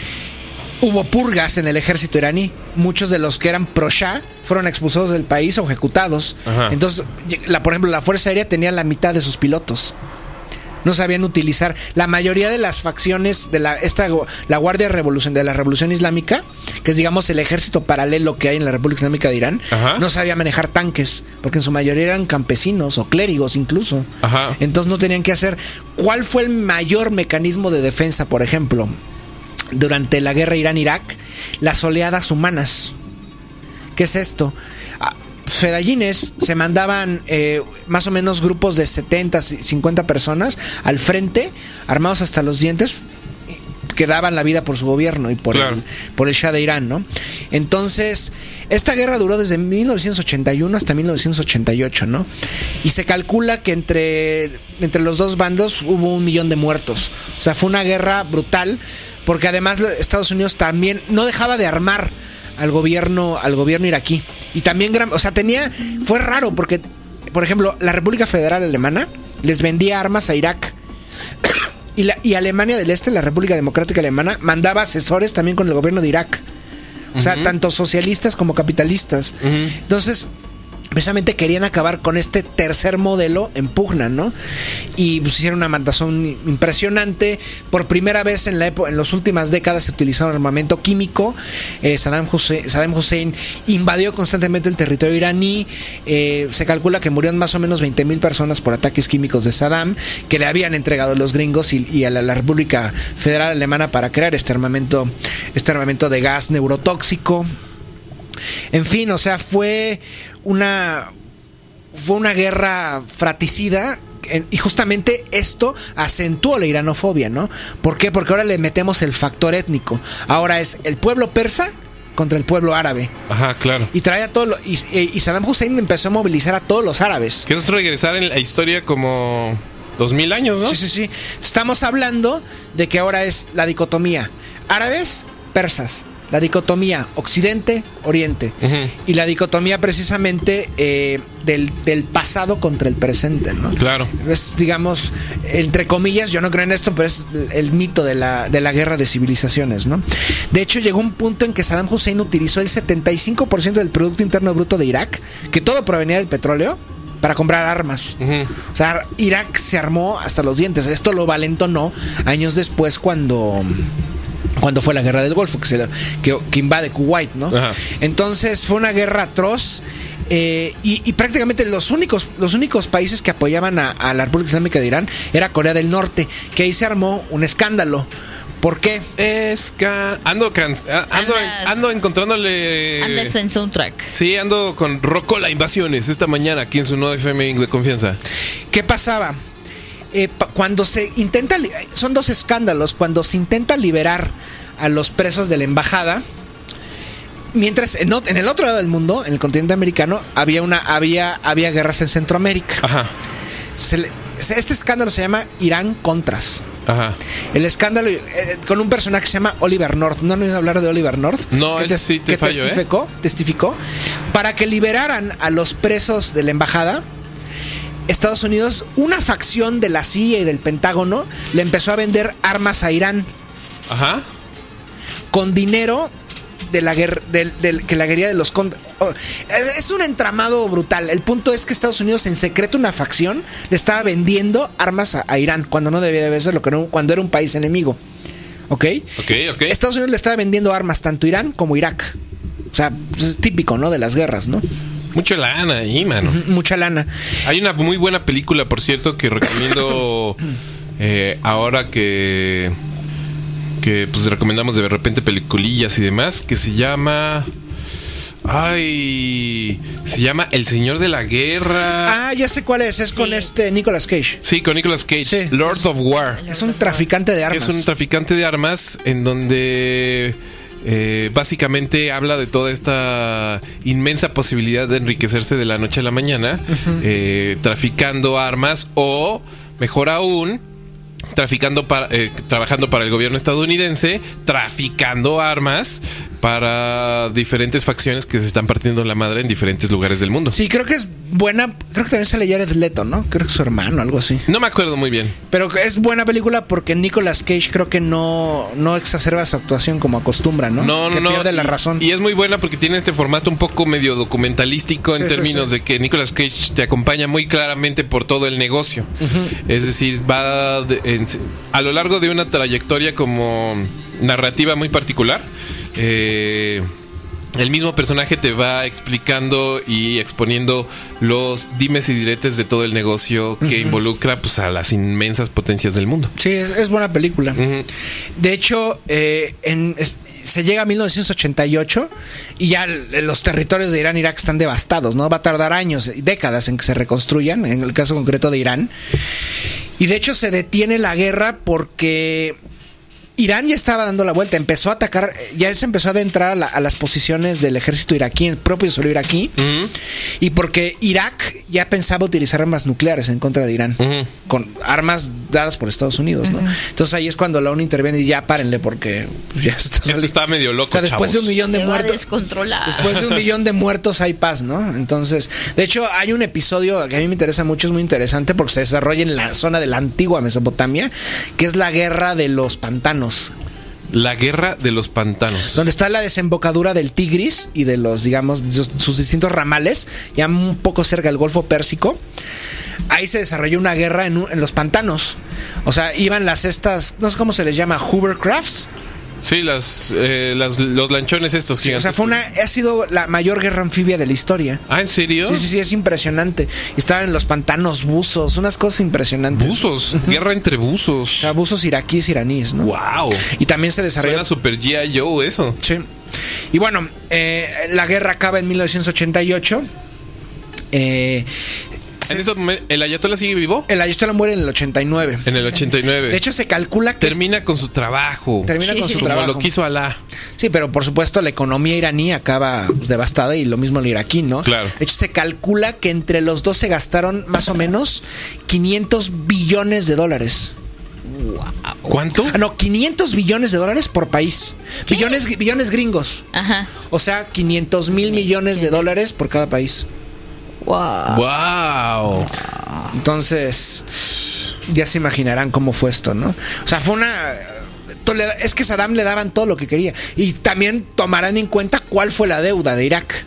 hubo purgas en el ejército iraní. Muchos de los que eran pro-Shah fueron expulsados del país o ejecutados. Ajá. Entonces, la, por ejemplo, la Fuerza Aérea tenía la mitad de sus pilotos. No sabían utilizar. La mayoría de las facciones de la esta la Guardia Revolución de la Revolución Islámica, que es digamos el ejército paralelo que hay en la República Islámica de Irán, Ajá. no sabía manejar tanques, porque en su mayoría eran campesinos o clérigos incluso. Ajá. Entonces no tenían que hacer. ¿Cuál fue el mayor mecanismo de defensa, por ejemplo, durante la guerra Irán-Irak? Las oleadas humanas. ¿Qué es esto? Fedayines se mandaban eh, más o menos grupos de setenta, cincuenta personas al frente, armados hasta los dientes, que daban la vida por su gobierno y por, claro. el, por el Shah de Irán, ¿no? Entonces, esta guerra duró desde mil novecientos ochenta y uno hasta mil novecientos ochenta y ocho, ¿no? Y se calcula que entre, entre los dos bandos hubo un millón de muertos. O sea, fue una guerra brutal, porque además Estados Unidos también no dejaba de armar al gobierno, al gobierno iraquí. Y también, o sea, tenía, fue raro porque, por ejemplo, la República Federal Alemana les vendía armas a Irak. Y, la, y Alemania del Este, la República Democrática Alemana, mandaba asesores también con el gobierno de Irak. O sea, uh-huh. tanto socialistas como capitalistas. Uh-huh. Entonces, precisamente querían acabar con este tercer modelo en pugna, ¿no? Y pues hicieron una matazón impresionante. Por primera vez en la época, en las últimas décadas se utilizó armamento químico. Eh, Saddam Hussein, Saddam Hussein invadió constantemente el territorio iraní. Eh, se calcula que murieron más o menos veinte mil personas por ataques químicos de Saddam, que le habían entregado los gringos y, y a la, la República Federal Alemana para crear este armamento, este armamento de gas neurotóxico. En fin, o sea, fue una fue una guerra fratricida y justamente esto acentuó la iranofobia, ¿no? ¿Por qué? Porque ahora le metemos el factor étnico. Ahora es el pueblo persa contra el pueblo árabe. Ajá, claro. Y trae a todo lo, y, y Saddam Hussein empezó a movilizar a todos los árabes. Que es regresar en la historia como dos mil años, ¿no? Sí, sí, sí. Estamos hablando de que ahora es la dicotomía árabes, persas. La dicotomía Occidente-Oriente. Uh-huh. Y la dicotomía precisamente eh, del, del pasado contra el presente, ¿no? Claro. Es, digamos, entre comillas, yo no creo en esto, pero es el mito de la, de la guerra de civilizaciones, ¿no? De hecho, llegó un punto en que Saddam Hussein utilizó el setenta y cinco por ciento del Producto Interno Bruto de Irak, que todo provenía del petróleo, para comprar armas. Uh-huh. O sea, Irak se armó hasta los dientes. Esto lo valentonó años después cuando... cuando fue la guerra del Golfo, que, se, que, que invade Kuwait, ¿no? Ajá. Entonces fue una guerra atroz eh, y, y prácticamente los únicos los únicos países que apoyaban a, a la República Islámica de Irán era Corea del Norte, que ahí se armó un escándalo. ¿Por qué? Es que ando, can, ando, ando encontrándole... Andas en soundtrack. Sí, ando con Rocola Invasiones esta mañana aquí en su nuevo F M de confianza. ¿Qué pasaba? Eh, cuando se intenta, son dos escándalos, cuando se intenta liberar a los presos de la embajada, mientras en, en el otro lado del mundo, en el continente americano, había una había había guerras en Centroamérica. Ajá. Se le, este escándalo se llama Irán Contras. Ajá. El escándalo eh, con un personaje que se llama Oliver North. ¿No han oído hablar de Oliver North? No, que, tes, sí te que fallo, testificó, ¿eh? testificó para que liberaran a los presos de la embajada. Estados Unidos, una facción de la C I A y del Pentágono, le empezó a vender armas a Irán. Ajá. Con dinero de la guerra, del, del, que la guerrilla de los contra. Oh, es un entramado brutal. El punto es que Estados Unidos, en secreto, una facción, le estaba vendiendo armas a, a Irán cuando no debía de serlo, cuando era un país enemigo. ¿Ok? Ok, ok. Estados Unidos le estaba vendiendo armas tanto a Irán como a Irak. O sea, pues es típico, ¿no? De las guerras, ¿no? Mucha lana ahí, mano. Uh-huh, mucha lana. Hay una muy buena película, por cierto, que recomiendo eh, ahora que... que pues recomendamos de repente peliculillas y demás, que se llama... Ay, se llama El Señor de la Guerra. Ah, ya sé cuál es, es sí. con este Nicolas Cage. Sí, con Nicolas Cage, sí. Lord of War. Es un traficante de armas. Es un traficante de armas en donde eh, básicamente habla de toda esta inmensa posibilidad de enriquecerse de la noche a la mañana, uh-huh. eh, traficando armas o, mejor aún, traficando para, eh, trabajando para el gobierno estadounidense, traficando armas para diferentes facciones que se están partiendo la madre en diferentes lugares del mundo. Sí, creo que es buena. Creo que también sale Jared Leto, ¿no? Creo que es su hermano, algo así. No me acuerdo muy bien. Pero es buena película porque Nicolas Cage creo que no, no exacerba su actuación como acostumbra, ¿no? No, que no, pierde y, la razón. Y es muy buena porque tiene este formato un poco medio documentalístico, sí, en términos sí, sí. de que Nicolas Cage te acompaña muy claramente por todo el negocio. Uh-huh. Es decir, va de, en, a lo largo de una trayectoria como narrativa muy particular. Eh... El mismo personaje te va explicando y exponiendo los dimes y diretes de todo el negocio que uh-huh. involucra pues a las inmensas potencias del mundo. Sí, es, es buena película. Uh-huh. De hecho, eh, en, es, se llega a mil novecientos ochenta y ocho y ya los territorios de Irán e Irak están devastados, ¿no? Va a tardar años, décadas en que se reconstruyan, en el caso concreto de Irán. Y de hecho se detiene la guerra porque... Irán ya estaba dando la vuelta, empezó a atacar, ya se empezó a adentrar a, la, a las posiciones del ejército iraquí, el propio suelo iraquí, uh-huh. y porque Irak ya pensaba utilizar armas nucleares en contra de Irán, uh-huh. con armas dadas por Estados Unidos, ¿no? Uh-huh. Entonces ahí es cuando la ONU interviene y ya párenle porque pues, ya está saliendo. Esto está medio loco, o sea, después chavos. de un millón de se muertos, va a descontrolar. Después de un millón de muertos hay paz, ¿no? Entonces, de hecho hay un episodio que a mí me interesa mucho, es muy interesante porque se desarrolla en la zona de la antigua Mesopotamia, que es la guerra de los pantanos. La guerra de los pantanos. Donde está la desembocadura del Tigris y de los, digamos, sus, sus distintos ramales, ya un poco cerca del Golfo Pérsico. Ahí se desarrolló una guerra en, en los pantanos. O sea, iban las estas, no sé cómo se les llama, hovercrafts. Sí, las, eh, las los lanchones estos. Sí, o sea, fue una, ha sido la mayor guerra anfibia de la historia. Ah, ¿en serio? Sí, sí, sí, es impresionante. Estaban en los pantanos buzos, unas cosas impresionantes. Buzos, uh-huh. guerra entre buzos. O sea, buzos iraquíes, iraníes, ¿no? Wow. Y también se desarrolló. Suena super G I Joe eso. Sí. Y bueno, eh, la guerra acaba en mil novecientos ochenta y ocho. Eh. ¿En estos momentos, ¿el Ayatollah sigue vivo? El Ayatollah muere en el ochenta y nueve. En el ochenta y nueve. De hecho, se calcula que... Termina es... con su trabajo. Termina sí. con su Como trabajo. Como lo quiso Alá. Sí, pero por supuesto la economía iraní acaba pues, devastada y lo mismo el iraquí, ¿no? Claro. De hecho, se calcula que entre los dos se gastaron más o menos quinientos billones de dólares. Wow. ¿Cuánto? Ah, no, quinientos billones de dólares por país. Billones, billones gringos. Ajá. O sea, quinientos mil millones de dólares por cada país. Wow. Wow. Entonces, ya se imaginarán cómo fue esto, ¿no? O sea, fue una... Es que Saddam le daban todo lo que quería. Y también tomarán en cuenta cuál fue la deuda de Irak.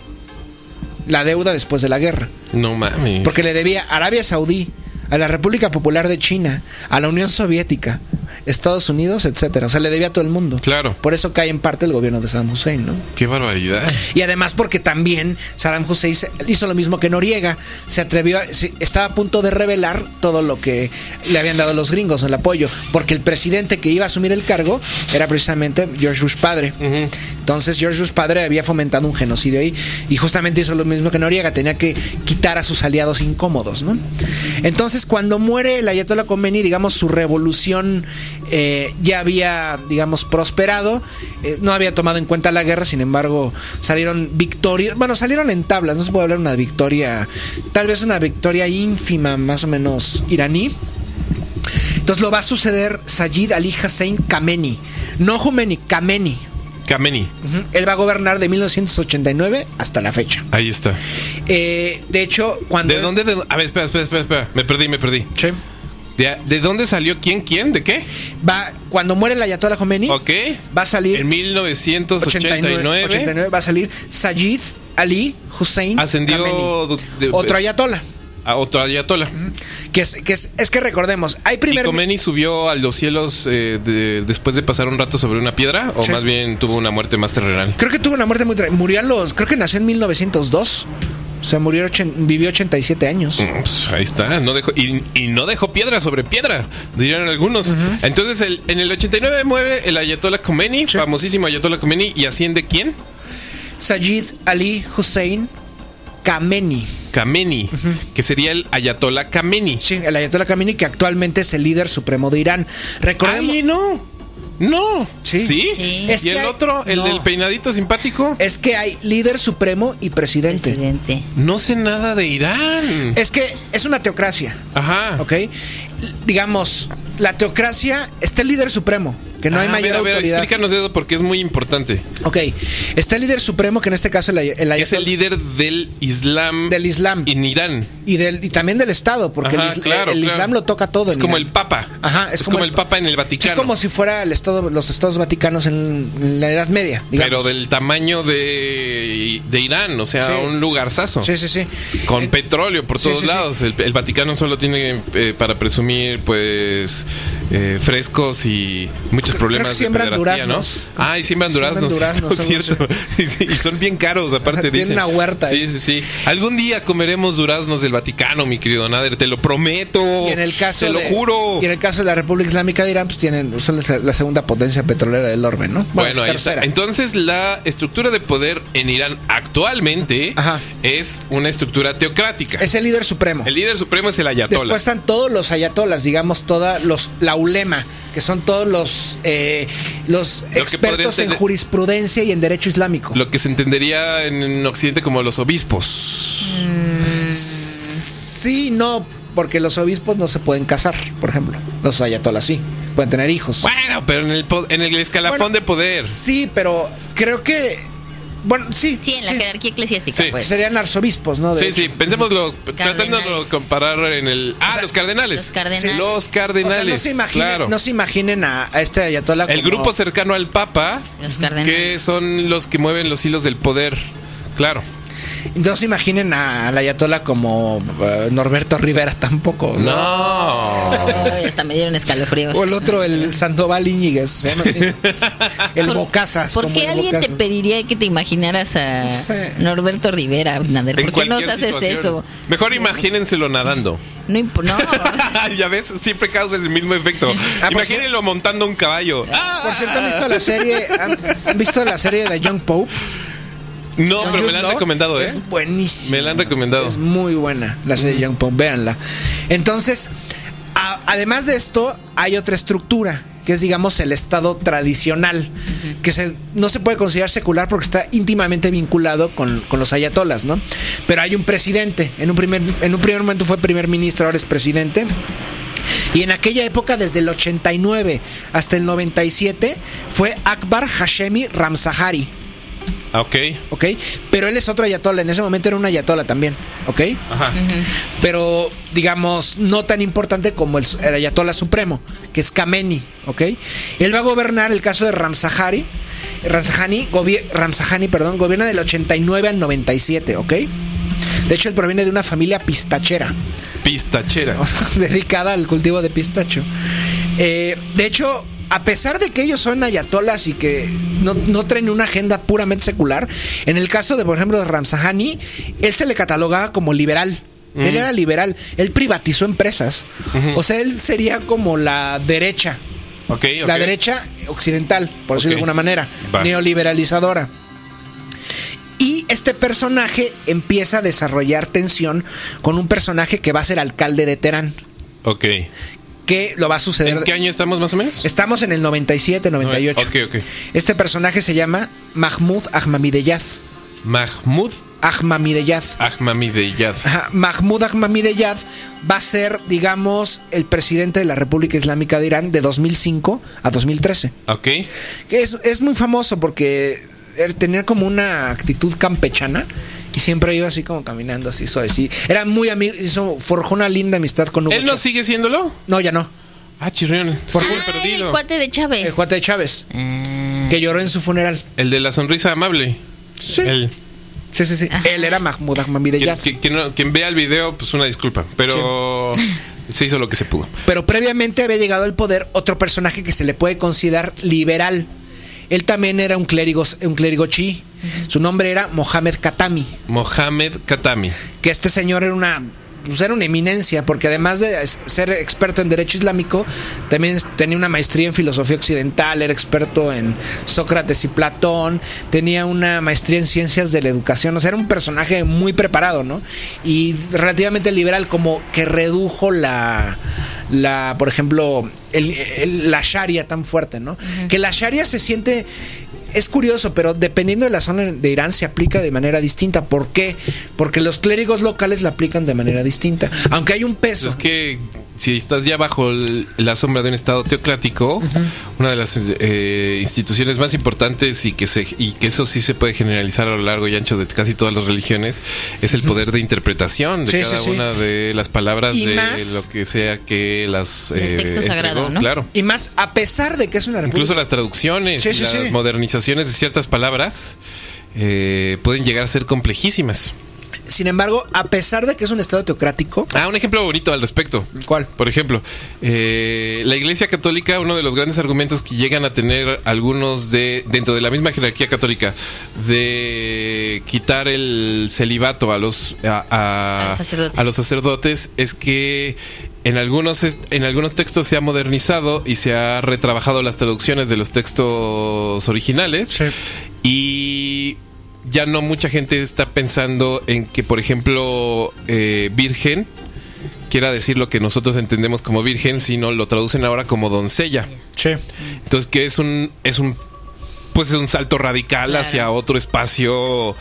La deuda después de la guerra. No mames. Porque le debía a Arabia Saudí, a la República Popular de China, a la Unión Soviética, Estados Unidos, etcétera. O sea, le debía a todo el mundo. Claro. Por eso cae en parte el gobierno de Saddam Hussein, ¿no? Qué barbaridad. Y además porque también Saddam Hussein hizo lo mismo que Noriega. Se atrevió, a, se, estaba a punto de revelar todo lo que le habían dado los gringos, el apoyo. Porque el presidente que iba a asumir el cargo era precisamente George Bush padre. Uh-huh. Entonces George Bush padre había fomentado un genocidio ahí. Y justamente hizo lo mismo que Noriega. Tenía que quitar a sus aliados incómodos, ¿no? Entonces cuando muere el Ayatollah Khomeini, digamos, su revolución eh, ya había, digamos, prosperado. Eh, no había tomado en cuenta la guerra, sin embargo, salieron victorias. Bueno, salieron en tablas, no se puede hablar de una victoria, tal vez una victoria ínfima, más o menos iraní. Entonces lo va a suceder Sayyid Ali Hussein Khamenei. No Khomeini, Khamenei. Khamenei. Uh-huh. Él va a gobernar de mil novecientos ochenta y nueve hasta la fecha. Ahí está. Eh, de hecho, cuando... ¿De dónde? De... A ver, espera, espera, espera, espera. Me perdí, me perdí. Sí. ¿De, ¿De dónde salió quién? ¿Quién? ¿De qué? Va, cuando muere el Ayatollah Khomeini, ok, va a salir... En mil novecientos ochenta y nueve. ochenta y nueve va a salir Sayyid Ali Hussein Ascendió Khamenei. de, de, Otro Ayatollah. a otro ayatolá. Que es que es, es que recordemos, hay primer ¿Y Khomeini subió a los cielos eh, de, después de pasar un rato sobre una piedra? ¿O Sí. más bien tuvo una muerte más terrenal? Creo que tuvo una muerte muy tra- murió a los, creo que nació en mil novecientos dos. O sea, murió ochen- vivió ochenta y siete años. Mm, pues ahí está, no dejó, y, y no dejó piedra sobre piedra, dirían algunos. Entonces, el, en el ochenta y nueve muere el ayatolá Khomeini, Sí. famosísimo ayatolá Khomeini, y asciende ¿quién? Sajid Ali Hussein Khamenei. Khamenei, que sería el ayatolá Khamenei. Sí, el ayatolá Khamenei, que actualmente es el líder supremo de Irán. Recordemos, ¡Ay, no! ¡No! Sí. ¿Sí? Sí. Es ¿Y que el hay- otro, el no. del peinadito simpático? es que hay líder supremo y presidente. Presidente. No sé nada de Irán. Es que es una teocracia, Ajá. ¿ok? Digamos, la teocracia está el líder supremo, que no hay Ah, mayor a ver, a ver, autoridad. explícanos eso porque es muy importante. Ok, está el líder supremo, que en este caso el, ay- el Que es el ayatolá líder del Islam del Islam en Irán. y, del, y también del Estado, porque Ajá, el, is- claro, el claro. Islam lo toca todo. Es en como Irán. el Papa. Ajá, es, como, el Papa en el Vaticano. Es como si fuera el estado, los estados vaticanos en, en la Edad Media, digamos. Pero del tamaño de, de Irán, o sea, Sí. un lugarzazo. Sí, sí, sí. Con Eh, petróleo por sí, todos sí, sí. lados. El, el Vaticano solo tiene eh, para presumir, pues, eh, frescos y muchos Creo problemas que de siembran pederastía, ¿no? duraznos. Ah, y siembran Siembran duraznos, duraznos, cierto, son cierto. Y, sí, y son bien caros, aparte. Tienen dicen. una huerta Sí, ahí. sí, sí. Algún día comeremos duraznos del Vaticano, mi querido Nader, te lo prometo. Y en el caso te lo de- juro. Y en el caso de la República Islámica de Irán, pues tienen, son la, la segunda potencia petrolera del orbe, ¿no? Bueno, ahí está. tercera. Entonces, la estructura de poder en Irán actualmente Ajá. es una estructura teocrática. Es el líder supremo. El líder supremo es el ayatolá. Después están todos los ayatolas, digamos, toda los la ulema, que son todos los eh, los que expertos podrían en tener- jurisprudencia y en derecho islámico. Lo que se entendería en Occidente como los obispos. Sí, no, porque los obispos no se pueden casar, por ejemplo. Los ayatolas sí, pueden tener hijos. Bueno, pero en el, po- en el escalafón Bueno, de poder. Sí, pero creo que bueno, sí. Sí, en la jerarquía eclesiástica, Sí. pues. Serían arzobispos, ¿no? De Sí, hecho. sí, pensémoslo, tratándolo de Cardenales. comparar en el... Ah, O sea, los cardenales. los cardenales. Los O sea, cardenales, no se imaginen, claro. no se imaginen a, a este ayatola El como- grupo cercano al Papa, Los cardenales. que son los que mueven los hilos del poder. Claro. no se imaginen a- al ayatola como eh, Norberto Rivera tampoco. No. Ay, hasta me dieron escalofríos. O el otro, el Sandoval Íñiguez. ¿se llama así? El ¿Por- Bocazas. ¿Por como qué el alguien te Bocazas. pediría que te imaginaras a No sé. Norberto Rivera, Nader? En ¿Por qué nos cualquier haces situación. eso? Mejor imagínenselo nadando. No, imp- no. Ya ves, siempre causa el mismo efecto. Ah, por Imagínenlo montando un caballo. Ah, Por cierto, ¿han visto la serie? ¿Han, han visto la serie de Young Pope? no, pero me la han ¿No? recomendado, ¿eh? Es buenísima. Me la han recomendado. Es muy buena la serie de Young Pope, véanla. Entonces, a- además de esto, hay otra estructura, que es, digamos, el Estado tradicional, que se, no se puede considerar secular porque está íntimamente vinculado con, con los ayatolas, ¿no? Pero hay un presidente, en un, primer, en un primer momento fue primer ministro, ahora es presidente. Y en aquella época, desde el ochenta y nueve hasta el noventa y siete, fue Akbar Hashemi Ramzahari. Ah, ok. ¿Ok? Pero él es otro ayatola, en ese momento era un ayatola también, ¿ok? Ajá. Pero, digamos, no tan importante como el, el ayatola supremo, que es Khamenei, ¿ok? Él va a gobernar el caso de Ramzahari, Ramzahani, gobi- Ramzahani, perdón, gobierna del ochenta y nueve al noventa y siete, ¿ok? De hecho, él proviene de una familia pistachera, Pistachera. o sea, dedicada al cultivo de pistacho. Eh, de hecho, a pesar de que ellos son ayatolas y que no, no traen una agenda puramente secular, en el caso de, por ejemplo, de Ramzahani, él se le catalogaba como liberal. Mm. Él era liberal, él privatizó empresas. Ujú. O sea, él sería como la derecha, Ok, ok. la derecha occidental, por decirlo de Ok. alguna manera, Va. neoliberalizadora. Y este personaje empieza a desarrollar tensión con un personaje que va a ser alcalde de Teherán, Ok. que lo va a suceder. ¿En qué año estamos más o menos? Estamos en el noventa y siete, noventa y ocho. Ok, ok. Este personaje se llama Mahmoud Ahmadinejad. Mahmoud Ahmadinejad. Ahmadinejad. Ajá, Mahmoud Ahmadinejad va a ser, digamos, el presidente de la República Islámica de Irán de dos mil cinco a dos mil trece. Ok. Que es, es muy famoso porque él tenía como una actitud campechana y siempre iba así como caminando así suave. Sí. Era muy amigo, hizo, forjó una linda amistad con Hugo ¿Él no Chávez. sigue siéndolo? No, ya no. Ah, chirrión. Por- Estuve Ah, perdido. el cuate de Chávez. El cuate de Chávez, Ah. que lloró en su funeral. El de la sonrisa amable. Sí. El... Sí, sí, sí. Ajá. Él era Mahmoud Ahmadinejad. Quien, quien, quien, quien vea el video, pues una disculpa. Pero sí. Se hizo lo que se pudo. Pero previamente había llegado al poder otro personaje que se le puede considerar liberal. Él también era un clérigo, un clérigo chií. Uh-huh. Su nombre era Mohamed Khatami. Mohamed Khatami. Que este señor era una... Pues era una eminencia, porque además de ser experto en derecho islámico, también tenía una maestría en filosofía occidental, era experto en Sócrates y Platón, tenía una maestría en ciencias de la educación, o sea, era un personaje muy preparado, ¿no? Y relativamente liberal, como que redujo la, la por ejemplo, el, el, la sharia tan fuerte, ¿no? Uh-huh. Que la sharia se siente... Es curioso, pero dependiendo de la zona de Irán se aplica de manera distinta. ¿Por qué? Porque los clérigos locales la aplican de manera distinta. Aunque hay un peso. Es que si estás ya bajo el, la sombra de un estado teocrático, uh-huh. una de las eh, instituciones más importantes y que se y que eso sí se puede generalizar a lo largo y ancho de casi todas las religiones es el poder de interpretación de sí, cada sí, sí. una de las palabras y de más, lo que sea que las el eh, texto sagrado, entregó, ¿no? Claro. Y más a pesar de que es una república. Incluso las traducciones sí, y sí, las sí. modernizaciones de ciertas palabras eh, pueden llegar a ser complejísimas. Sin embargo, a pesar de que es un estado teocrático... Ah, un ejemplo bonito al respecto. ¿Cuál? Por ejemplo, eh, la Iglesia Católica, uno de los grandes argumentos que llegan a tener algunos de dentro de la misma jerarquía católica de quitar el celibato a los a, a, a los sacerdotes. a los sacerdotes es que en algunos en algunos textos se ha modernizado y se ha retrabajado las traducciones de los textos originales. Sí. Y ya no mucha gente está pensando en que, por ejemplo, eh, virgen quiera decir lo que nosotros entendemos como virgen, sino lo traducen ahora como doncella. Sí. Entonces, que es un es un pues es un salto radical claro. hacia otro espacio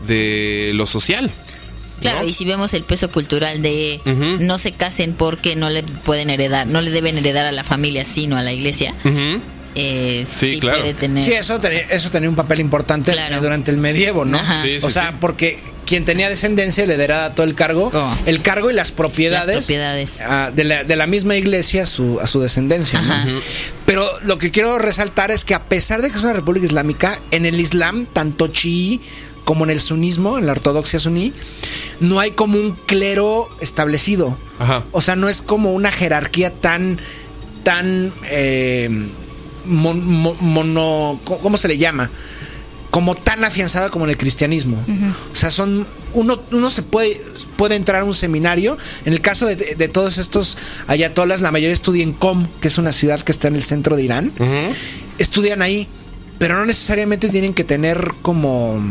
de lo social. Claro, ¿no? Y si vemos el peso cultural de uh-huh. no se casen porque no le pueden heredar, no le deben heredar a la familia, sino a la iglesia. Uh-huh. Eh, sí, sí, claro. puede tener... Sí, eso tenía, eso tenía un papel importante claro. durante el medievo, ¿no? Sí, sí, o sea, sí. porque quien tenía descendencia le heredaba todo el cargo, oh. el cargo y las propiedades, las propiedades. Uh, de, la, de la misma iglesia a su, a su descendencia, ¿no? Uh-huh. Pero lo que quiero resaltar es que a pesar de que es una república islámica, en el Islam, tanto chií como en el sunismo, en la ortodoxia suní, no hay como un clero establecido. Ajá. O sea, no es como una jerarquía tan, tan... Eh, Mon, mon, mono, ¿cómo se le llama? Como tan afianzada como en el cristianismo. Uh-huh. O sea, son uno, uno se puede puede entrar a un seminario. En el caso de, de, de todos estos ayatolas, la mayoría estudia en Qom, que es una ciudad que está en el centro de Irán. Uh-huh. Estudian ahí, pero no necesariamente tienen que tener como...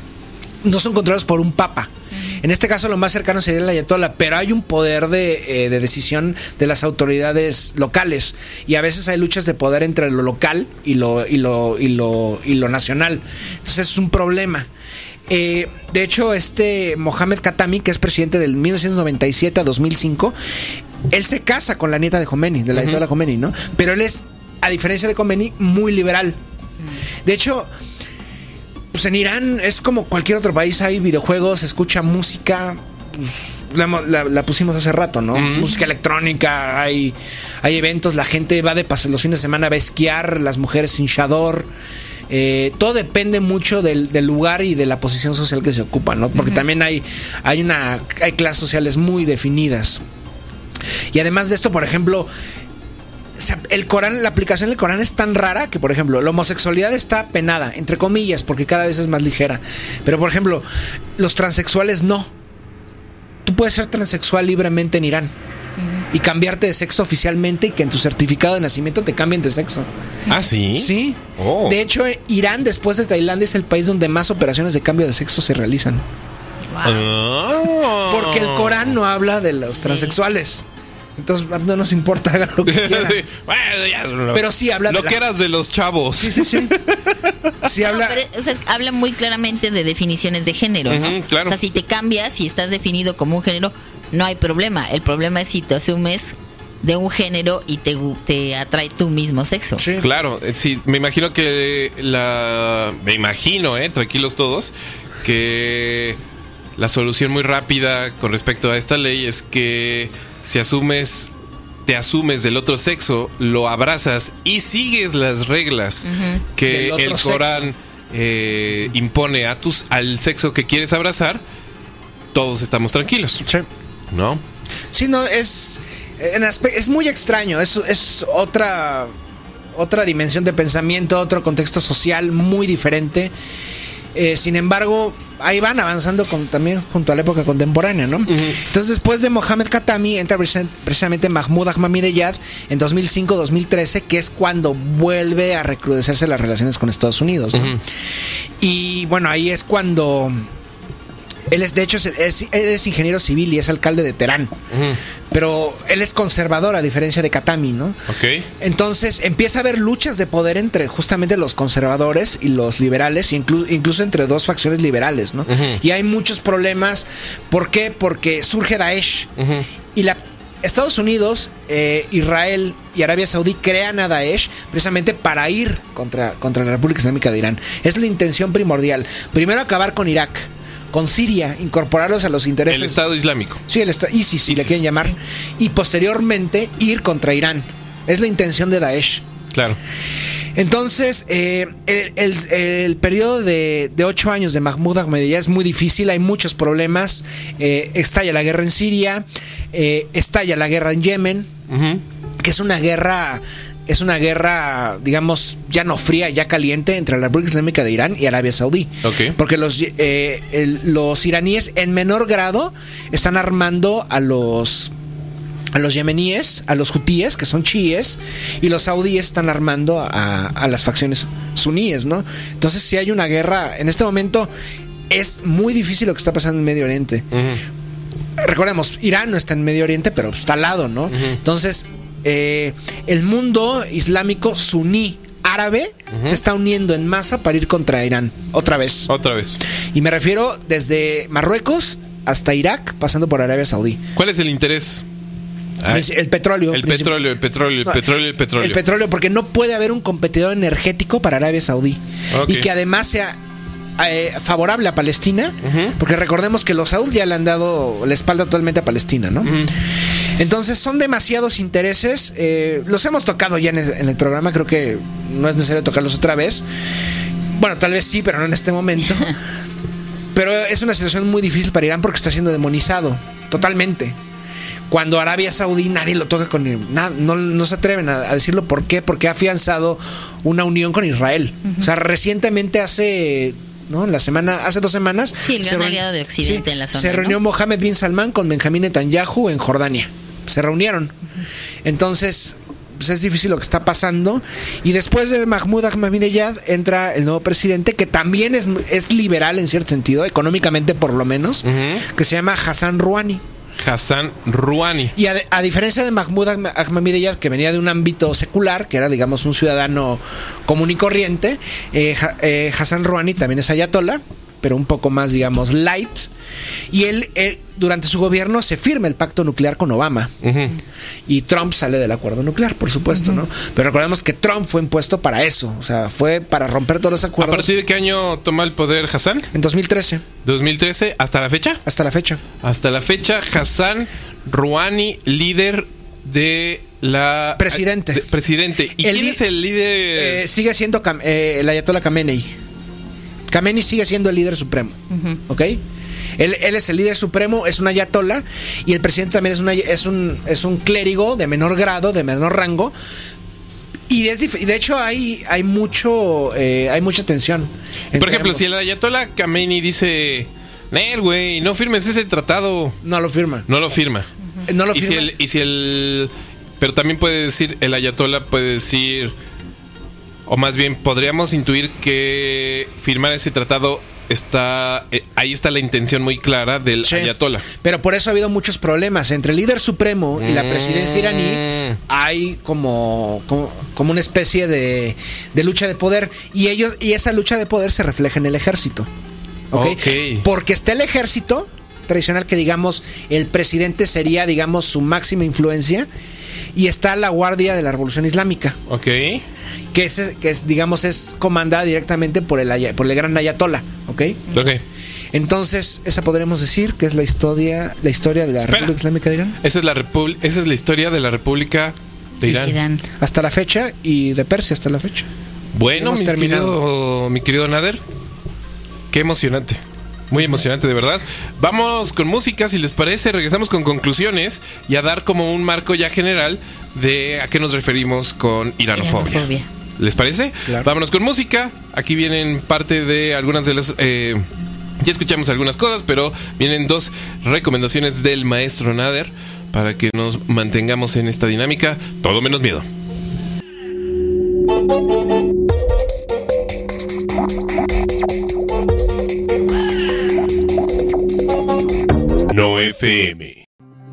No son controlados por un papa. En este caso lo más cercano sería el ayatolá, pero hay un poder de, eh, de decisión de las autoridades locales y a veces hay luchas de poder entre lo local y lo y lo y lo y lo nacional. Entonces es un problema. Eh, de hecho, este Mohamed Khatami, que es presidente del mil novecientos noventa y siete a dos mil cinco, él se casa con la nieta de Khomeini, de la ayatolá uh-huh. Khomeini, ¿no? Pero él es, a diferencia de Khomeini, muy liberal. De hecho, pues en Irán es como cualquier otro país, hay videojuegos, se escucha música, pues, la, la, la pusimos hace rato, ¿no? Mm. Música electrónica, hay, hay eventos, la gente va de paseo los fines de semana, va a esquiar, las mujeres sin chador. Eh, todo depende mucho del, del lugar y de la posición social que se ocupa, ¿no? Porque uh-huh. también hay, hay una hay clases sociales muy definidas. Y además de esto, por ejemplo, el Corán, la aplicación del Corán es tan rara que, por ejemplo, la homosexualidad está penada, entre comillas, porque cada vez es más ligera. Pero, por ejemplo, los transexuales no. Tú puedes ser transexual libremente en Irán y cambiarte de sexo oficialmente y que en tu certificado de nacimiento te cambien de sexo. ¿Ah, sí? Sí. Oh. De hecho, Irán, después de Tailandia, es el país donde más operaciones de cambio de sexo se realizan. Wow. Oh. Porque el Corán no habla de los transexuales. Sí. Entonces no nos importa, hagan lo que quieran. Sí. Bueno, ya, no. Pero sí habla lo de la... que eras de los chavos. Sí, sí, sí. Sí habla... No, pero, o sea, habla muy claramente de definiciones de género, ¿no? Uh-huh, claro. O sea, si te cambias, si estás definido como un género, no hay problema. El problema es si te asumes de un género y te, te atrae tu mismo sexo. Sí. Claro, sí, me imagino que la... Me imagino, eh, tranquilos todos, que la solución muy rápida con respecto a esta ley es que si asumes, te asumes del otro sexo, lo abrazas y sigues las reglas uh-huh. que el Corán eh, impone a tus, al sexo que quieres abrazar, todos estamos tranquilos. Sí. ¿No? Sí, no, es, en aspe- es muy extraño, es, es otra, otra dimensión de pensamiento, otro contexto social muy diferente. Eh, sin embargo, ahí van avanzando con, también junto a la época contemporánea, ¿no? Uh-huh. Entonces, después de Mohammad Khatami, entra precisamente Mahmoud Ahmadinejad en dos mil cinco dos mil trece, que es cuando vuelve a recrudecerse las relaciones con Estados Unidos, ¿no? Uh-huh. Y bueno, ahí es cuando... Él es, de hecho, es, es, él es ingeniero civil y es alcalde de Teherán. Uh-huh. Pero él es conservador, a diferencia de Khatami, ¿no? Okay. Entonces empieza a haber luchas de poder entre justamente los conservadores y los liberales, inclu- incluso entre dos facciones liberales, ¿no? Uh-huh. Y hay muchos problemas. ¿Por qué? Porque surge Daesh. Uh-huh. Y la Estados Unidos, eh, Israel y Arabia Saudí crean a Daesh precisamente para ir contra, contra la República Islámica de Irán. Es la intención primordial. Primero acabar con Irak, con Siria, incorporarlos a los intereses... El Estado Islámico. Sí, el Estado ISIS, ISIS, si le quieren llamar. Sí. Y posteriormente ir contra Irán. Es la intención de Daesh. Claro. Entonces, eh, el, el, el periodo de, de ocho años de Mahmoud Ahmadinejad es muy difícil, hay muchos problemas. Eh, estalla la guerra en Siria, eh, estalla la guerra en Yemen, uh-huh. que es una guerra... Es una guerra, digamos, ya no fría, ya caliente entre la República Islámica de Irán y Arabia Saudí. Okay. Porque los, eh, el, los iraníes en menor grado están armando a los... a los yemeníes, a los hutíes, que son chiíes, y los saudíes están armando a, a las facciones suníes, ¿no? Entonces, si hay una guerra, en este momento es muy difícil lo que está pasando en Medio Oriente. Uh-huh. Recordemos, Irán no está en Medio Oriente, pero está al lado, ¿no? Uh-huh. Entonces, eh, el mundo islámico suní árabe uh-huh. se está uniendo en masa para ir contra Irán, otra vez. Otra vez. Y me refiero desde Marruecos hasta Irak, pasando por Arabia Saudí. ¿Cuál es el interés? Ay. El petróleo. El petróleo, el petróleo, el no, petróleo, el petróleo. El petróleo, porque no puede haber un competidor energético para Arabia Saudí. Okay. Y que además sea eh, favorable a Palestina, uh-huh. porque recordemos que los Saud ya le han dado la espalda totalmente a Palestina, ¿no? Uh-huh. Entonces son demasiados intereses. Eh, los hemos tocado ya en el, en el programa, creo que no es necesario tocarlos otra vez. Bueno, tal vez sí, pero no en este momento. Pero es una situación muy difícil para Irán porque está siendo demonizado totalmente. Cuando Arabia Saudí nadie lo toca con nada, no, no se atreven a, a decirlo. ¿Por qué? Porque ha afianzado una unión con Israel. Uh-huh. O sea, recientemente hace, ¿no? La semana, hace dos semanas. Sí, el gran reun- aliado de Occidente sí, en la zona. Se reunió, ¿no? Mohammed bin Salman con Benjamín Netanyahu en Jordania. Se reunieron. Uh-huh. Entonces, pues es difícil lo que está pasando. Y después de Mahmoud Ahmadinejad entra el nuevo presidente, que también es, es liberal en cierto sentido, económicamente por lo menos, uh-huh. que se llama Hassan Rouhani. Hassan Rouhani. Y a, a diferencia de Mahmoud Ahmadinejad, que venía de un ámbito secular, que era, digamos, un ciudadano común y corriente, eh, eh, Hassan Rouhani también es ayatollah, pero un poco más, digamos, light. Y él, él, durante su gobierno, se firma el pacto nuclear con Obama. Uh-huh. Y Trump sale del acuerdo nuclear, por supuesto, uh-huh. ¿no? Pero recordemos que Trump fue impuesto para eso. O sea, fue para romper todos los acuerdos. ¿A partir de qué año toma el poder Hassan? En dos mil trece. ¿dos mil trece? ¿Hasta la fecha? Hasta la fecha. Hasta la fecha, Hassan Rouhani, líder de la... Presidente. De, presidente. ¿Y el quién li- es el líder? Eh, sigue siendo Cam- eh, el ayatollah Khamenei. Khamenei sigue siendo el líder supremo. Uh-huh. ¿Ok? Él, él es el líder supremo, es un ayatollah, y el presidente también es, una, es, un, es un clérigo de menor grado, de menor rango. Y es dif- de hecho hay, hay mucho eh, hay mucha tensión. Por ejemplo, ambos. Si el ayatollah Khamenei dice, Nel, güey, no firmes ese tratado. No lo firma. No lo firma. Uh-huh. No lo y firma. Si el, y si el... Pero también puede decir, el ayatollah puede decir, o más bien podríamos intuir que firmar ese tratado está eh, ahí está la intención muy clara del sí. ayatollah. Pero por eso ha habido muchos problemas entre el líder supremo y la presidencia iraní. Hay como, como, como una especie de, de lucha de poder, y ellos y esa lucha de poder se refleja en el ejército. ¿Okay? Okay. Porque está el ejército tradicional, que digamos el presidente sería, digamos, su máxima influencia, y está la Guardia de la Revolución Islámica. Ok. Que es, que es, digamos, es comandada directamente por el, por el gran ayatollah, ¿ok? Ok. Entonces, esa podremos decir que es la historia, la historia de la Espera. República Islámica de Irán. Esa es la repu- esa es la historia de la República de Irán. Irán. Hasta la fecha, y de Persia hasta la fecha. Bueno, Hemos mi querido, mi querido Nader, qué emocionante. Muy emocionante, de verdad. Vamos con música, si les parece. Regresamos con conclusiones y a dar como un marco ya general de a qué nos referimos con iranofobia. Iranofobia. ¿Les parece? Claro. Vámonos con música. Aquí vienen parte de algunas de las... Eh, ya escuchamos algunas cosas, pero vienen dos recomendaciones del maestro Nader para que nos mantengamos en esta dinámica. Todo menos miedo. No F M.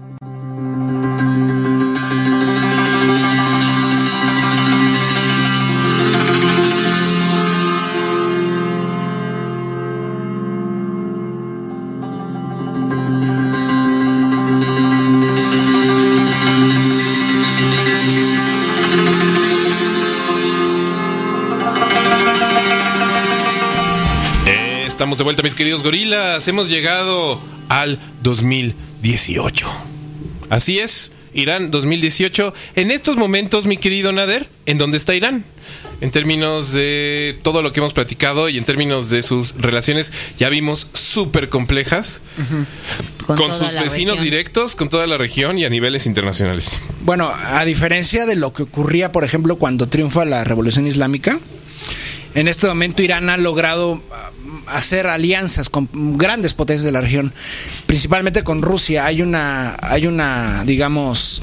Estamos de vuelta, mis queridos gorilas. Hemos llegado al dos mil dieciocho. Así es, Irán dos mil dieciocho. En estos momentos, mi querido Nader, ¿en dónde está Irán? En términos de todo lo que hemos platicado y en términos de sus relaciones, ya vimos súper complejas. Uh-huh. Con, con sus vecinos región. directos, con toda la región y a niveles internacionales. Bueno, a diferencia de lo que ocurría, por ejemplo, cuando triunfa la Revolución Islámica, en este momento Irán ha logrado hacer alianzas con grandes potencias de la región, principalmente con Rusia. Hay una, hay una, digamos,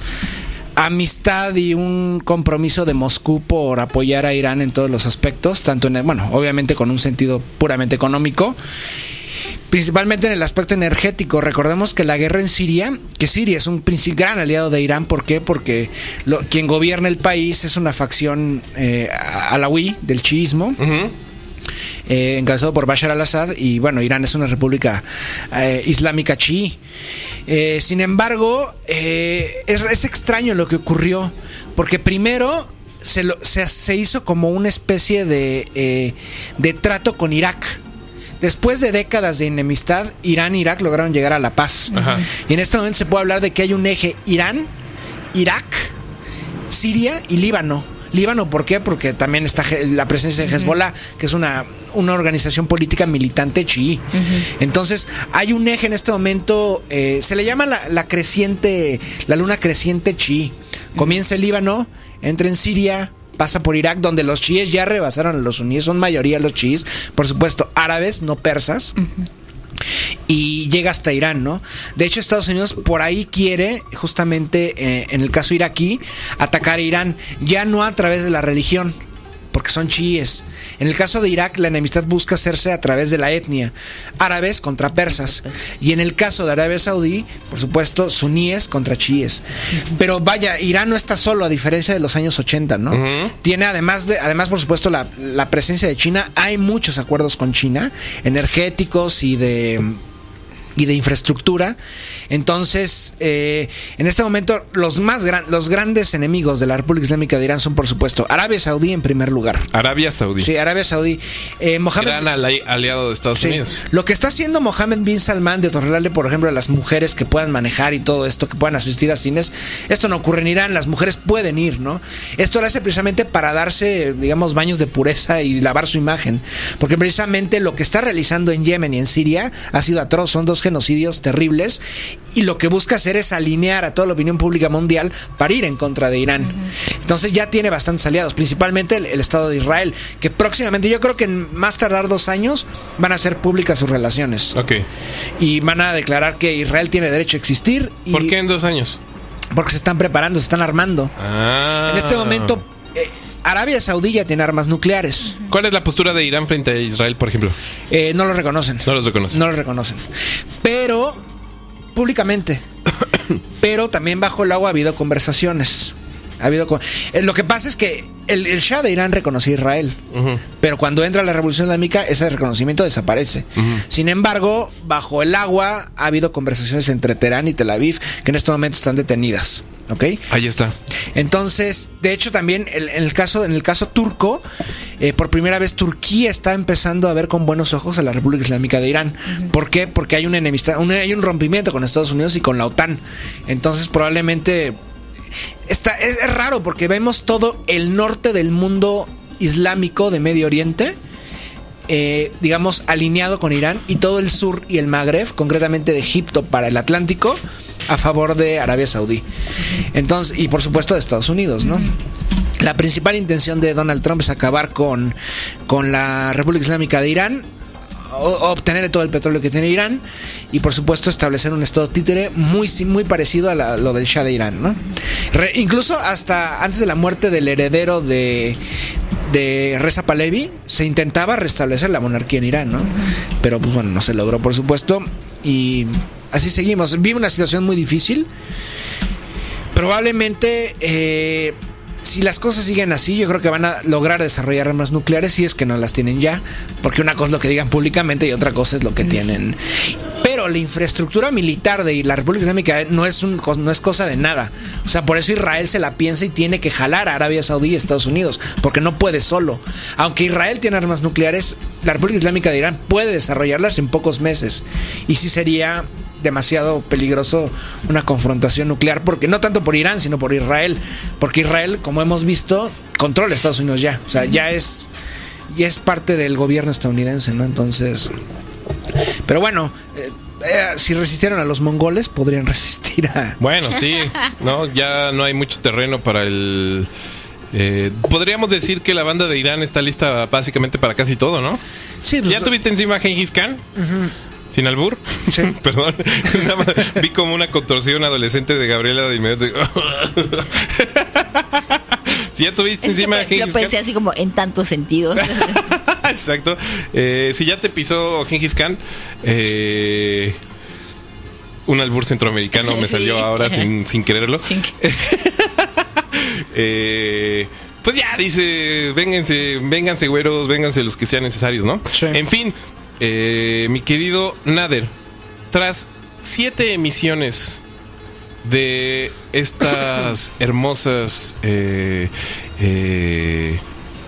amistad y un compromiso de Moscú por apoyar a Irán en todos los aspectos, tanto en el, bueno, obviamente con un sentido puramente económico, principalmente en el aspecto energético. Recordemos que la guerra en Siria, que Siria es un gran aliado de Irán. ¿Por qué? Porque lo, quien gobierna el país es una facción eh, alawí del chiismo. Uh-huh. Eh, encabezado por Bashar al-Assad, y bueno, Irán es una república eh, islámica chií. Eh, sin embargo, eh, es, es extraño lo que ocurrió, porque primero se, lo, se, se hizo como una especie de, eh, de trato con Irak. Después de décadas de enemistad, Irán e Irak lograron llegar a la paz. Ajá. Y en este momento se puede hablar de que hay un eje Irán, Irak, Siria y Líbano. Líbano, ¿por qué? Porque también está la presencia de Hezbollah, uh-huh. que es una, una organización política militante chií. Uh-huh. Entonces, hay un eje en este momento, eh, se le llama la, la creciente, la luna creciente chií. Comienza el Líbano, entra en Siria, pasa por Irak, donde los chiíes ya rebasaron a los suníes, son mayoría los chiíes, por supuesto, árabes, no persas. Uh-huh. Y llega hasta Irán, ¿no? De hecho, Estados Unidos por ahí quiere, justamente eh, en el caso iraquí, atacar a Irán, ya no a través de la religión, porque son chiíes. En el caso de Irak, la enemistad busca hacerse a través de la etnia, árabes contra persas. Y en el caso de Arabia Saudí, por supuesto, suníes contra chiíes. Pero vaya, Irán no está solo, a diferencia de los años ochenta, ¿no? Uh-huh. Tiene además, de, además por supuesto, la, la presencia de China. Hay muchos acuerdos con China, energéticos y de... y de infraestructura. Entonces, eh, en este momento, los más gran, los grandes enemigos de la República Islámica de Irán son, por supuesto, Arabia Saudí en primer lugar. Arabia Saudí. Sí, Arabia Saudí. Eh, Mohammed, gran ali- aliado de Estados sí, Unidos. Lo que está haciendo Mohammed bin Salman de otorgarle, por ejemplo, a las mujeres que puedan manejar y todo esto, que puedan asistir a cines, esto no ocurre en Irán. Las mujeres pueden ir, ¿no? Esto lo hace precisamente para darse, digamos, baños de pureza y lavar su imagen. Porque precisamente lo que está realizando en Yemen y en Siria ha sido atroz. Son dos genocidios terribles, y lo que busca hacer es alinear a toda la opinión pública mundial para ir en contra de Irán. Uh-huh. Entonces ya tiene bastantes aliados, principalmente el, el Estado de Israel, que próximamente, yo creo que en más tardar dos años van a hacer públicas sus relaciones. Okay. Y van a declarar que Israel tiene derecho a existir. Y ¿por qué en dos años? Porque se están preparando, se están armando. Ah. En este momento eh, Arabia Saudí ya tiene armas nucleares. ¿Cuál es la postura de Irán frente a Israel, por ejemplo? Eh, no lo reconocen. No los reconocen. No lo reconocen. Pero, públicamente. Pero también bajo el agua ha habido conversaciones. Ha habido con... eh, lo que pasa es que el, el Shah de Irán reconoció a Israel. Uh-huh. Pero cuando entra la Revolución Islámica, ese reconocimiento desaparece. Uh-huh. Sin embargo, bajo el agua ha habido conversaciones entre Teherán y Tel Aviv que en este momento están detenidas. ¿Ok? Ahí está. Entonces, de hecho, también el, en el caso, en el caso turco, eh, por primera vez Turquía está empezando a ver con buenos ojos a la República Islámica de Irán. Uh-huh. ¿Por qué? Porque hay una enemistad, un, hay un rompimiento con Estados Unidos y con la OTAN. Entonces, probablemente está, es, es raro porque vemos todo el norte del mundo islámico de Medio Oriente, eh, digamos, alineado con Irán, y todo el sur y el Magreb, concretamente de Egipto para el Atlántico, a favor de Arabia Saudí. Entonces, y por supuesto de Estados Unidos, ¿no? La principal intención de Donald Trump es acabar con, con la República Islámica de Irán, o, obtener todo el petróleo que tiene Irán, y por supuesto establecer un estado títere muy, muy parecido a la, lo del Shah de Irán, ¿no? Re, incluso hasta antes de la muerte del heredero de, de Reza Pahlavi, se intentaba restablecer la monarquía en Irán, ¿no? Pero pues bueno, no se logró, por supuesto, y así seguimos. Vive una situación muy difícil. Probablemente, eh, si las cosas siguen así, yo creo que van a lograr desarrollar armas nucleares, si es que no las tienen ya, porque una cosa es lo que digan públicamente y otra cosa es lo que tienen. Pero la infraestructura militar de la República Islámica no es, un, no es cosa de nada. O sea, por eso Israel se la piensa y tiene que jalar a Arabia Saudí y Estados Unidos, porque no puede solo. Aunque Israel tiene armas nucleares, la República Islámica de Irán puede desarrollarlas en pocos meses. Y sí sería demasiado peligroso una confrontación nuclear, porque no tanto por Irán, sino por Israel, porque Israel, como hemos visto, controla a Estados Unidos ya, o sea, ya es ya es parte del gobierno estadounidense, ¿no? Entonces, pero bueno, eh, eh, si resistieron a los mongoles, podrían resistir a... Bueno, sí, no, ya no hay mucho terreno para el... Eh, podríamos decir que la banda de Irán está lista básicamente para casi todo, ¿no? Sí, pues, ¿ya tuviste encima a Gengis Khan? Uh-huh. ¿Sin albur? Sí. Perdón. Nada más vi como una contorsión adolescente de Gabriela de inmediato. Si ya tuviste es encima que a Gengis Khan. Lo pensé así como en tantos sentidos. Exacto. Eh, si ya te pisó Gengis Khan, eh, un albur centroamericano me sí. salió ahora sin, sin quererlo. Sin que... eh, pues ya dice, vénganse, vénganse güeros, vénganse los que sean necesarios, ¿no? Sí. En fin. Eh, mi querido Nader, tras siete emisiones de estas hermosas eh, eh,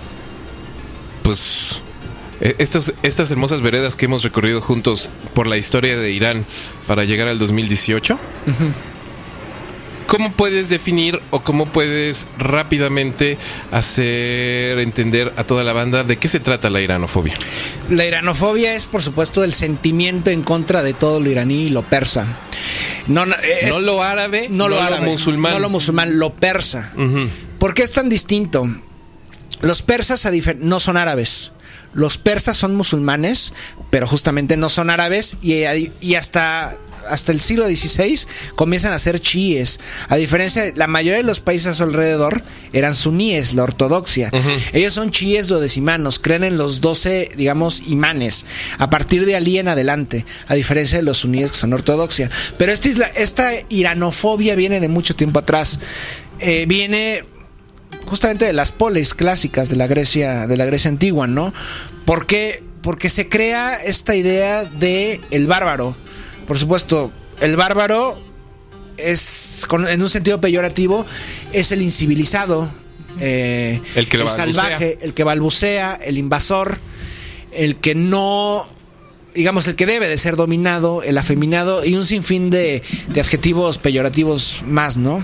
pues eh, estas, estas hermosas veredas que hemos recorrido juntos por la historia de Irán para llegar al dos mil dieciocho, uh-huh. ¿cómo puedes definir o cómo puedes rápidamente hacer entender a toda la banda de qué se trata la iranofobia? La iranofobia es, por supuesto, el sentimiento en contra de todo lo iraní y lo persa. No, no, es, no lo árabe, no, no lo, árabe, lo musulmán. No lo musulmán, lo persa. Uh-huh. ¿Por qué es tan distinto? Los persas a difer- no son árabes. Los persas son musulmanes, pero justamente no son árabes, y, y hasta... hasta el siglo dieciséis comienzan a ser chiíes. A diferencia de la mayoría de los países a su alrededor, eran suníes, la ortodoxia. Uh-huh. Ellos son chiíes duodecimanos, creen en los doce, digamos, imanes, a partir de Alí en adelante, a diferencia de los suníes que son ortodoxia. Pero esta, isla, esta iranofobia viene de mucho tiempo atrás. Eh, viene justamente de las polis clásicas de la Grecia, de la Grecia antigua, ¿no? ¿Por qué? Porque se crea esta idea de el bárbaro. Por supuesto, el bárbaro es, con, en un sentido peyorativo, es el incivilizado, eh, el, que el salvaje, el que balbucea, el invasor, el que no, digamos, el que debe de ser dominado, el afeminado, y un sinfín de, de adjetivos peyorativos más, ¿no?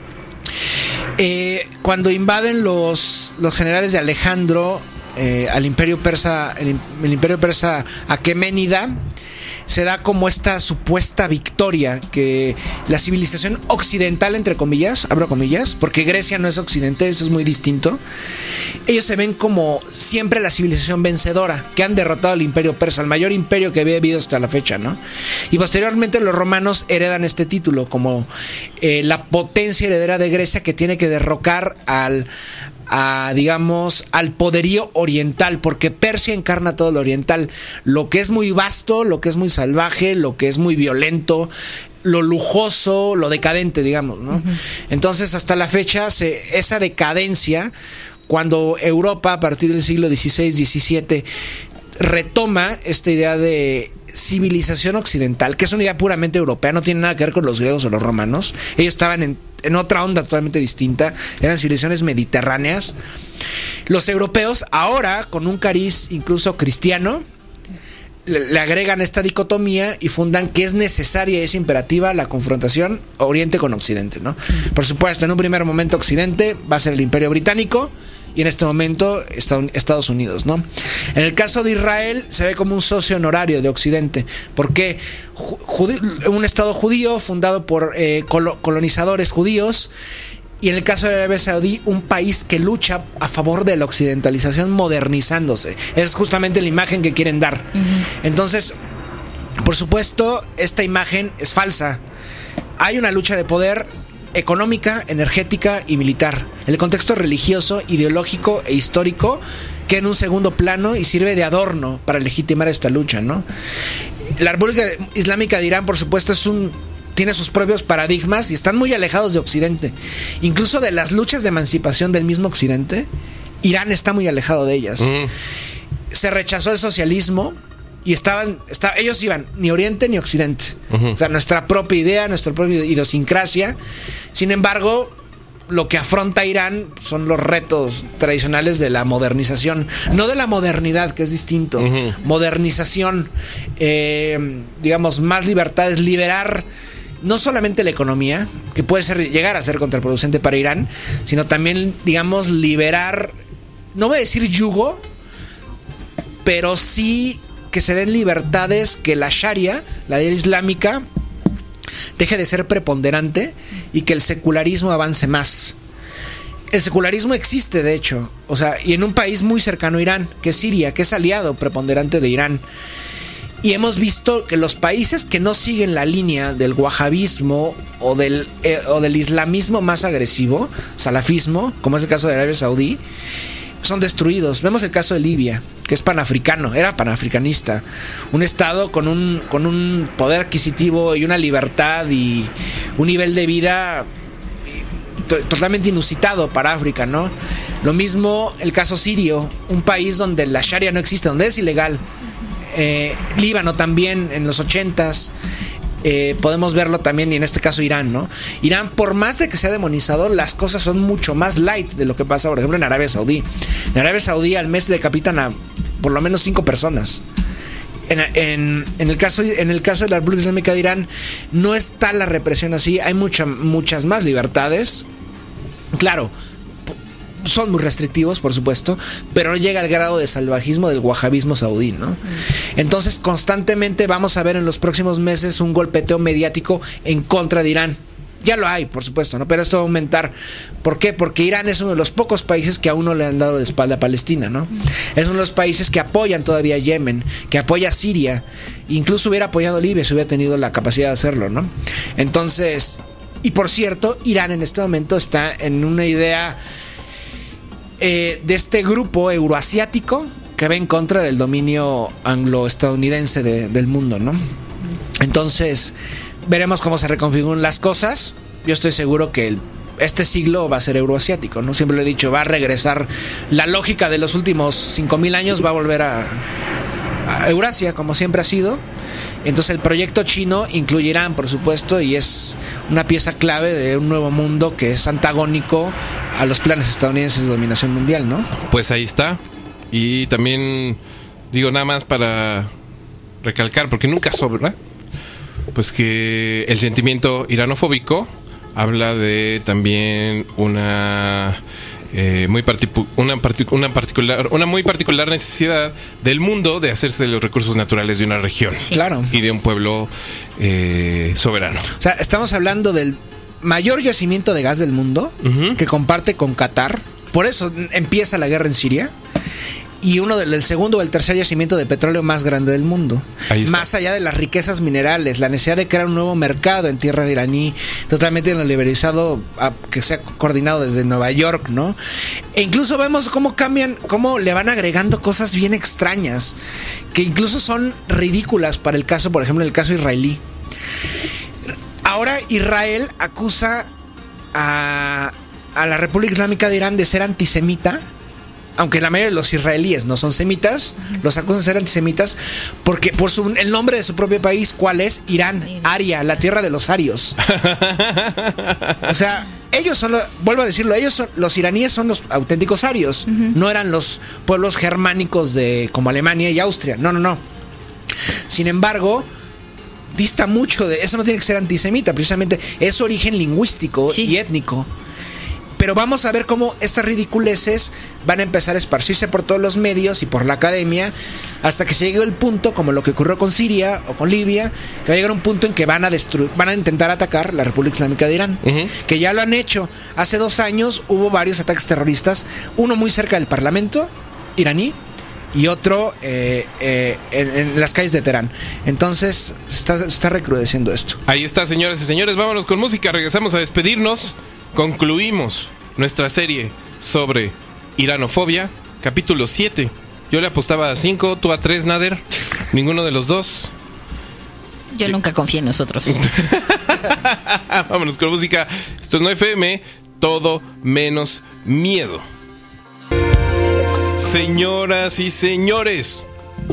Eh, cuando invaden los, los generales de Alejandro eh, al imperio persa, el, el imperio persa Aqueménida, se da como esta supuesta victoria, que la civilización occidental, entre comillas, abro comillas, porque Grecia no es occidente, eso es muy distinto, ellos se ven como siempre la civilización vencedora, que han derrotado al imperio persa, el mayor imperio que había habido hasta la fecha, ¿no? Y posteriormente los romanos heredan este título como eh, la potencia heredera de Grecia, que tiene que derrocar al a, digamos, al poderío oriental, porque Persia encarna todo lo oriental, lo que es muy vasto, lo que es muy salvaje, lo que es muy violento, lo lujoso, lo decadente, digamos, ¿no? Uh-huh. Entonces, hasta la fecha, se, esa decadencia, cuando Europa, a partir del siglo dieciséis diecisiete, retoma esta idea de civilización occidental, que es una idea puramente europea, no tiene nada que ver con los griegos o los romanos. Ellos estaban en, en otra onda totalmente distinta, eran civilizaciones mediterráneas. Los europeos, ahora con un cariz incluso cristiano, le, le agregan esta dicotomía y fundan que es necesaria y es imperativa la confrontación Oriente con Occidente, ¿no? Por supuesto, en un primer momento Occidente va a ser el Imperio Británico, y en este momento Estados Unidos, ¿no? En el caso de Israel se ve como un socio honorario de Occidente, porque un Estado judío fundado por eh, colonizadores judíos, y en el caso de Arabia Saudí, un país que lucha a favor de la occidentalización modernizándose. Esa es justamente la imagen que quieren dar. Uh-huh. Entonces, por supuesto, esta imagen es falsa. Hay una lucha de poder económica, energética y militar. El contexto religioso, ideológico e histórico queda en un segundo plano y sirve de adorno para legitimar esta lucha, ¿no? La República Islámica de Irán, por supuesto, es un tiene sus propios paradigmas y están muy alejados de Occidente. Incluso de las luchas de emancipación del mismo Occidente, Irán está muy alejado de ellas. Mm. Se rechazó el socialismo y estaban, está, ellos iban ni Oriente ni Occidente. Uh-huh. O sea, nuestra propia idea, nuestra propia idiosincrasia. Sin embargo, lo que afronta Irán son los retos tradicionales de la modernización, no de la modernidad, que es distinto. Uh-huh. Modernización, eh, digamos, más libertades, liberar no solamente la economía, que puede ser llegar a ser contraproducente para Irán, sino también, digamos, liberar, no voy a decir yugo, pero sí que se den libertades, que la Sharia, la ley islámica, deje de ser preponderante y que el secularismo avance más. El secularismo existe, de hecho, o sea, y en un país muy cercano a Irán, que es Siria, que es aliado preponderante de Irán. Y hemos visto que los países que no siguen la línea del wahabismo o del, eh, o del islamismo más agresivo, salafismo, como es el caso de Arabia Saudí, son destruidos. Vemos el caso de Libia, que es panafricano, era panafricanista, un estado con un, con un poder adquisitivo y una libertad y un nivel de vida to- totalmente inusitado para África, ¿no? Lo mismo el caso sirio, un país donde la Sharia no existe, donde es ilegal. Eh, Líbano también en los ochentas, eh, podemos verlo también, y en este caso Irán, ¿no? Irán, por más de que sea demonizado, las cosas son mucho más light de lo que pasa, por ejemplo, en Arabia Saudí. En Arabia Saudí al mes decapitan a por lo menos cinco personas. En, en, en, el caso, en el caso de la República Islámica de Irán no está la represión así, hay mucha, muchas más libertades. Claro, son muy restrictivos, por supuesto, pero no llega al grado de salvajismo del wahabismo saudí, ¿no? Entonces, constantemente vamos a ver en los próximos meses un golpeteo mediático en contra de Irán. Ya lo hay, por supuesto, ¿no? Pero esto va a aumentar. ¿Por qué? Porque Irán es uno de los pocos países que aún no le han dado de espalda a Palestina, ¿no? Es uno de los países que apoyan todavía a Yemen, que apoya a Siria. Incluso hubiera apoyado a Libia si hubiera tenido la capacidad de hacerlo, ¿no? Entonces, y por cierto, Irán en este momento está en una idea Eh, de este grupo euroasiático que va en contra del dominio anglo-estadounidense de, del mundo, ¿no? Entonces, veremos cómo se reconfiguran las cosas. Yo estoy seguro que el, este siglo va a ser euroasiático, ¿no? Siempre lo he dicho, va a regresar la lógica de los últimos cinco mil años, va a volver a, a Eurasia, como siempre ha sido. Entonces el proyecto chino incluye Irán, por supuesto, y es una pieza clave de un nuevo mundo que es antagónico a los planes estadounidenses de dominación mundial, ¿no? Pues ahí está. Y también digo nada más para recalcar, porque nunca sobra, pues que el sentimiento iranofóbico habla de también una Eh, muy particu- una, partic- una particular una muy particular necesidad del mundo de hacerse de los recursos naturales de una región, sí, claro, y de un pueblo eh, soberano. O sea, estamos hablando del mayor yacimiento de gas del mundo, uh-huh, que comparte con Qatar. Por eso empieza la guerra en Siria. Y uno del, del segundo o el tercer yacimiento de petróleo más grande del mundo. Más allá de las riquezas minerales, la necesidad de crear un nuevo mercado en tierra iraní, totalmente liberalizado, a, que sea coordinado desde Nueva York, ¿no? E incluso vemos cómo cambian, cómo le van agregando cosas bien extrañas, que incluso son ridículas para el caso, por ejemplo, el caso israelí. Ahora Israel acusa a, a la República Islámica de Irán de ser antisemita. Aunque la mayoría de los israelíes no son semitas, los acusan de ser antisemitas porque por su, el nombre de su propio país, ¿cuál es? Irán, Aria, la tierra de los arios. O sea, ellos son, lo, vuelvo a decirlo, ellos son, los iraníes son los auténticos arios, uh-huh, no eran los pueblos germánicos de como Alemania y Austria, no, no, no. Sin embargo, dista mucho de eso, no tiene que ser antisemita, precisamente es su origen lingüístico, sí, y étnico. pero vamos a ver cómo estas ridiculeces van a empezar a esparcirse por todos los medios y por la academia, hasta que se llegue el punto, como lo que ocurrió con Siria o con Libia, que va a llegar un punto en que van a destruir, van a intentar atacar la República Islámica de Irán, uh-huh. que ya lo han hecho. Hace dos años hubo varios ataques terroristas, uno muy cerca del parlamento iraní y otro eh, eh, en, en las calles de Teherán. Entonces está, está recrudeciendo esto. Ahí está, señoras y señores, vámonos con música, regresamos a despedirnos. Concluimos nuestra serie sobre iranofobia, capítulo siete. Yo le apostaba a cinco, tú a tres, Nader. Ninguno de los dos. Yo nunca confié en nosotros. Vámonos con música. Esto es nueve F M, todo menos miedo. Señoras y señores,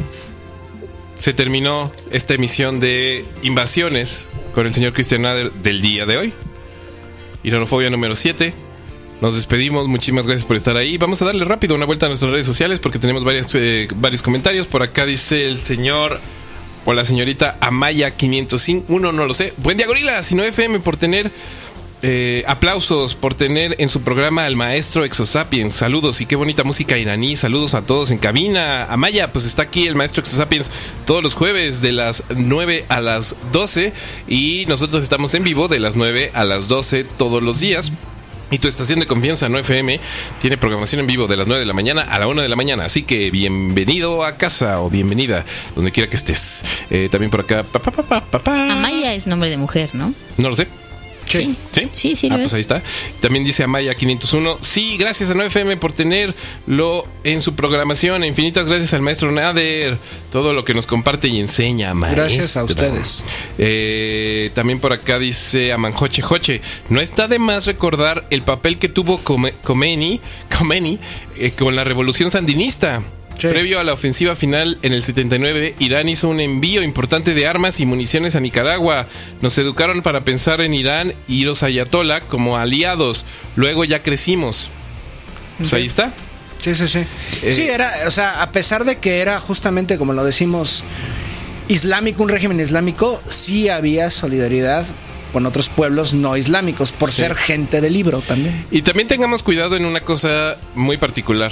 se terminó esta emisión de Invasiones con el señor Cristian Nader del día de hoy. Iranofobia número siete. Nos despedimos, muchísimas gracias por estar ahí. Vamos a darle rápido una vuelta a nuestras redes sociales porque tenemos varias, eh, varios comentarios. Por acá dice el señor o la señorita Amaya quinientos uno, no lo sé. Buen día, gorilas, y nueve F M por tener eh, aplausos, por tener en su programa al maestro Exosapiens. Saludos y qué bonita música iraní. Saludos a todos en cabina. Amaya, pues está aquí el maestro Exosapiens todos los jueves de las nueve a las doce y nosotros estamos en vivo de las nueve a las doce todos los días. Y tu estación de confianza, nueve F M, tiene programación en vivo de las nueve de la mañana a la una de la mañana. Así que bienvenido a casa o bienvenida, donde quiera que estés. Eh, también por acá... Pa, pa, pa, pa, pa. Amaya es nombre de mujer, ¿no? No lo sé. Sí. ¿Sí? Sí, sí. Ah, lo pues es. ahí está. También dice Amaya quinientos uno. Sí, gracias a nueve F M por tenerlo en su programación. Infinitas gracias al maestro Nader. Todo lo que nos comparte y enseña, maestro. Gracias a ustedes. Eh, también por acá dice Amanjoche Joche. No está de más recordar el papel que tuvo Khomeini, Khomeini eh, con la revolución sandinista. Sí. Previo a la ofensiva final en el setenta y nueve, Irán hizo un envío importante de armas y municiones a Nicaragua. Nos educaron para pensar en Irán y los ayatolá como aliados. Luego ya crecimos. Pues ahí está. Sí, sí, sí. Eh, sí, era, o sea, a pesar de que era justamente, como lo decimos, islámico, un régimen islámico, sí había solidaridad con otros pueblos no islámicos, por sí. ser gente de libro también. Y también tengamos cuidado en una cosa muy particular.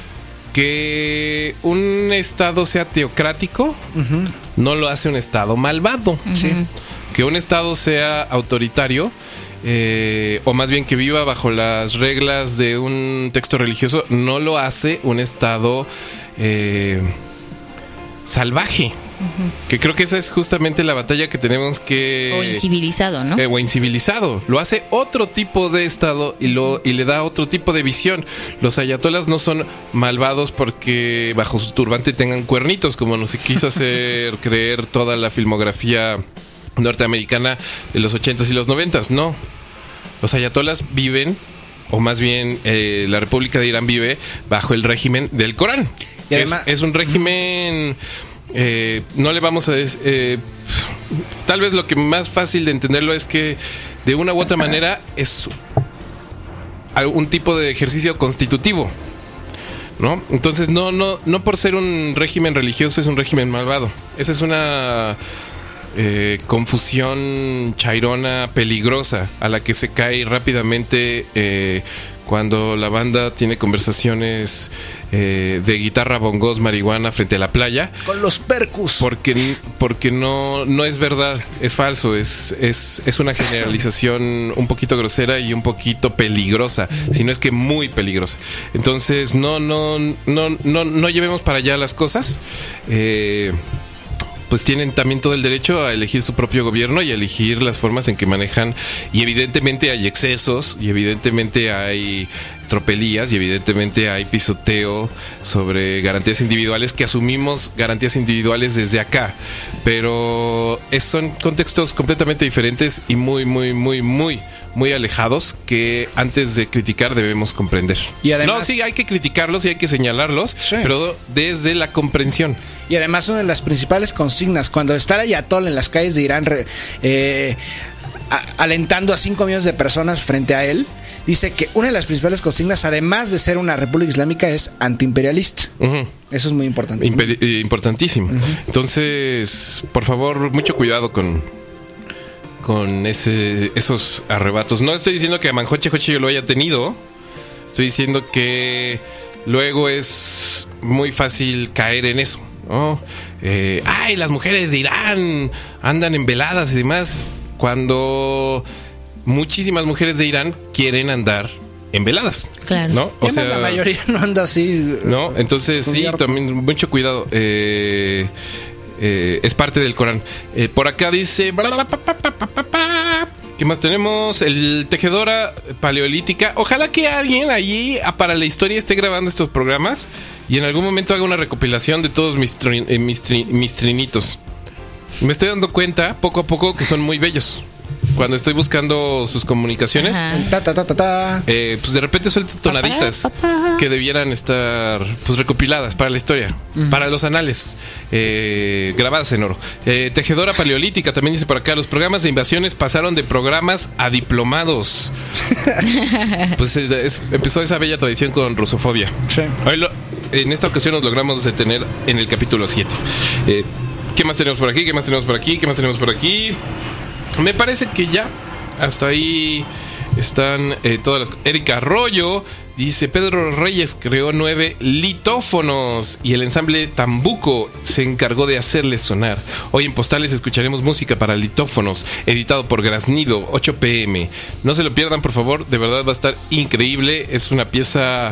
Que un estado sea teocrático uh-huh. no lo hace un estado malvado. Uh-huh. ¿Sí? Que un estado sea autoritario, eh, o más bien que viva bajo las reglas de un texto religioso, no lo hace un estado eh, salvaje. Uh-huh. Que creo que esa es justamente la batalla que tenemos que... O incivilizado, ¿no? Eh, o incivilizado. Lo hace otro tipo de estado y, lo, y le da otro tipo de visión. Los ayatolas no son malvados porque bajo su turbante tengan cuernitos, como nos quiso hacer creer toda la filmografía norteamericana de los ochentas y los noventas. No. Los ayatolas viven, o más bien eh, la República de Irán vive bajo el régimen del Corán. Y además, es, es un régimen... Eh, no le vamos a decir, eh, tal vez lo que más fácil de entenderlo es que de una u otra manera es un tipo de ejercicio constitutivo, ¿no? Entonces no, no, no por ser un régimen religioso es un régimen malvado. Esa es una eh, confusión chairona peligrosa a la que se cae rápidamente eh, cuando la banda tiene conversaciones eh, de guitarra, bongos, marihuana frente a la playa. Con los percus. Porque, porque no, no es verdad, es falso, es, es, es una generalización un poquito grosera y un poquito peligrosa, si no es que muy peligrosa. Entonces no, no, no, no, no llevemos para allá las cosas. Eh... pues tienen también todo el derecho a elegir su propio gobierno y a elegir las formas en que manejan, y evidentemente hay excesos y evidentemente hay tropelías y evidentemente hay pisoteo sobre garantías individuales, que asumimos garantías individuales desde acá, pero es, son contextos completamente diferentes y muy muy muy muy muy alejados que antes de criticar debemos comprender. Y además, no, sí, hay que criticarlos y hay que señalarlos, sí, pero desde la comprensión. Y además una de las principales consignas, cuando está el ayatolá en las calles de Irán eh, a, alentando a cinco millones de personas frente a él, dice que una de las principales consignas, además de ser una república islámica, es antiimperialista. Uh-huh. Eso es muy importante. Imper- importantísimo. Uh-huh. Entonces, por favor, mucho cuidado con... con ese, esos arrebatos. No estoy diciendo que a Manjoche Joche yo lo haya tenido. Estoy diciendo que luego es muy fácil caer en eso, ¿no? Eh, ay, las mujeres de Irán andan en veladas y demás, cuando muchísimas mujeres de Irán quieren andar en veladas. Claro. ¿No? O sea, la mayoría no anda así. ¿no? Entonces, sí, cubierto. también mucho cuidado. Eh, eh, es parte del Corán. Eh, por acá dice... ¿Qué más tenemos? El tejedora paleolítica. Ojalá que alguien allí para la historia esté grabando estos programas y en algún momento haga una recopilación de todos mis, trin, eh, mis, trin, mis trinitos. Me estoy dando cuenta poco a poco que son muy bellos. Cuando estoy buscando sus comunicaciones, ta, ta, ta, ta, ta. Eh, pues de repente suelto tonaditas que debieran estar pues recopiladas para la historia, uh-huh. para los anales, eh, grabadas en oro. Eh, tejedora paleolítica también dice por acá: los programas de invasiones pasaron de programas a diplomados. Pues es, es, empezó esa bella tradición con rusofobia. Sí. Hoy lo, en esta ocasión nos logramos detener en el capítulo siete. Eh, ¿Qué más tenemos por aquí? ¿Qué más tenemos por aquí? ¿Qué más tenemos por aquí? Me parece que ya hasta ahí están eh, todas las... Erika Arroyo dice: Pedro Reyes creó nueve litófonos y el ensamble Tambuco se encargó de hacerles sonar. Hoy en Postales escucharemos música para litófonos, editado por Graznido, ocho pm. No se lo pierdan, por favor, de verdad va a estar increíble. Es una pieza...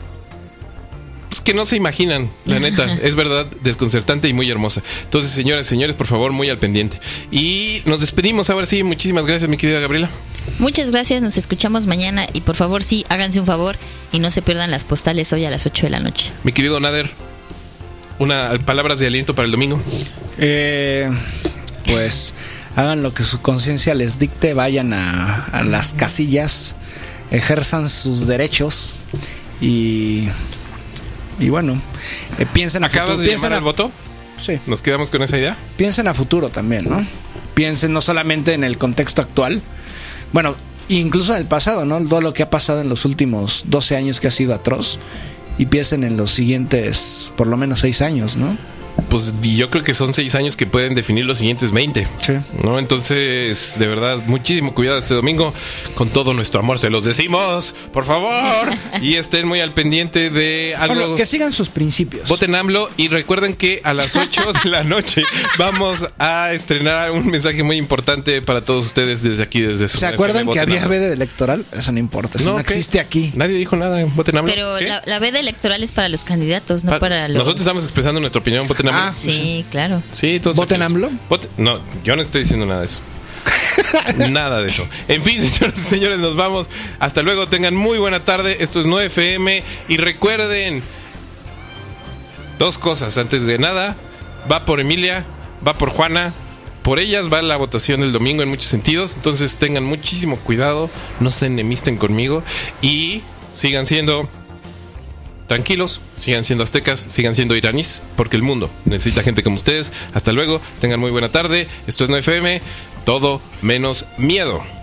que no se imaginan, la neta, es verdad, desconcertante y muy hermosa. Entonces, señoras y señores, por favor, muy al pendiente. Y nos despedimos ahora sí. Muchísimas gracias, mi querida Gabriela. Muchas gracias, nos escuchamos mañana y por favor, sí, háganse un favor y no se pierdan las postales hoy a las ocho de la noche. Mi querido Nader, una palabras de aliento para el domingo. Eh, pues hagan lo que su conciencia les dicte, vayan a, a las casillas, ejerzan sus derechos y... Y bueno, eh, piensen a ¿Acabas futuro. de llamar al voto? Sí. ¿Nos quedamos con esa idea? Piensen a futuro también, ¿no? Piensen no solamente en el contexto actual, bueno, incluso en el pasado, ¿no? Todo lo que ha pasado en los últimos doce años que ha sido atroz. Y piensen en los siguientes, por lo menos seis años, ¿no? Pues yo creo que son seis años que pueden definir los siguientes veinte. Sí. ¿No? Entonces, de verdad, muchísimo cuidado este domingo. Con todo nuestro amor se los decimos, por favor. Y estén muy al pendiente de algo. Bueno, que sigan sus principios. Voten AMLO y recuerden que a las ocho de la noche vamos a estrenar un mensaje muy importante para todos ustedes desde aquí, desde su... ¿Se acuerdan que había AMLO. veda electoral? Eso no importa, eso no, no existe aquí. Nadie dijo nada, voten AMLO. Pero la, la veda electoral es para los candidatos, no para, para los... Nosotros estamos expresando nuestra opinión, voten AMLO. Ah, sí, claro. Sí, todos ¿Voten AMLO? Voten... No, yo no estoy diciendo nada de eso. Nada de eso. En fin, señores y señores, nos vamos. Hasta luego, tengan muy buena tarde. Esto es nueve F M. Y recuerden dos cosas antes de nada. Va por Emilia, va por Juana. Por ellas va la votación el domingo en muchos sentidos. Entonces tengan muchísimo cuidado. No se enemisten conmigo. Y sigan siendo tranquilos, sigan siendo aztecas, sigan siendo iraníes, porque el mundo necesita gente como ustedes. Hasta luego, tengan muy buena tarde. Esto es nueve F M, todo menos miedo.